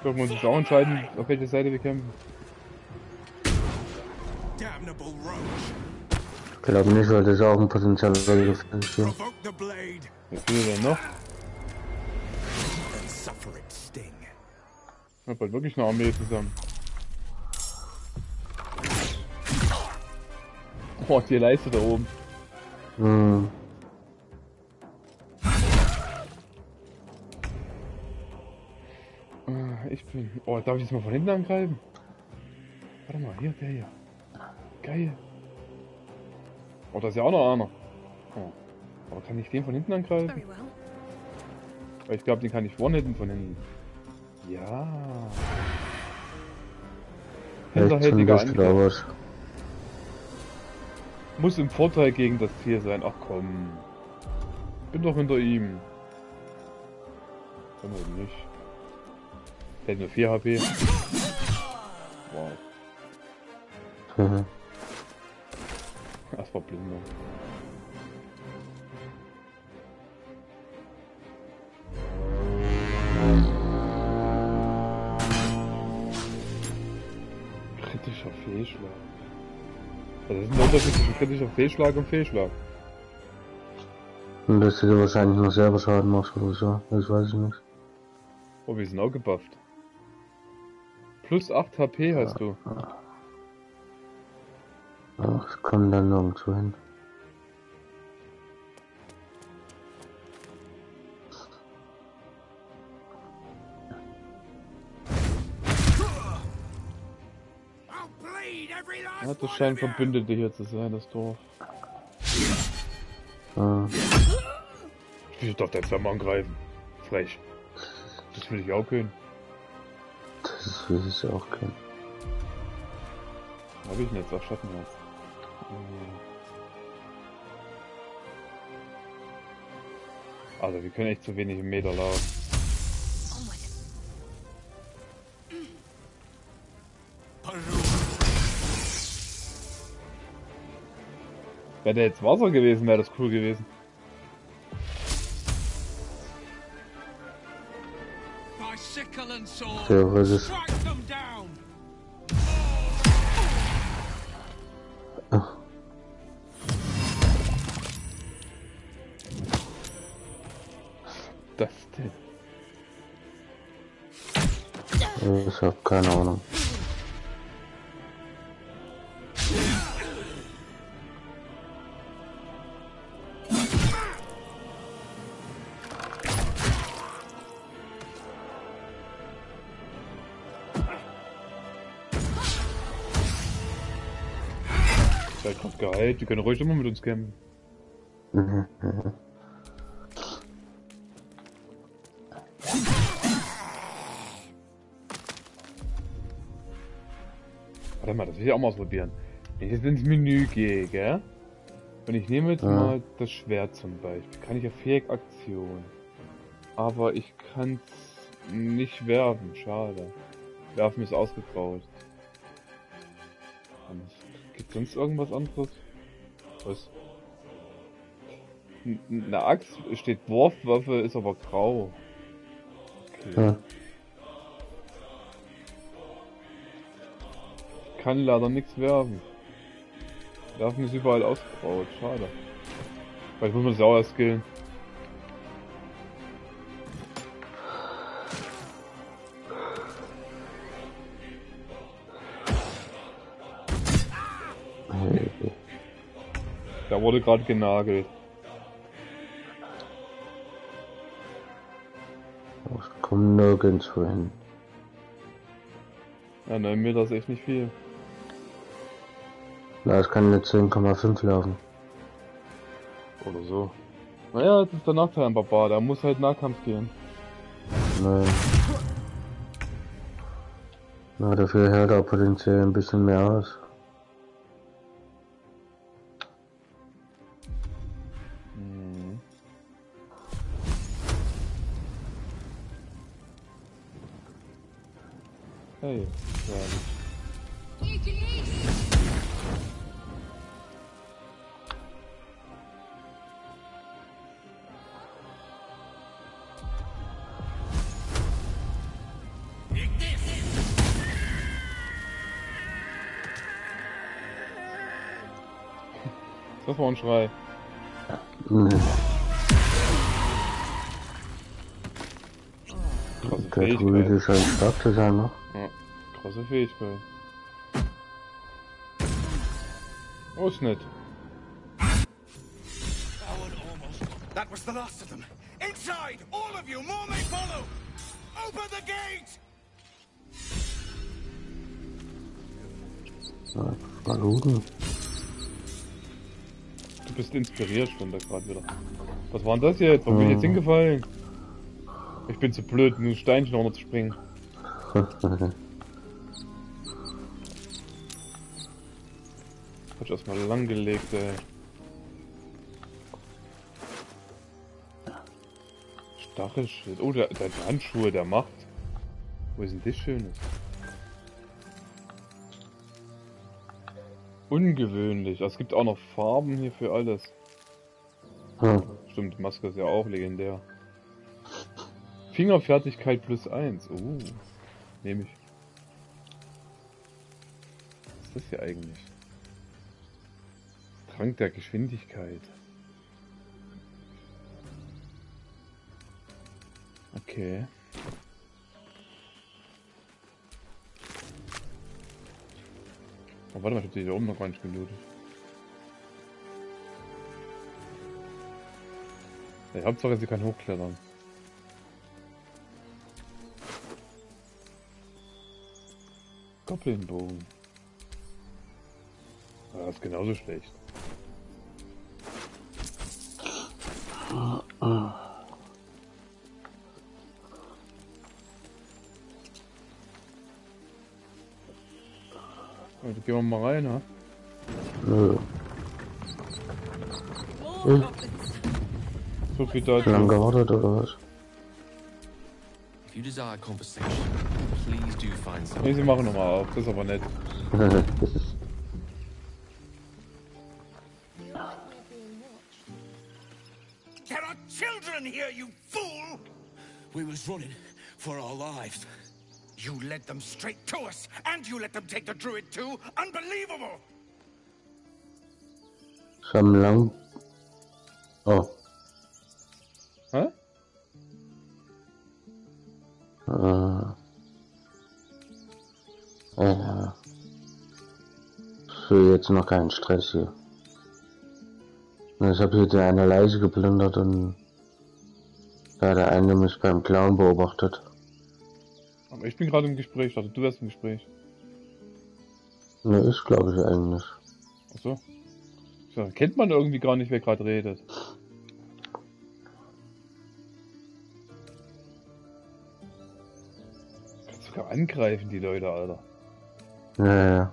Können wir uns auch entscheiden, auf welche Seite wir kämpfen.
Ich glaube nicht, weil das auch ein potenzieller Gefängnis ist.
Wie viele denn noch? Ich hab halt wirklich eine Armee zusammen. Oh, die Leiste da oben.
Hm.
Ich bin... Oh, darf ich jetzt mal von hinten angreifen? Warte mal, hier, der hier. Geil. Oh, da ist ja auch noch einer. Oh. Aber kann ich den von hinten angreifen? Weil ich glaube, den kann ich one-hitten von hinten. Ja. Hinterhältiger Angriff. Muss im Vorteil gegen das Ziel sein. Ach komm. Bin doch hinter ihm. Kann man nicht. Der hat nur vier H P. Wow.
Mhm.
Das war Blindung. Kritischer Fehlschlag. Was ist denn der Unterschied zwischen kritischer Fehlschlag und Fehlschlag?
Und dass du dir wahrscheinlich noch selber Schaden machst oder so. Das weiß ich nicht.
Oh, wir sind auch gebufft. Plus acht H P hast du.
Ach, ich komme dann nirgendwo hin.
Ja, das scheint Verbündete hier zu sein, das Dorf.
Ah.
Ich darf da zweimal angreifen. Frech. Das will ich auch können.
Das will ich auch können.
Hab ich nicht, auf Schattenhaus. Also wir können echt zu wenig im Meter laufen. Wäre der jetzt Wasser gewesen, wäre das cool gewesen.
Theoretisch. Ach.
Das denn?
Ich hab keine Ahnung.
Seid grad geheilt, die können ruhig immer mit uns kämpfen.
Mhm. Mhm.
Warte mal, das will ich auch mal ausprobieren. Wenn ich jetzt ins Menü gehe, gell? Und ich nehme jetzt
Ja.
mal das Schwert zum Beispiel. Kann ich ja fähig Aktion. Aber ich kann es nicht werfen, schade. Werfen ist ausgegraut. Gibt sonst irgendwas anderes? Was? N- Eine Axt steht Wurfwaffe, ist aber grau. Okay.
Ja.
Ich kann leider nichts werfen. Werfen ist überall ausgegraut, schade. Vielleicht muss man es auch erst skillen. Da wurde gerade genagelt.
Ich komme nirgendwo hin.
Ja, neun Meter ist echt nicht viel.
Na, ich kann eine zehn Komma fünf laufen.
Oder so. Naja, das ist der Nachteil am Barbar, der muss halt Nahkampf gehen.
Nein. Na, dafür hält er potenziell ein bisschen mehr aus.
Mhm. Hey, ja.
Ik
Das war ein Schrei.
Nee.
Krasse
Der Druide scheint stark zu sein, ne?
Ja, krasse Fähigkeit. Oh, ist nett.
That was the last of them. Inside! All of you! More may follow! Open the gate!
Ja, mal looten.
Du bist inspiriert, stand da gerade wieder. Was war denn das jetzt? Wo bin ich jetzt hingefallen? Ich bin zu blöd, nur Steinchen runter zu springen. Hab ich erstmal lang gelegt, ey. Stachelschild. Oh, der, der hat Handschuhe, der macht. Wo ist denn das Schönes? Ungewöhnlich. Es gibt auch noch Farben hier für alles.
Hm.
Stimmt, die Maske ist ja auch legendär. Fingerfertigkeit plus eins. Oh, nehme ich. Was ist das hier eigentlich? Trank der Geschwindigkeit. Okay. Oh, warte mal, ich hab die hier oben noch gar nicht gelootet. Ja, Hauptsache, sie kann hochklettern. Goblinbogen. Ja, das ist genauso schlecht. Also gehen wir mal rein, ha?
Nö. Hm.
So viel dazu.
Lang gewartet oder was?
If you desire conversation, please do find some.
Nee, sie machen nochmal auf, das ist aber nett.
There are children here, you fool! We was running for our lives. You led them straight to us, and you let them take the druid too? Unbelievable!
Sam lang. Oh.
Hä?
Äh. Ja. Für jetzt noch keinen Stress hier. Ich habe hier die eine Leiche geplündert und da der eine mich beim Clown beobachtet.
Aber ich bin gerade im Gespräch, also du wärst im Gespräch.
Ne, ich glaube ich eigentlich.
Achso. So, kennt man irgendwie gar nicht, wer gerade redet. Kannst sogar angreifen, die Leute, Alter.
Ja, ja.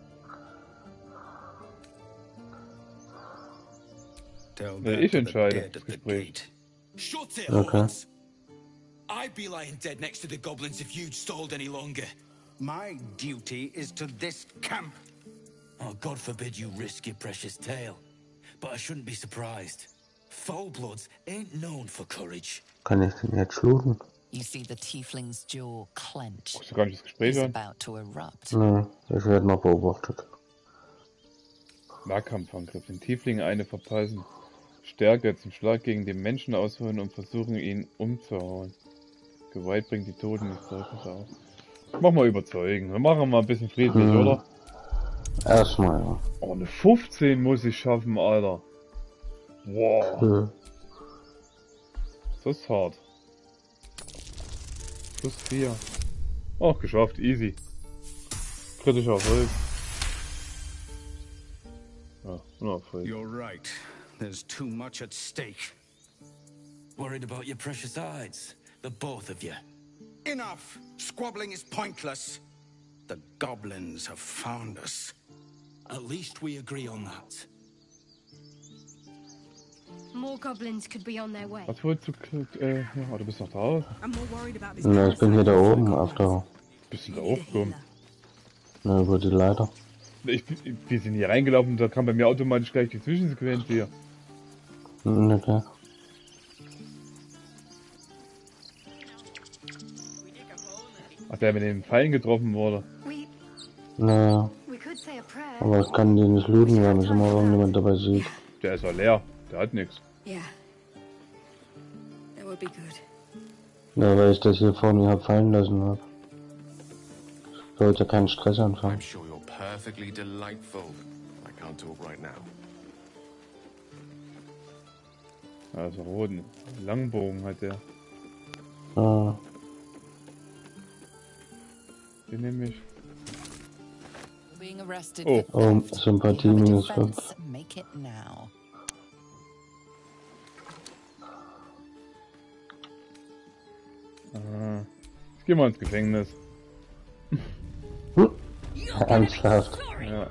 Ja, ich entscheide das Gespräch.
Shut it,
Okay.
Horns. I'd be lying dead next to the goblins if you'd stalled any longer. My duty is to this camp. Oh, God forbid you risk your precious tail. But I shouldn't be surprised. Foulbloods ain't known for courage.
Kann ich den jetzt looten?
You see the tiefling's jaw clench.
Guckst du gar nicht das Gespräch
He's
an?
about to erupt.
Ne, ich werde noch beobachtet.
Nahkampfangriff. Den Tiefling eine verpassen. Stärke zum Schlag gegen den Menschen ausholen und versuchen ihn umzuhauen. Gewalt bringt die Toten nicht deutlich auf. Mach mal überzeugen. Wir machen mal ein bisschen friedlich,
Hm.
oder?
Erstmal, ja.
Oh, eine fünfzehn muss ich schaffen, Alter. Wow.
Hm.
Das ist hart. Plus vier. Oh, geschafft. Easy. Kritischer Erfolg. Ja, nur Erfolg.
You're right. There's too much at stake.
Worried about your precious hides? The both of you.
Enough! Squabbling is pointless. The goblins have found us.
At least we agree on that.
More goblins could be on their way.
Was wolltest du, äh, ja, du bist noch da?
I'm more worried about this.
Ne, ich bin hier da oben auf der.
Bist du da aufgekommen?
Ne, über die Leiter.
Ich, wir sind hier reingelaufen und da kam bei mir automatisch gleich die Zwischensequenz hier.
Hm, okay.
Ach, der mit den Pfeilen getroffen wurde.
Ne.
We could could say a prayer.
Aber das kann die nicht looten, wenn es immer irgendjemand dabei sieht.
Der ist ja leer. Der hat nichts.
Yeah. That would be good.
Ja, weil ich das hier vor mir hab fallen lassen hab. Ich wollte ja keinen Stress anfangen.
I'm sure you're perfectly delightful. I can't talk right now.
Also roten Langbogen hat der.
Ah.
Den nehme ich.
Being arrested.
Oh.
Oh, Sympathie minus fünf.
Make it now.
Ah. Jetzt gehen wir ins Gefängnis.
Hm? Ernsthaft.
Ja.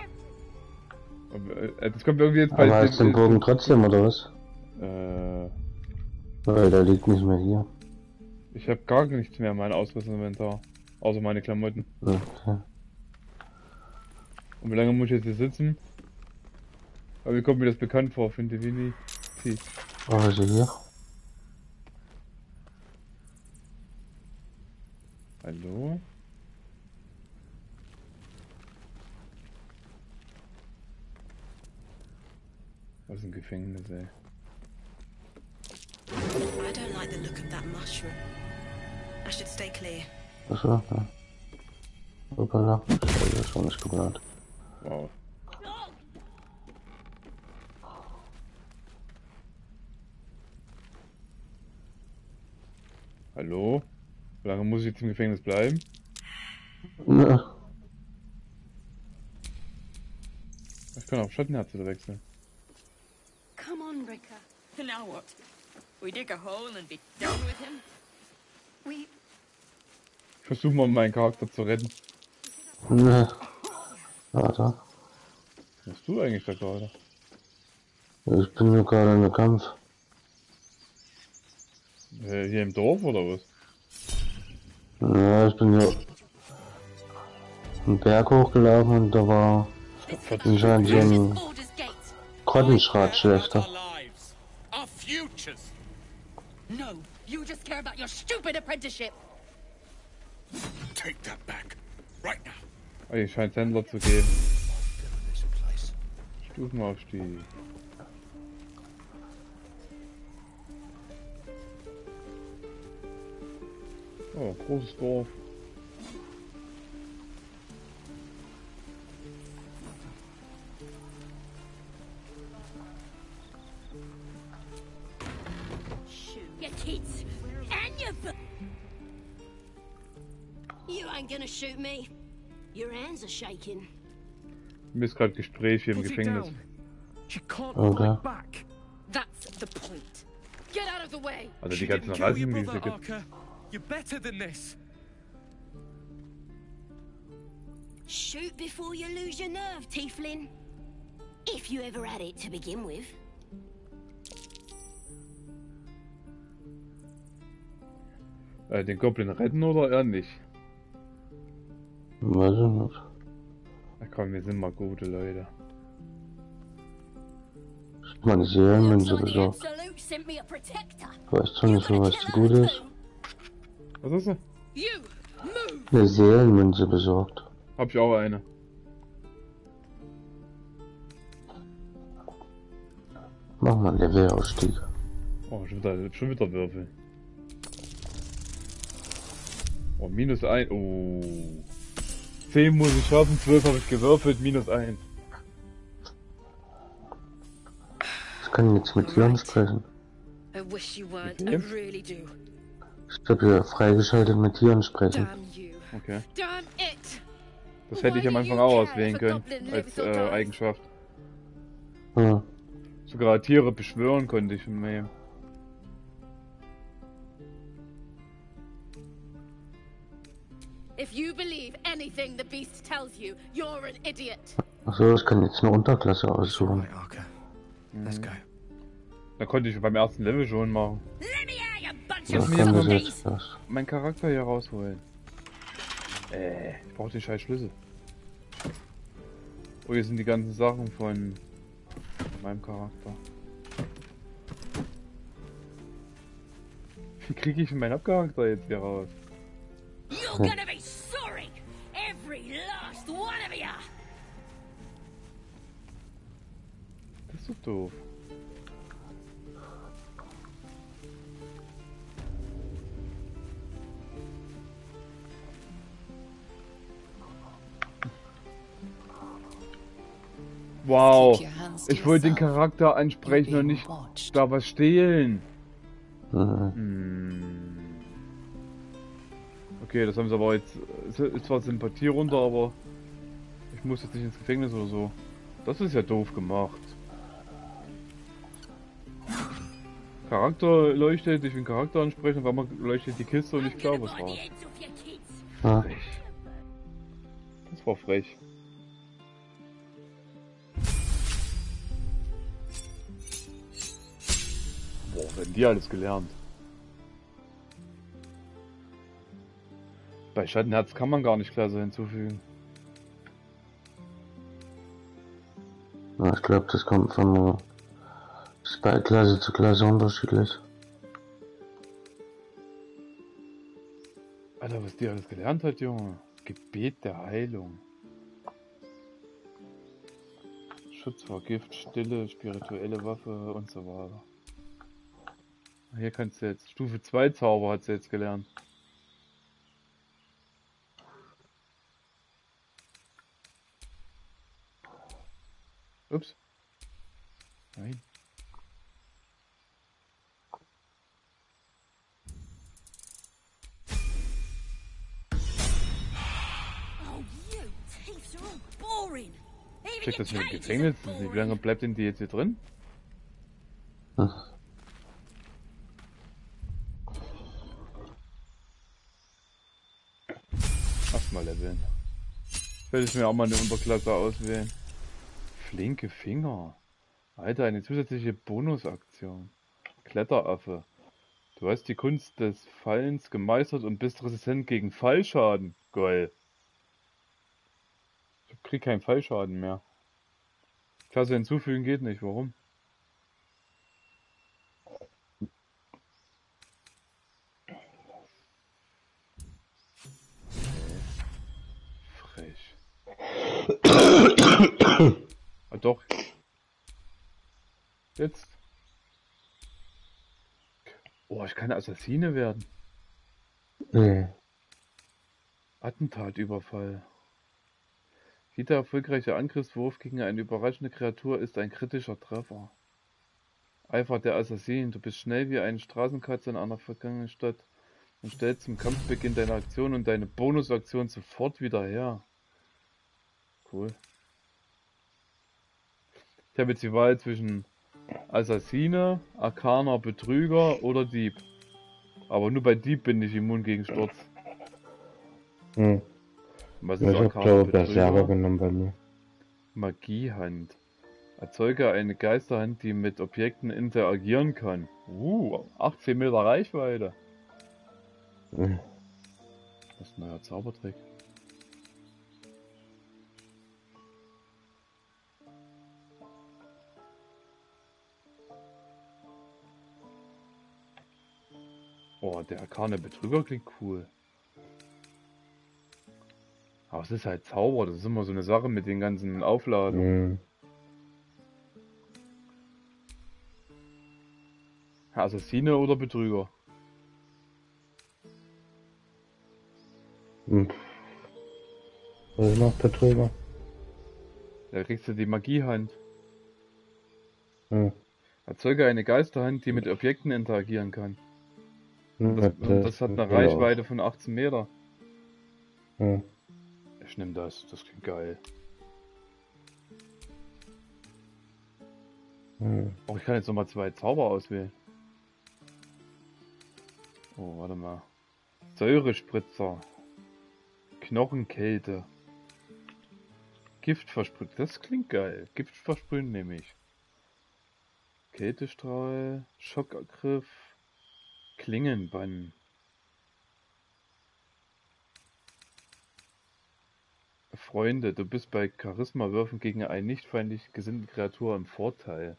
Aber, das kommt irgendwie jetzt bei...
Aber hast du den Bogen trotzdem, oder was?
Äh...
Weil der liegt nicht mehr hier.
Ich habe gar nichts mehr in meinem Ausrüstungsinventar. Außer meine Klamotten.
Okay.
Und wie lange muss ich jetzt hier sitzen? Aber wie kommt mir das bekannt vor, finde Winnie?
Oh, ist er hier?
Hallo? Was ist ein Gefängnis, ey?
I don't like the look of that mushroom. I should stay clear.
Achso, ja. Hoppala. Scheiße, das war nicht geplant.
Wow. Hallo? Wie lange muss ich jetzt im Gefängnis bleiben?
Ja.
Ich kann auf Schattenherz wieder wechseln.
Come on, Ricker. Now what? We dig a hole and be done with him?
We...
Ich versuche mal meinen Charakter zu retten.
Ne. Warte.
Was machst du eigentlich da gerade?
Ich bin nur gerade in einem Kampf.
Äh, hier im Dorf oder was?
Ja, ich bin hier einen Berg hochgelaufen und da war anscheinend so ein Grottenschratschlechter.
No, you just care about your stupid apprenticeship.
Take that back. Right now.
Oh, hier scheint Händler zu geben. Stufenaufstieg. Oh, großes Dorf.
Your kids and your bu- You ain't gonna shoot me. Your hands are shaking.
Mir ist gerade Gespräch hier im Gefängnis.
She can't
Okay.
fight back.
That's the point. Get out of the way.
Also die
She
ganzen
didn't kill your
Rassen, die es
brother,
hier gibt.
Archer. You're better than this.
Shoot before you lose your nerve, Tiefling. If you ever had it to begin with.
Äh, den Goblin retten oder eher nicht?
Weiß ich nicht.
Ach komm, wir sind mal gute Leute.
Ich hab meine Seelenmünze besorgt.
Absolute sent me a protector.
Ich weiß zwar nicht, für was die gut ist.
Was hast du?
You move.
Eine Seelenmünze besorgt.
Hab ich auch eine.
Mach mal einen Levelausstieg.
Oh, schon wieder, schon wieder Würfel. Oh, minus ein. Oh. zehn muss ich schaffen, zwölf habe ich gewürfelt, minus eins.
Ich kann jetzt mit Tieren sprechen.
I wish you weren't.
Mit
I
wem?
really do.
Ich hab hier freigeschaltet mit Tieren sprechen.
Damn you.
Okay.
Damn it.
Das hätte ich am Anfang auch auswählen können, als äh, Eigenschaft.
Hm.
Sogar Tiere beschwören konnte ich im Mail.
If you believe anything the beast tells you, you're an idiot.
Achso, ich kann jetzt eine Unterklasse aussuchen.
Right, Archer. Let's go.
Da konnte ich beim ersten Level schon machen.
Let me out, you bunch
Ja,
of
mir
kann das
zombies.
jetzt das.
Mein Charakter hier rausholen. Äh, ich brauche den scheiß Schlüssel. Oh, hier sind die ganzen Sachen von meinem Charakter. Wie kriege ich meinen Charakter jetzt hier raus?
You're gonna be sorry. Every last one of you.
ist doch doof. Wow, ich wollte den Charakter ansprechen und nicht da was stehlen.
Mhm.
Hm. Okay, das haben sie aber jetzt, es ist zwar Sympathie runter, aber ich muss jetzt nicht ins Gefängnis oder so. Das ist ja doof gemacht. Charakter leuchtet, ich will Charakter ansprechen, weil man leuchtet die Kiste und ich glaube was raus.
Ja.
Frech. Das war frech. Boah, wenn die alles gelernt. Bei Schattenherz kann man gar nicht Klasse hinzufügen.
Ja, ich glaube, das kommt von ist bei Klasse zu Klasse unterschiedlich.
Alter, was die alles gelernt hat, Junge. Gebet der Heilung. Schutz vor Gift, Stille, spirituelle Waffe und so weiter. Hier kannst du jetzt Stufe zwei Zauber hat sie jetzt gelernt. Ups. Nein. Check das mit dem Gefängnis. Wie lange bleibt denn die jetzt hier drin?
Hm.
Erstmal leveln. Werde ich mir auch mal eine Unterklasse auswählen. Flinke Finger. Alter, eine zusätzliche Bonusaktion. Kletteraffe. Du hast die Kunst des Fallens gemeistert und bist resistent gegen Fallschaden. Geil. Ich krieg keinen Fallschaden mehr. Klasse hinzufügen geht nicht. Warum? Frech. Ah, doch. Jetzt. Oh, ich kann Assassine werden.
Nee.
Attentatüberfall. Jeder erfolgreiche Angriffswurf gegen eine überraschende Kreatur ist ein kritischer Treffer. Eifer der Assassin. Du bist schnell wie eine Straßenkatze in einer vergangenen Stadt und stellst zum Kampfbeginn deine Aktion und deine Bonusaktion sofort wieder her. Cool. Ich habe jetzt die Wahl zwischen Assassine, Arkaner, Betrüger oder Dieb. Aber nur bei Dieb bin ich immun gegen Sturz.
Hm.
Was
ich
ist
hab glaube Berserker genommen bei mir.
Magiehand. Erzeuge eine Geisterhand, die mit Objekten interagieren kann. Uh, achtzehn Meter Reichweite.
Hm.
Das ist ein neuer Zaubertrick. Oh, der arkane Betrüger klingt cool. Aber es ist halt Zauber, das ist immer so eine Sache mit den ganzen Aufladungen.
Mhm.
Assassine oder Betrüger?
Mhm. Was macht Betrüger?
Da kriegst du die Magiehand.
Mhm.
Erzeuge eine Geisterhand, die mit Objekten interagieren kann. Und das,
das,
und das hat eine Reichweite von achtzehn Meter.
Mhm.
Ich nehme das, das klingt geil.
Mhm.
Oh, ich kann jetzt nochmal zwei Zauber auswählen. Oh, warte mal. Säurespritzer. Knochenkälte. Giftversprühen, das klingt geil. Giftversprühen nehme ich. Kältestrahl, Schockangriff, Klingenbann. Freunde, du bist bei Charisma-Würfen gegen eine nicht feindlich gesinnte Kreatur im Vorteil.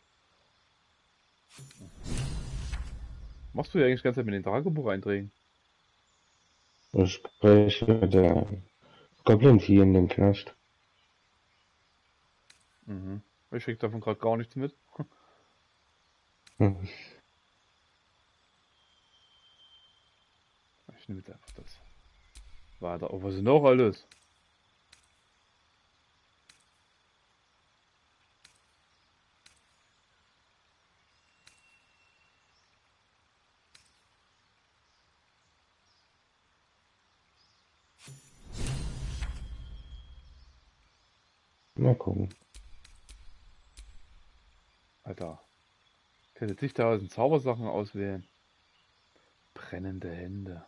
Machst du ja eigentlich die ganze Zeit mit den Tagebucheinträgen?
Ich spreche mit der Goblin hier in dem Knast.
Mhm. Ich krieg davon gerade gar nichts mit.
Hm.
Ich nehme jetzt einfach das. Weiter. Oh, was ist noch alles?
Mal gucken.
Alter. Ich könnte zigtausend Zaubersachen auswählen. Brennende Hände.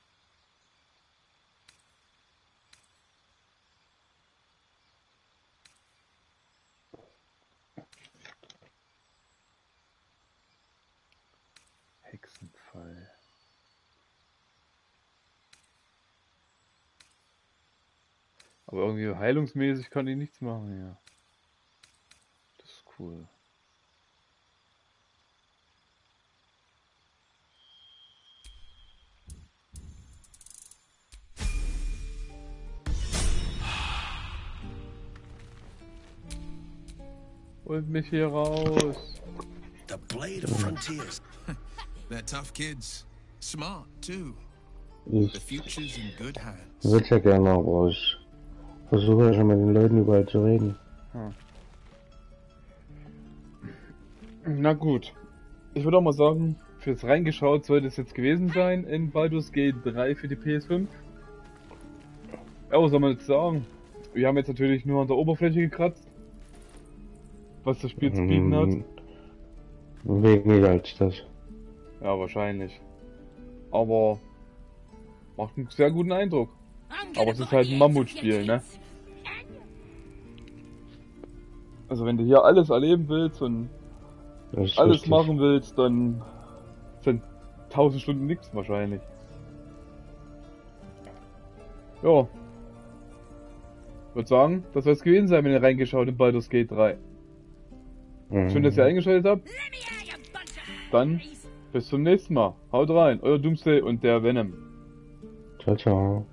Hexenfall. Aber irgendwie heilungsmäßig kann ich nichts machen, ja. Das ist cool. Holt mich hier raus.
The blade of frontiers.
They're tough kids. Smart, too.
Ich
The future's in good hands.
würde ja gerne auch raus. Versuche ja schon mit den Leuten überall zu reden.
Hm. Na gut. Ich würde auch mal sagen, fürs Reingeschaut sollte es jetzt gewesen sein in Baldur's Gate drei für die P S fünf. Ja, was soll man jetzt sagen? Wir haben jetzt natürlich nur an der Oberfläche gekratzt, was das Spiel zu bieten hat.
Weniger als das.
Ja, wahrscheinlich. Aber macht einen sehr guten Eindruck. Aber es ist halt ein Mammutspiel, ne? Also wenn du hier alles erleben willst und alles
richtig.
machen willst, dann sind tausend Stunden nichts wahrscheinlich. Ja. Würde sagen, das soll es gewesen sein, wenn ihr reingeschaut in Baldur's Gate drei.
Mhm.
Schön, dass ihr eingeschaltet habt. Dann bis zum nächsten Mal. Haut rein, euer Doomsday und der Venom.
Ciao, ciao.